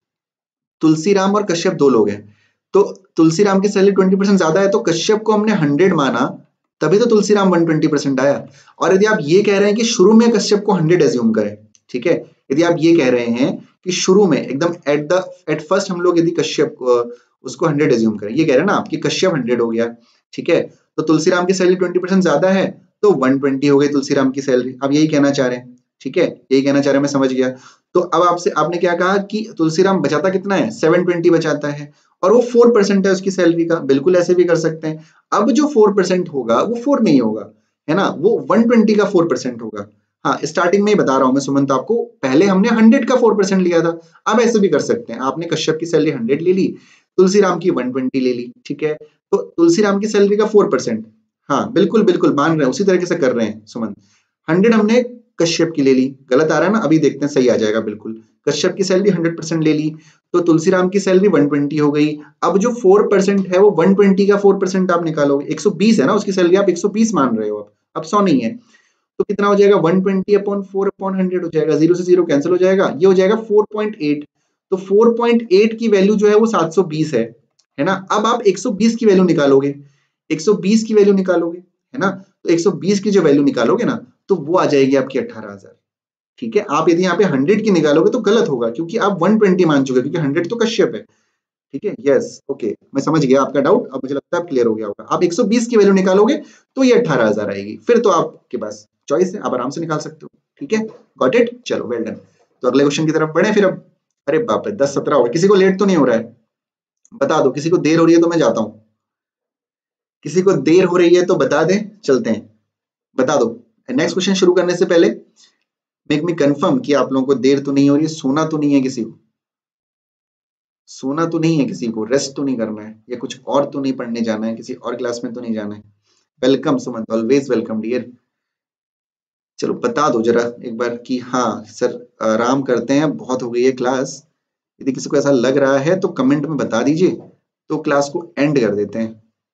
तुलसीराम और कश्यप दो लोग हैं, तो तुलसीराम की सैलरी ट्वेंटी परसेंट ज्यादा है तो कश्यप को हमने हंड्रेड माना, तभी तो तुलसीराम वन ट्वेंटी परसेंट आया। और यदि आप ये कह रहे हैं कि शुरू में कश्यप को हंड्रेड एज्यूम करें, ठीक है, यदि आप ये कह रहे हैं कि शुरू में एकदम एट द एट फर्स्ट हम लोग यदि कश्यप को उसको हंड्रेड एज्यूम करें, ये कह रहे हैं ना आप कि कश्यप हंड्रेड हो गया, ठीक है, तो तुलसीराम की सैलरी ट्वेंटी परसेंट ज्यादा है तो वन ट्वेंटी हो गई तुलसीराम की सैलरी। अब यही कहना चाह रहे हैं, ठीक है, यही कहना चाह रहे हैं, मैं समझ गया। तो अब आपसे आपने क्या कहा कि तुलसीराम बचाता कितना है, सेवन ट्वेंटी बचाता है और वो फोर परसेंट है उसकी सैलरी का, बिल्कुल ऐसे भी कर सकते हैं। अब जो फोर परसेंट होगा वो फोर नहीं होगा, है ना, वो वन ट्वेंटी का फोर परसेंट होगा। हाँ, स्टार्टिंग में ही बता रहा हूं मैं सुमंत आपको, पहले हमने हंड्रेड का फोर परसेंट लिया था, अब ऐसे भी कर सकते हैं, आपने कश्यप की सैलरी हंड्रेड ले ली, तुलसीराम की वन ट्वेंटी ले ली, ठीक है, तो तुलसीराम की सैलरी का फोर परसेंट, हाँ बिल्कुल बिल्कुल मान रहे हैं, उसी तरीके से कर रहे हैं सुमंत। हंड्रेड हमने कश्यप की ले ली, गलत आ रहा है ना, अभी देखते हैं सही आ जाएगा बिल्कुल। कश्यप की सैलरी हंड्रेड परसेंट ले ली तो तुलसीराम की सैलरी वन ट्वेंटी हो गई। अब जो फोर परसेंट है वो वन ट्वेंटी का फोर परसेंट आप निकालोगे, एक सौ बीस है ना उसकी सैलरी, आप एक सौ बीस मान रहे हो, अब अब सौ नहीं है, तो कितना हो जाएगा, one twenty upon four upon hundred हो जाएगा, जीरो से जीरो कैंसिल हो जाएगा, ये हो जाएगा फोर पॉइंट एट। तो फोर पॉइंट एट की वैल्यू जो है वो सात सौ बीस है है ना। अब आप एक सौ बीस की वैल्यू निकालोगे, एक सौ बीस की वैल्यू निकालोगे, है ना, तो एक सौ बीस की जो वैल्यू निकालोगे ना तो वो आ जाएगी आपकी अठारह हजार, ठीक है। आप यदि यहाँ पे हंड्रेड की निकालोगे तो गलत होगा क्योंकि आप वन ट्वेंटी मान चुके, क्योंकि हंड्रेड तो कश्यप है, ठीक है, यस ओके, मैं समझ गया आपका डाउट, अब मुझे लगता है क्लियर हो गया होगा। आप एक सौ बीस की वैल्यू निकालोगे तो ये अठारह हजार आएगी, फिर तो आपके पास चॉइस है, आप आराम से निकाल सकते हो, ठीक है, गॉट इट, चलो वेल डन। तो अगले क्वेश्चन की तरफ बढ़े फिर अब। अरे बाप रे, दस सत्रह हो गए, किसी को लेट तो नहीं हो रहा है, बता दो, किसी को देर हो रही है तो मैं जाता हूँ, किसी को देर हो रही है तो बता दें, चलते हैं, बता दो। नेक्स्ट क्वेश्चन शुरू करने से पहले मेक मी कंफर्म कि आप लोगों को देर तो नहीं हो रही है, सोना तो नहीं है किसी को, सोना तो नहीं है किसी को, रेस्ट तो नहीं करना है, या कुछ और तो नहीं पढ़ने जाना है, किसी और क्लास में तो नहीं जाना है। Welcome Sumant, always welcome dear. चलो बता दो जरा एक बार कि हाँ सर आराम करते हैं, बहुत हो गई है क्लास। यदि किसी को ऐसा लग रहा है तो कमेंट में बता दीजिए, तो क्लास को एंड कर देते हैं,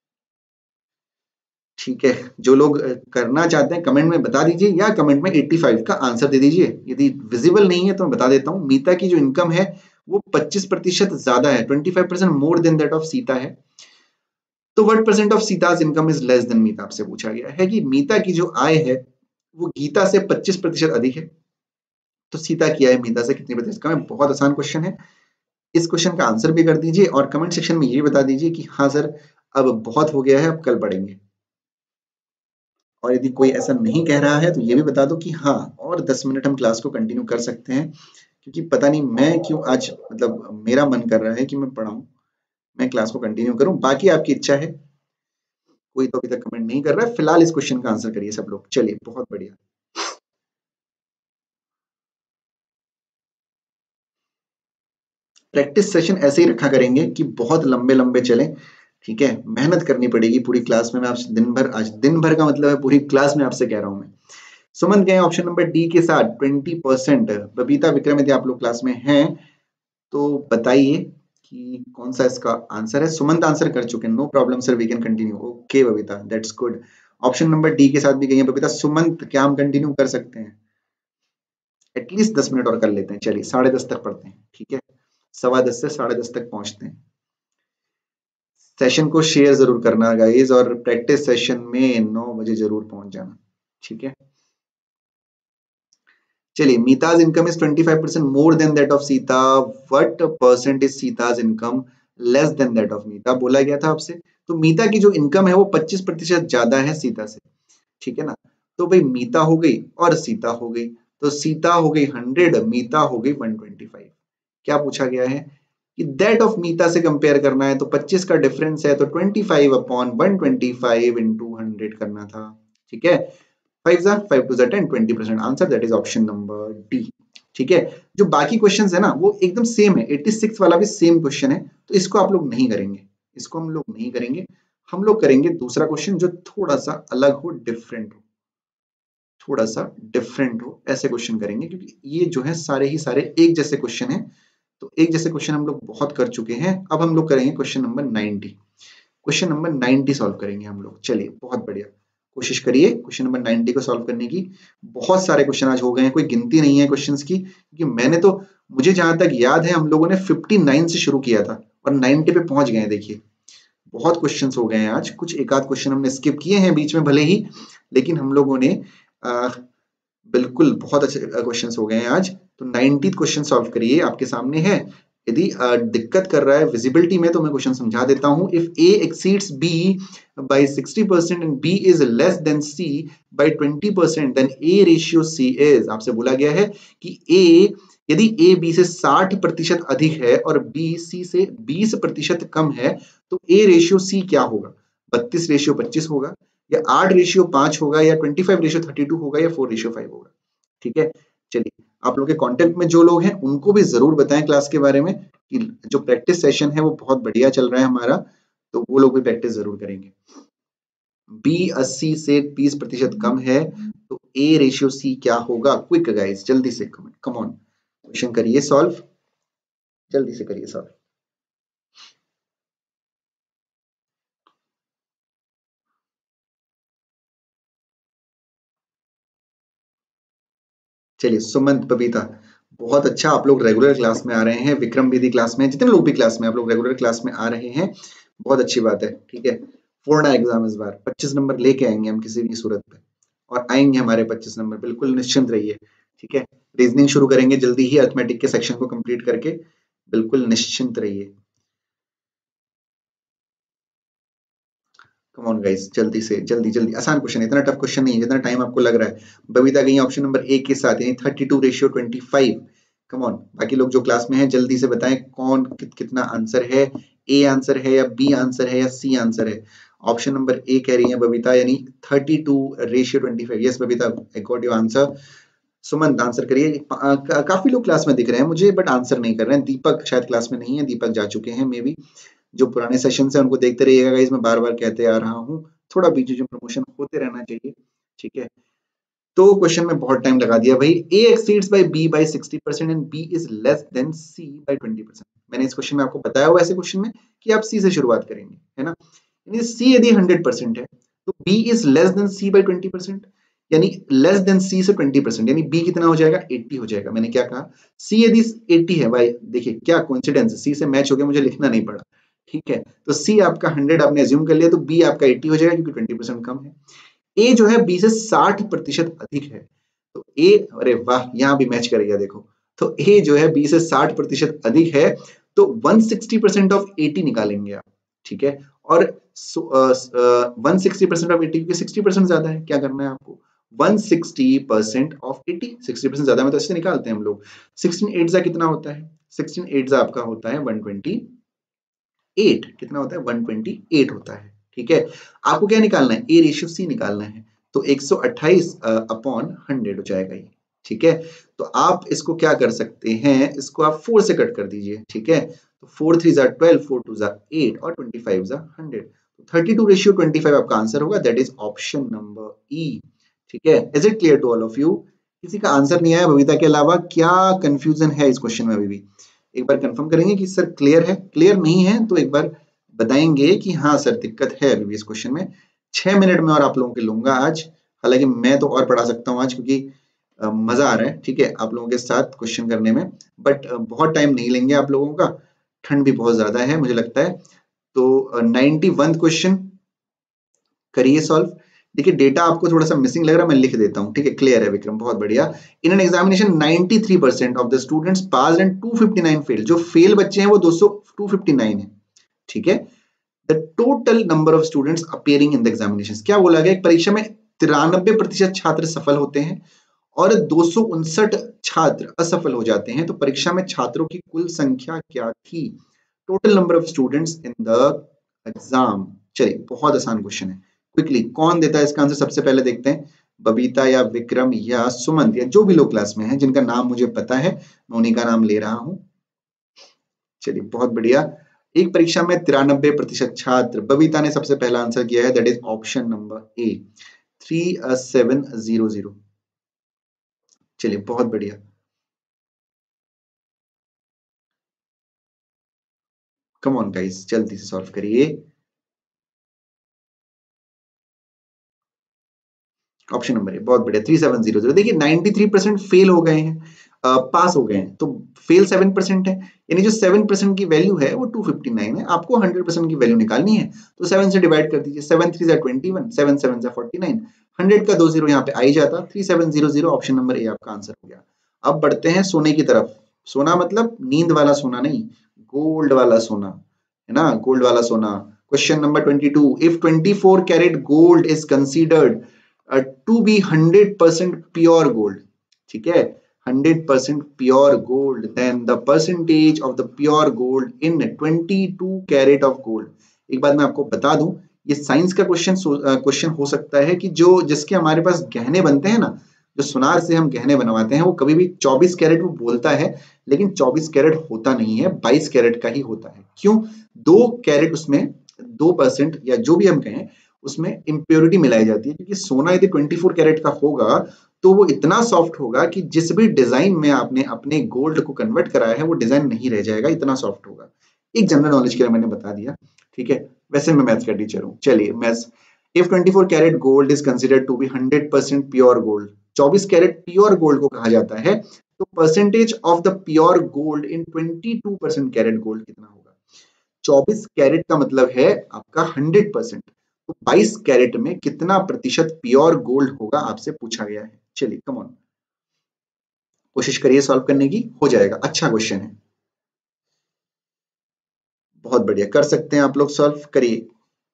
ठीक है। जो लोग करना चाहते हैं कमेंट में बता दीजिए, या कमेंट में पचासी का आंसर दे दीजिए। यदि विजिबल नहीं है तो मैं बता देता हूँ, मीता की जो इनकम है वो पच्चीस प्रतिशत ज्यादा है, twenty five percent more than that of Sita है। तो what percent of Sita's income is less than Meeta, आपसे पूछा गया है कि मीता की जो आय है वो गीता से पच्चीस प्रतिशत अधिक है, तो सीता की आय मीता से कितनी प्रतिशत कम है। बहुत आसान क्वेश्चन है, इस क्वेश्चन का आंसर भी कर दीजिए और कमेंट सेक्शन में ये बता दीजिए कि हाँ सर अब बहुत हो गया है, अब कल पढ़ेंगे। और यदि कोई ऐसा नहीं कह रहा है तो ये भी बता दो कि हाँ और दस मिनट हम क्लास को कंटिन्यू कर सकते हैं, क्योंकि पता नहीं मैं क्यों आज मतलब मेरा मन कर रहा है कि मैं पढ़ाऊं, मैं क्लास को कंटिन्यू करूं, बाकी आपकी इच्छा है। कोई तो अभी तक कमेंट नहीं कर रहा है, फिलहाल इस क्वेश्चन का आंसर करिए सब लोग, चलिए बहुत बढ़िया। प्रैक्टिस सेशन ऐसे ही रखा करेंगे कि बहुत लंबे लंबे चले, ठीक है, मेहनत करनी पड़ेगी पूरी क्लास में, मैं आपसे दिन भर, आज दिन भर का मतलब है पूरी क्लास में आपसे कह रहा हूं मैं। सुमंत गए ऑप्शन नंबर डी के साथ ट्वेंटी परसेंट। बबीता विक्रम यदि आप लोग क्लास में हैं तो बताइए कि कौन सा इसका आंसर है। सुमंत आंसर कर चुके हैं, no problem sir, we can continue, okay Babita that's good. Option number D के साथ भी गई है बबीता। सुमंत क्या हम कंटिन्यू कर सकते हैं, एटलीस्ट दस मिनट और कर लेते हैं, चलिए साढ़े दस तक पढ़ते हैं, ठीक है, सवा दस से साढ़े दस तक पहुंचते हैं। सेशन को शेयर जरूर करना गाइज, और प्रैक्टिस सेशन में नौ बजे जरूर पहुंच जाना, ठीक है। चलिए, Meeta's income is twenty five percent more than that of Sita, what percent is Sita's income less than that of Meeta, बोला गया था आपसे। तो मीता की जो इनकम है वो पच्चीस प्रतिशत ज्यादा है सीता से, ठीक है ना। तो भाई मीता हो गई और सीता हो गई, तो सीता हो गई हंड्रेड, मीता हो गई वन ट्वेंटी फाइव। क्या पूछा गया है कि दैट ऑफ मीता से कंपेयर करना है, तो पच्चीस का डिफरेंस है तो twenty five upon one twenty five into hundred करना था, ठीक है। फाइव जा फाइव टू जा ten, twenty percent answer, that is option number D, ठीक है। जो बाकी क्वेश्चंस है ना वो एकदम सेम है, छियासी वाला भी सेम क्वेश्चन है, तो इसको आप लोग नहीं करेंगे, इसको हम लोग नहीं करेंगे। हम लोग करेंगे दूसरा क्वेश्चन जो थोड़ा सा अलग हो, डिफरेंट हो, थोड़ा सा डिफरेंट हो, ऐसे क्वेश्चन करेंगे, क्योंकि ये जो है सारे ही सारे एक जैसे क्वेश्चन है। तो एक जैसे क्वेश्चन हम लोग बहुत कर चुके हैं। अब हम लोग करेंगे question number ninety. Question number ninety solve करेंगे हम लोग। चलिए बहुत बढ़िया, कोशिश करिए क्वेश्चन नंबर नाइनटी को सॉल्व करने की। बहुत सारे क्वेश्चन आज हो गए हैं, कोई गिनती नहीं है क्वेश्चंस की, क्योंकि मैंने तो, मुझे जहां तक याद है हम लोगों ने उनसठ से शुरू किया था और नाइनटी पे पहुंच गए हैं। देखिए बहुत क्वेश्चंस हो गए हैं आज, कुछ एक आध क्वेश्चन हमने स्किप किए हैं बीच में भले ही, लेकिन हम लोगों ने आ, बिल्कुल बहुत अच्छे क्वेश्चंस हो गए हैं आज। तो नाइनटी क्वेश्चन सॉल्व करिए, आपके सामने है। यदि दिक्कत कर रहा है विजिबिलिटी में तो मैं क्वेश्चन समझा देता हूं। If A exceeds B by sixty percent and B is less than C by twenty percent then A ratio C is. आपसे बोला गया है कि ए, यदि ए बी से साठ प्रतिशत अधिक है और बी सी से बीस प्रतिशत कम है तो ए रेशियो सी क्या होगा? बत्तीस रेशियो पच्चीस होगा, या आठ रेशियो पांच होगा, या पच्चीस रेशियो बत्तीस होगा, या चार रेशियो पांच होगा। ठीक है। चलिए आप लोग के कांटेक्ट में जो लोग हैं उनको भी जरूर बताएं क्लास के बारे में कि जो प्रैक्टिस सेशन है वो बहुत बढ़िया चल रहा है हमारा, तो वो लोग भी प्रैक्टिस जरूर करेंगे। बी अस्सी से बीस प्रतिशत कम है तो ए रेशियो सी क्या होगा? क्विक गाइस, जल्दी से कमेंट, कम ऑन, क्वेश्चन करिए सॉल्व, जल्दी से करिए सॉल्व। चलिए सुमंत, बबीता, बहुत अच्छा, आप लोग रेगुलर क्लास में आ रहे हैं। विक्रम भी क्लास में, जितने लोग भी क्लास में, आप लोग रेगुलर क्लास में आ रहे हैं, बहुत अच्छी बात है। ठीक है, पूर्ण एग्जाम इस बार पच्चीस नंबर लेके आएंगे हम किसी भी सूरत पे, और आएंगे हमारे पच्चीस नंबर, बिल्कुल निश्चिंत रहिए। ठीक है, रीजनिंग शुरू करेंगे जल्दी ही, अर्थमेटिक के सेक्शन को कंप्लीट करके, बिल्कुल निश्चिंत रहिए। कम ऑन गाइस, जल्दी से, जल्दी जल्दी, आसान क्वेश्चन है, इतना टफ क्वेश्चन नहीं है जितना टाइम आपको लग रहा है। बबीता गई ऑप्शन नंबर ए के साथ, यानी thirty two ratio twenty five. Come on, बाकी लोग जो क्लास में हैं जल्दी से बताएं कौन कि, कितना आंसर है, ए आंसर है या बी आंसर है या सी आंसर है। ऑप्शन नंबर ए कह रही है बबीता, यानी thirty two ratio twenty five. Yes Babita, I got your answer. Sumant answer करिए। का, काफी लोग क्लास में दिख रहे हैं मुझे बट आंसर नहीं कर रहे हैं। दीपक शायद क्लास में नहीं है, दीपक जा चुके हैं मे बी। जो पुराने सेशन है उनको देखते रहिएगा गाइस, मैं बार बार कहते आ रहा हूँ, थोड़ा बीच में प्रमोशन होते रहना चाहिए। ठीक है, तो क्वेश्चन में बहुत टाइम लगा दिया भाई। A exceeds by B by sixty percent and B is less than C by twenty percent. मैंने इस क्वेश्चन में आपको बताया हुआ ऐसे क्वेश्चन में कि आप सी से शुरुआत करेंगे, है ना। यानी सी यदि हंड्रेड परसेंट है तो B is less than C by twenty percent, यानी लेस देन सी से ट्वेंटी परसेंट, यानी बी कितना हो जाएगा? अस्सी हो जाएगा। मैंने क्या कहा? सी यदि अस्सी है भाई, देखिए क्या कोइंसिडेंस, सी से मैच हो गया, मुझे लिखना नहीं पड़ा। ठीक है, तो सी आपका हंड्रेड आपने एज्यूम कर लिया, तो बी आपका अस्सी हो जाएगा क्योंकि ट्वेंटी परसेंट कम है। ए जो है बी से साठ प्रतिशत अधिक है, तो ए, अरे वाह, यहां भी मैच करेगा देखो। तो ए जो है बी से साठ प्रतिशत अधिक है, तो one sixty percent of eighty निकालेंगे आप। ठीक है, और one sixty percent of eighty, क्योंकि सिक्सटी परसेंट ज्यादा है, क्या करना है आपको? One sixty percent of eighty, sixty percent ज्यादा में तो ऐसे निकालते हैं हम लोग। सिक्सटीन एट जा कितना होता है? सिक्सटीन एट जा आपका होता है वन ट्वेंटी एट। कितना होता है? वन ट्वेंटी एट होता है। ठीक है, आपको क्या निकालना है? ए रेशियो सी निकालना है, तो एक सौ अट्ठाईस अपॉन हंड्रेड हो जाएगा ये। ठीक है, तो आप इसको क्या कर सकते हैं, इसको आप फोर से कट कर दीजिए। ठीक है, तो फोर थ्री जा ट्वेल्व, फोर टू जा एट, और ट्वेंटी फाइव जा hundred, thirty two ratio twenty five आपका आंसर होगा। That is option number E. ठीक है, is it clear to all of you? किसी का आंसर नहीं आया बबीता के अलावा? क्या कंफ्यूजन है इस क्वेश्चन में अभी भी? एक बार कंफर्म करेंगे कि सर क्लियर है। क्लियर नहीं है तो एक बार बताएंगे कि हाँ सर दिक्कत है अभी भी इस क्वेश्चन में। छह मिनट में और आप लोगों के लूंगा आज, हालांकि मैं तो और पढ़ा सकता हूँ आज क्योंकि आ, मजा आ रहा है। ठीक है, आप लोगों के साथ क्वेश्चन करने में, बट बहुत टाइम नहीं लेंगे आप लोगों का, ठंड भी बहुत ज्यादा है मुझे लगता है। तो नाइनटी वन क्वेश्चन करिए सॉल्व। देखिए डेटा आपको थोड़ा सा मिसिंग लग रहा है, मैं लिख देता हूँ। ठीक है, क्लियर है विक्रम, बहुत बढ़िया। In an examination ninety three percent of the students pass and two fifty nine fail. जो फेल बच्चे हैं वो दो सौ टू फिफ्टी नाइन है। ठीक है, the total number of students appearing in the examination, क्या बोला गया? एक परीक्षा में तिरानबे प्रतिशत छात्र सफल होते हैं और दो सौ उनसठ छात्र असफल हो जाते हैं, तो परीक्षा में छात्रों की कुल संख्या क्या थी? Total number of students in the exam. चलिए बहुत आसान क्वेश्चन है, क्विकली कौन देता है इसका आंसर? सबसे पहले देखते हैं, बबीता या विक्रम या सुमंत या जो भी लोग क्लास में हैं जिनका नाम मुझे पता है मैं उन्हीं का नाम ले रहा हूं। चलिए बहुत बढ़िया। एक परीक्षा में तिरानबे प्रतिशत छात्र, बबीता ने सबसे पहला आंसर किया है, that is option number A, three seven zero zero. चलिए बहुत बढ़िया। कम ऑन गाइस, जल्दी से सॉल्व करिए। ऑप्शन नंबर ए, बहुत बढ़िया, थ्री सेवन जीरो जीरो। देखिए नाइन्टी थ्री परसेंट फेल हो गए हैं, पास हो गए हैं, तो फेल सेवन परसेंट है, यानी जो सेवन परसेंट की वैल्यू है वो टू फिफ्टी नाइन है। आपको हंड्रेड परसेंट की वैल्यू निकालनी है, तो सेवन से डिवाइड कर दीजिए, सेवन थ्री जा ट्वेंटी वन, सेवन सेवन जा फोर्टी नाइन, हंड्रेड का दो जीरो यहाँ पे आ ही जाता, three seven zero zero, option number A आपका आंसर हो गया। अब बढ़ते हैं सोने की तरफ। सोना मतलब नींद वाला सोना नहीं, गोल्ड वाला सोना, है ना, गोल्ड वाला सोना। Question number twenty two, if twenty four carat gold is considered to be hundred percent pure gold, ठीक है, hundred percent pure gold, then the percentage of the pure gold in twenty two carat of gold. एक बात मैं आपको बता दूं, ये science का क्वेश्चन क्वेश्चन हो सकता है कि जो जिसके हमारे पास गहने बनते हैं ना, जो सुनार से हम गहने बनवाते हैं, वो कभी भी चौबीस कैरेट वो बोलता है, लेकिन चौबीस कैरेट होता नहीं है, बाईस कैरेट का ही होता है। क्यों? दो कैरेट उसमें, दो परसेंट या जो भी हम कहें उसमें इम्प्योरिटी मिलाई जाती है, क्योंकि सोना यदि ट्वेंटी फोर कैरेट का होगा तो वो इतना सॉफ्ट होगा कि जिस भी डिजाइन में आपने अपने गोल्ड को कन्वर्ट कराया है वो डिजाइन नहीं रह जाएगा, इतना सॉफ्ट होगा। एक जनरल नॉलेज के लिए मैंने बता दिया, ठीक है। वैसे मैं मैथ्स का टीचर हूँ। चलिए maths, if twenty four carat gold is considered to be hundred percent pure gold, चौबीस कैरेट प्योर गोल्ड को कहा जाता है, तो percentage of the pure gold in twenty two percent carat gold कितना होगा? चौबीस कैरेट का मतलब है आपका हंड्रेड परसेंट, तो बाईस कैरेट में कितना प्रतिशत प्योर गोल्ड होगा आपसे पूछा गया है। चलिए कम ऑन, कोशिश करिए सॉल्व करने की, हो जाएगा, अच्छा क्वेश्चन है, बहुत बढ़िया, कर सकते हैं आप लोग, सॉल्व करिए।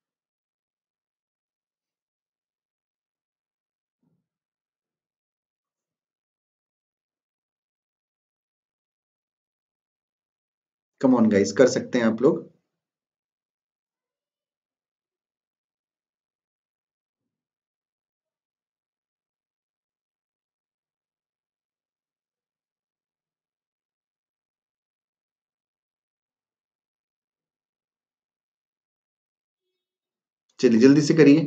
कम ऑन गाइस, कर सकते हैं आप लोग। चलिए जल्दी से करिए।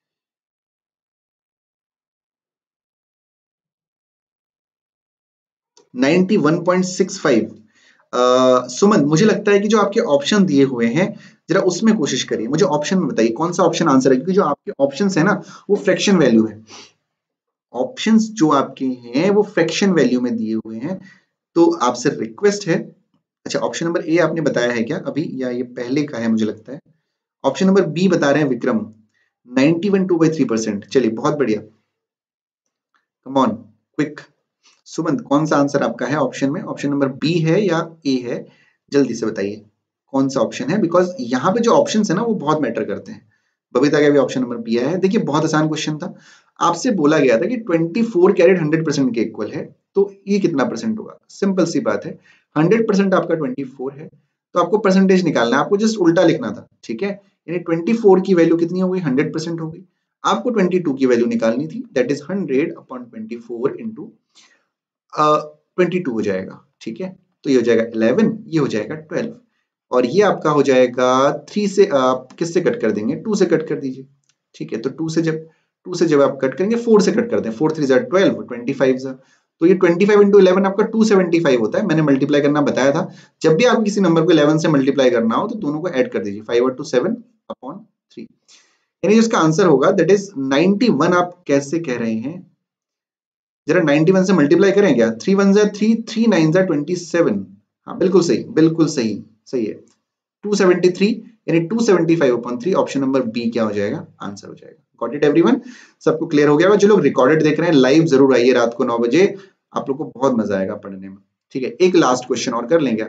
Ninety one point six five. Suman, मुझे लगता है कि जो आपके ऑप्शन दिए हुए हैं जरा उसमें कोशिश करिए, मुझे ऑप्शन में बताइए कौन सा ऑप्शन आंसर है, क्योंकि जो आपके ऑप्शंस है ना वो फ्रैक्शन वैल्यू है, ऑप्शंस जो आपके हैं वो फ्रैक्शन वैल्यू में दिए हुए हैं, तो आपसे रिक्वेस्ट है। अच्छा, ऑप्शन नंबर ए आपने बताया है क्या अभी, या ये पहले का है? मुझे लगता है ऑप्शन नंबर बी बता रहे हैं Vikram, ninety one two by three percent. चलिए बहुत बढ़िया, कम ऑन क्विक। सुमंत, कौन सा आंसर आपका है ऑप्शन में? ऑप्शन नंबर बी है या ए है? जल्दी से बताइए कौन सा ऑप्शन है, बिकॉज यहाँ पे जो ऑप्शन है ना वो बहुत मैटर करते हैं। बबीता का भी ऑप्शन नंबर बी है। देखिए बहुत आसान क्वेश्चन था, आपसे बोला गया था कि twenty four carat hundred percent के इक्वल है, तो ये कितना परसेंट होगा? सिंपल सी बात है, हंड्रेड परसेंट आपका ट्वेंटी फोर है, तो आपको परसेंटेज निकालना है, आपको जस्ट उल्टा लिखना था, ठीक है। यानी ट्वेंटी फोर की वैल्यू कितनी हो गई? हंड्रेड परसेंट हो गई। आपको ट्वेंटी टू की वैल्यू निकालनी थी, that is hundred upon twenty four into twenty two हो जाएगा, ठीक है। तो ये हो जाएगा इलेवन, ये हो जाएगा ट्वेल्व, और ये आपका हो जाएगा थ्री से, आप किससे कट कर देंगे? टू से कट कर दीजिए, ठीक है। तो टू से जब टू से जब आप कट करेंगे, फोर से कट कर दें, फोर थ्री जा ट्वेल्व, ट्वेंटी फाइव जा, तो ये ट्वेंटी फाइव इंटू इलेवन आपका टू सेवेंटी फाइव होता है। मैंने मल्टीप्लाई करना बताया था, जब भी आपको किसी नंबर को इलेवन से मल्टीप्लाई करना हो तो दोनों को ऐड कर दीजिए, फाइव और टू सेवन अपॉन थ्री, यानी इसका आंसर होगा दैट इज नाइन्टी वन। आप कैसे कह रहे हैं? जरा नाइन्टी वन से मल्टीप्लाई करें क्या? थ्री वन जा थ्री, थ्री नाइन जा ट्वेंटी सेवन, हाँ बिल्कुल सही, बिल्कुल सही, सही है, टू सेवेंटी थ्री, यानी two seventy five upon three, option number B क्या हो जाएगा? आंसर हो जाएगा। Got it everyone? सबको क्लियर हो गया? जो लोग रिकॉर्डेड देख रहे हैं लाइव जरूर आइए रात को नौ बजे, आप लोग को बहुत मजा आएगा पढ़ने में, ठीक है। एक लास्ट क्वेश्चन और कर लेंगे,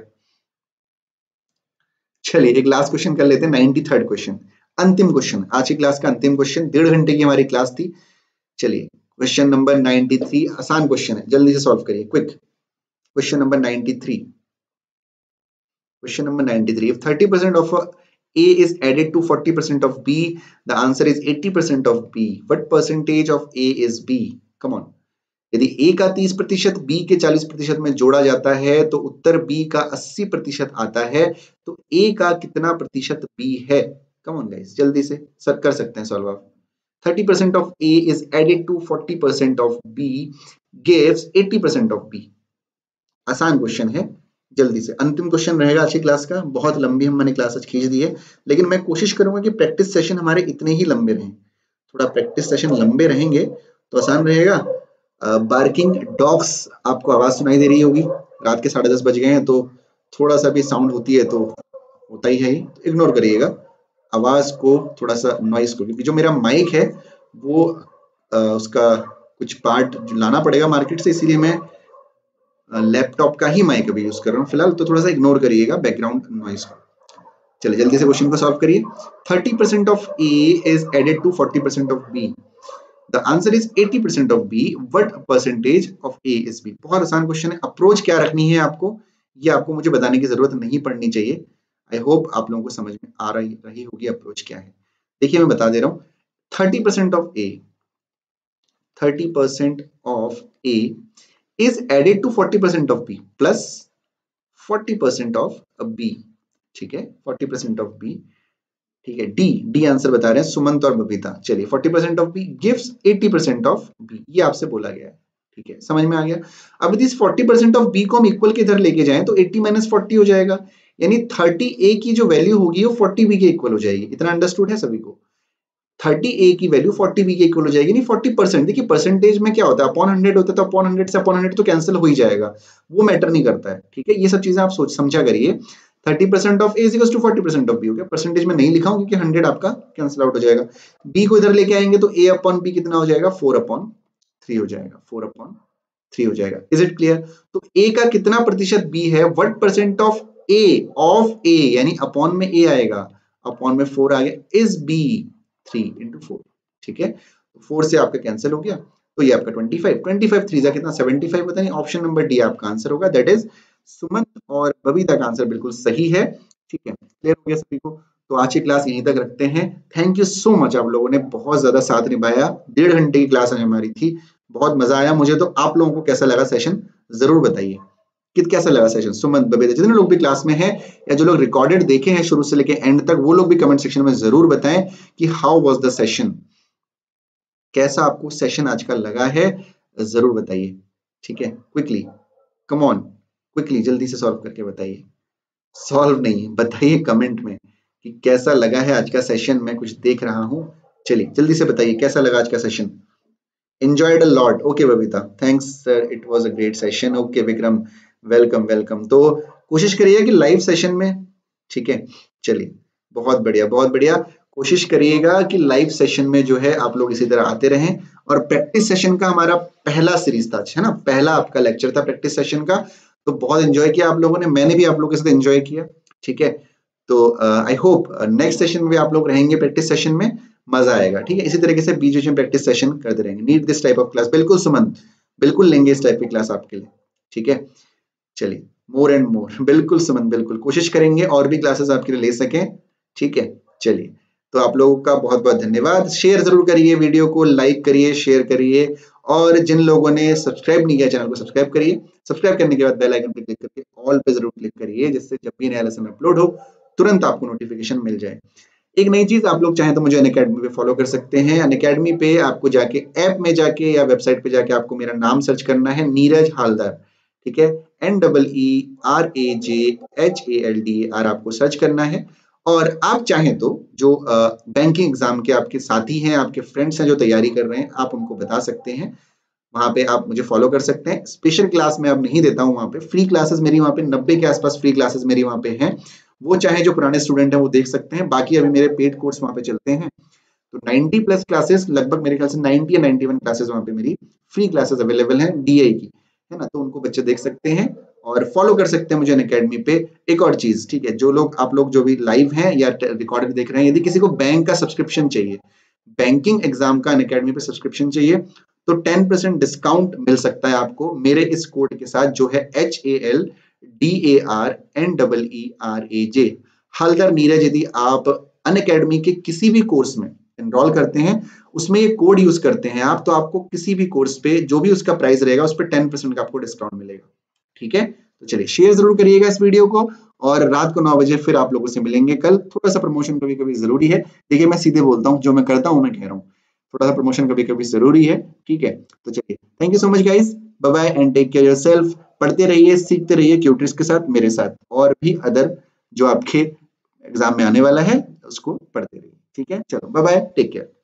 चलिए एक लास्ट क्वेश्चन कर लेते हैं, नाइन्टी थर्ड क्वेश्चन, अंतिम क्वेश्चन, आज की क्लास का अंतिम क्वेश्चन, डेढ़ घंटे की हमारी क्लास थी। चलिए क्वेश्चन नंबर नाइन्टी थ्री, आसान क्वेश्चन है, जल्दी से सॉल्व करिए quick. Question number ninety three, question number ninety three, if thirty percent of a A is added to forty percent of B? The answer is eighty percent of B. What percentage of A is B? Come on. यदि A का तीस प्रतिशत B के चालीस प्रतिशत में जोड़ा जाता है तो उत्तर B का अस्सी प्रतिशत आता है, तो A का कितना प्रतिशत B है? Come on guys, जल्दी से सर कर सकते हैं सॉल्व आप। thirty percent of A is added to forty percent of B gives eighty percent of B. आसान क्वेश्चन है, जल्दी से। अंतिम क्वेश्चन रहेगा आज की क्लास का। बहुत लंबी हमने क्लास आज खींच दी है, लेकिन मैं कोशिश करूंगा कि प्रैक्टिस सेशन हमारे इतने ही लंबे रहें। थोड़ा प्रैक्टिस सेशन लंबे रहेंगे तो आसान रहेगा। बार्किंग डॉग्स आपको आवाज सुनाई दे रही होगी, रात के साढ़े दस बज गए हैं तो थोड़ा सा भी साउंड होती है तो होता ही है, इग्नोर करिएगा आवाज को, थोड़ा सा नॉइस को, क्योंकि जो मेरा माइक है वो आ, उसका कुछ पार्ट लाना पड़ेगा मार्केट से, इसीलिए मैं लैपटॉप का ही माइक अभी यूज कर रहा हूँ फिलहाल, तो थोड़ा सा इग्नोर करिएगा बैकग्राउंड नॉइस को। चलिए जल्दी से क्वेश्चन को सॉल्व करिए। thirty percent of A is added to forty percent of B. The answer is eighty percent of B. What percentage of A is B? बहुत आसान क्वेश्चन है। अप्रोच क्या रखनी है आपको, ये आपको मुझे बताने की जरूरत नहीं पड़नी चाहिए। आई होप आप लोगों को समझ में आ रही रही होगी अप्रोच क्या है। देखिए मैं बता दे रहा हूँ, thirty percent of A, thirty percent of A is added to forty percent of B plus forty percent of B, ठीक है, forty percent of B, ठीक है। डी डी आंसर बता रहे हैं सुमंत और बबीता। चलिए forty percent of B gives eighty percent of B, ये आपसे बोला गया है, ठीक है, समझ में आ गया। अब इस forty percent of B को हम इक्वल के इधर लेके जाएं तो eighty minus forty हो जाएगा, यानी thirty A की जो वैल्यू होगी वो forty B के इक्वल हो जाएगी। इतना अंडरस्टूड है सभी को? thirty A की वैल्यू forty B के इक्वल हो जाएगी, नहीं forty परसेंट। देखिए परसेंटेज में क्या होता है, अपॉन हंड्रेड होता है तो अपॉन हंड्रेड से अपॉन हंड्रेड तो कैंसिल हो ही जाएगा, वो मैटर नहीं करता है, ठीक है। ये सब चीजें आप सोच समझा करिए। thirty percent of A is equals to forty percent of B हो गया। परसेंटेज में नहीं लिखा हूं क्योंकि हंड्रेड आपका कैंसिल आउट हो जाएगा। B को इधर लेके आएंगे तो A अपॉन B कितना हो जाएगा, four अपॉन three हो जाएगा, four अपॉन three हो जाएगा। Is it clear? तो A का कितना प्रतिशत B है, what percent of A of A, यानी अपॉन में A आएगा, अपॉन में four आ गया, is B three into four, ठीक है। four से आपका कैंसिल हो गया तो ये आपका twenty-five, twenty-five थ्री जा कितना seventy-five, पता नहीं, ऑप्शन नंबर डी आपका आंसर होगा। दैट इज सुमंत और बबीता का आंसर बिल्कुल सही है, ठीक है। क्लियर हो गया सभी को? तो आज की क्लास यहीं तक रखते हैं। थैंक यू सो मच, आप लोगों ने बहुत ज्यादा साथ निभाया। डेढ़ घंटे की क्लास हमारी थी, बहुत मजा आया मुझे। तो आप लोगों को कैसा लगा सेशन जरूर बताइए, कित कैसा लगा सेशन। सुमंत बबीता जितने लोग भी क्लास में हैं या जो लोग रिकॉर्डेड देखे हैं शुरू से लेके एंड तक, वो लोग भी कमेंट सेक्शन में जरूर बताएं कि हाउ वाज द सेशन, कैसा आपको सेशन आज का लगा है, जरूर बताइए, ठीक है। क्विकली कम ऑन, क्विकली जल्दी से सॉल्व करके बताइए। सॉल्व नहीं, बताइए कमेंट में कि कैसा लगा है आज का सेशन। मैं कुछ देख रहा हूं, चलिए जल्दी से बताइए कैसा लगा आज का सेशन। enjoyed a lot, okay Babita, thanks sir, it was a great session, okay Vikram, welcome welcome. तो कोशिश करिए कि लाइव सेशन में, ठीक है, चलिए बहुत बढ़िया बहुत बढ़िया। कोशिश करिएगा कि लाइव सेशन में जो है आप लोग इसी तरह आते रहें। और प्रैक्टिस सेशन का हमारा पहला सीरीज था, है ना, पहला आपका लेक्चर था प्रैक्टिस सेशन का, तो बहुत एंजॉय किया आप लोगों ने, मैंने भी आप लोगों के साथ एंजॉय किया, ठीक है। तो आई होप नेक्स्ट सेशन में आप लोग रहेंगे प्रैक्टिस सेशन में, मजा आएगा, ठीक है। इसी तरीके से बीच बीच में प्रैक्टिस सेशन करते रहेंगे। Need this type of class, बिल्कुल सुमंत, बिल्कुल लेंगे इस टाइप की क्लास आपके लिए, ठीक है। चलिए मोर एंड मोर, बिल्कुल सुमन, बिल्कुल कोशिश करेंगे और भी क्लासेस आपके लिए ले सकें, ठीक है। चलिए तो आप लोगों का बहुत बहुत धन्यवाद। शेयर जरूर करिए वीडियो को, लाइक करिए, शेयर करिए, और जिन लोगों ने सब्सक्राइब नहीं किया चैनल को सब्सक्राइब करिए। सब्सक्राइब करने के बाद बेल आइकन पर क्लिक करके ऑल पे जरूर क्लिक करिए, जिससे जब भी नया लेसन अपलोड हो तुरंत आपको नोटिफिकेशन मिल जाए। एक नई चीज, आप लोग चाहें तो मुझे अनअकैडमी पे फॉलो कर सकते हैं। अनअकैडमी पे आपको जाके ऐप में जाके या वेबसाइट पे जाके आपको मेरा नाम सर्च करना है, नीरज हालदार, ठीक है, N double E R A J H A L D R आपको सर्च करना है। और आप चाहें तो जो बैंकिंग एग्जाम के आपके साथी हैं, आपके फ्रेंड्स हैं जो तैयारी कर रहे हैं, आप उनको बता सकते हैं, वहां पे आप मुझे फॉलो कर सकते हैं। स्पेशल क्लास में अब नहीं देता हूं, वहां पे फ्री क्लासेस मेरी वहां पे नब्बे के आसपास फ्री क्लासेस मेरी वहां पे हैं, वो चाहे जो पुराने स्टूडेंट हैं वो देख सकते हैं। बाकी अभी मेरे पेड कोर्स वहां पे चलते हैं, तो नब्बे प्लस क्लासेस, लगभग मेरे ख्याल से नब्बे या इक्यानवे क्लासेस वहां पे मेरी फ्री क्लासेस अवेलेबल हैं डीआई की, है ना, तो उनको बच्चे देख सकते हैं और फॉलो कर सकते हैं मुझे अनअकैडमी पे। एक और चीज, ठीक है, जो लोग आप लोग जो भी लाइव हैं या रिकॉर्डेड देख रहे हैं, यदि किसी को बैंक का सब्सक्रिप्शन चाहिए, बैंकिंग एग्जाम का अनअकैडमी पे सब्सक्रिप्शन चाहिए, तो टेन परसेंट डिस्काउंट मिल सकता है आपको मेरे इस कोड के साथ, जो है H A L D A R N double E R A J. Haldar Neeraj, यदि आप अनअकैडमी के किसी भी कोर्स में एनरोल करते हैं, उसमें ये कोड यूज करते हैं आप, तो आपको किसी भी कोर्स पे जो भी उसका प्राइस रहेगा उस पर टेन परसेंट का आपको डिस्काउंट मिलेगा। ठीक है, तो चलिए शेयर जरूर करिएगा इस वीडियो को, और रात को नौ बजे फिर आप लोगों से मिलेंगे कल। थोड़ा सा प्रमोशन कभी कभी जरूरी है, देखिए मैं सीधे बोलता हूँ, जो मैं करता हूँ मैं कह रहा हूँ, थोड़ा सा प्रमोशन कभी कभी जरूरी है। ठीक है, तो चलिए thank you so much guys, bye bye and take care yourself. पढ़ते रहिए, सीखते रहिए क्यू ट्रिक्स के साथ, मेरे साथ, और भी अदर जो आपके एग्जाम में आने वाला है उसको पढ़ते रहिए। ठीक है, चलो बाय बाय, टेक केयर।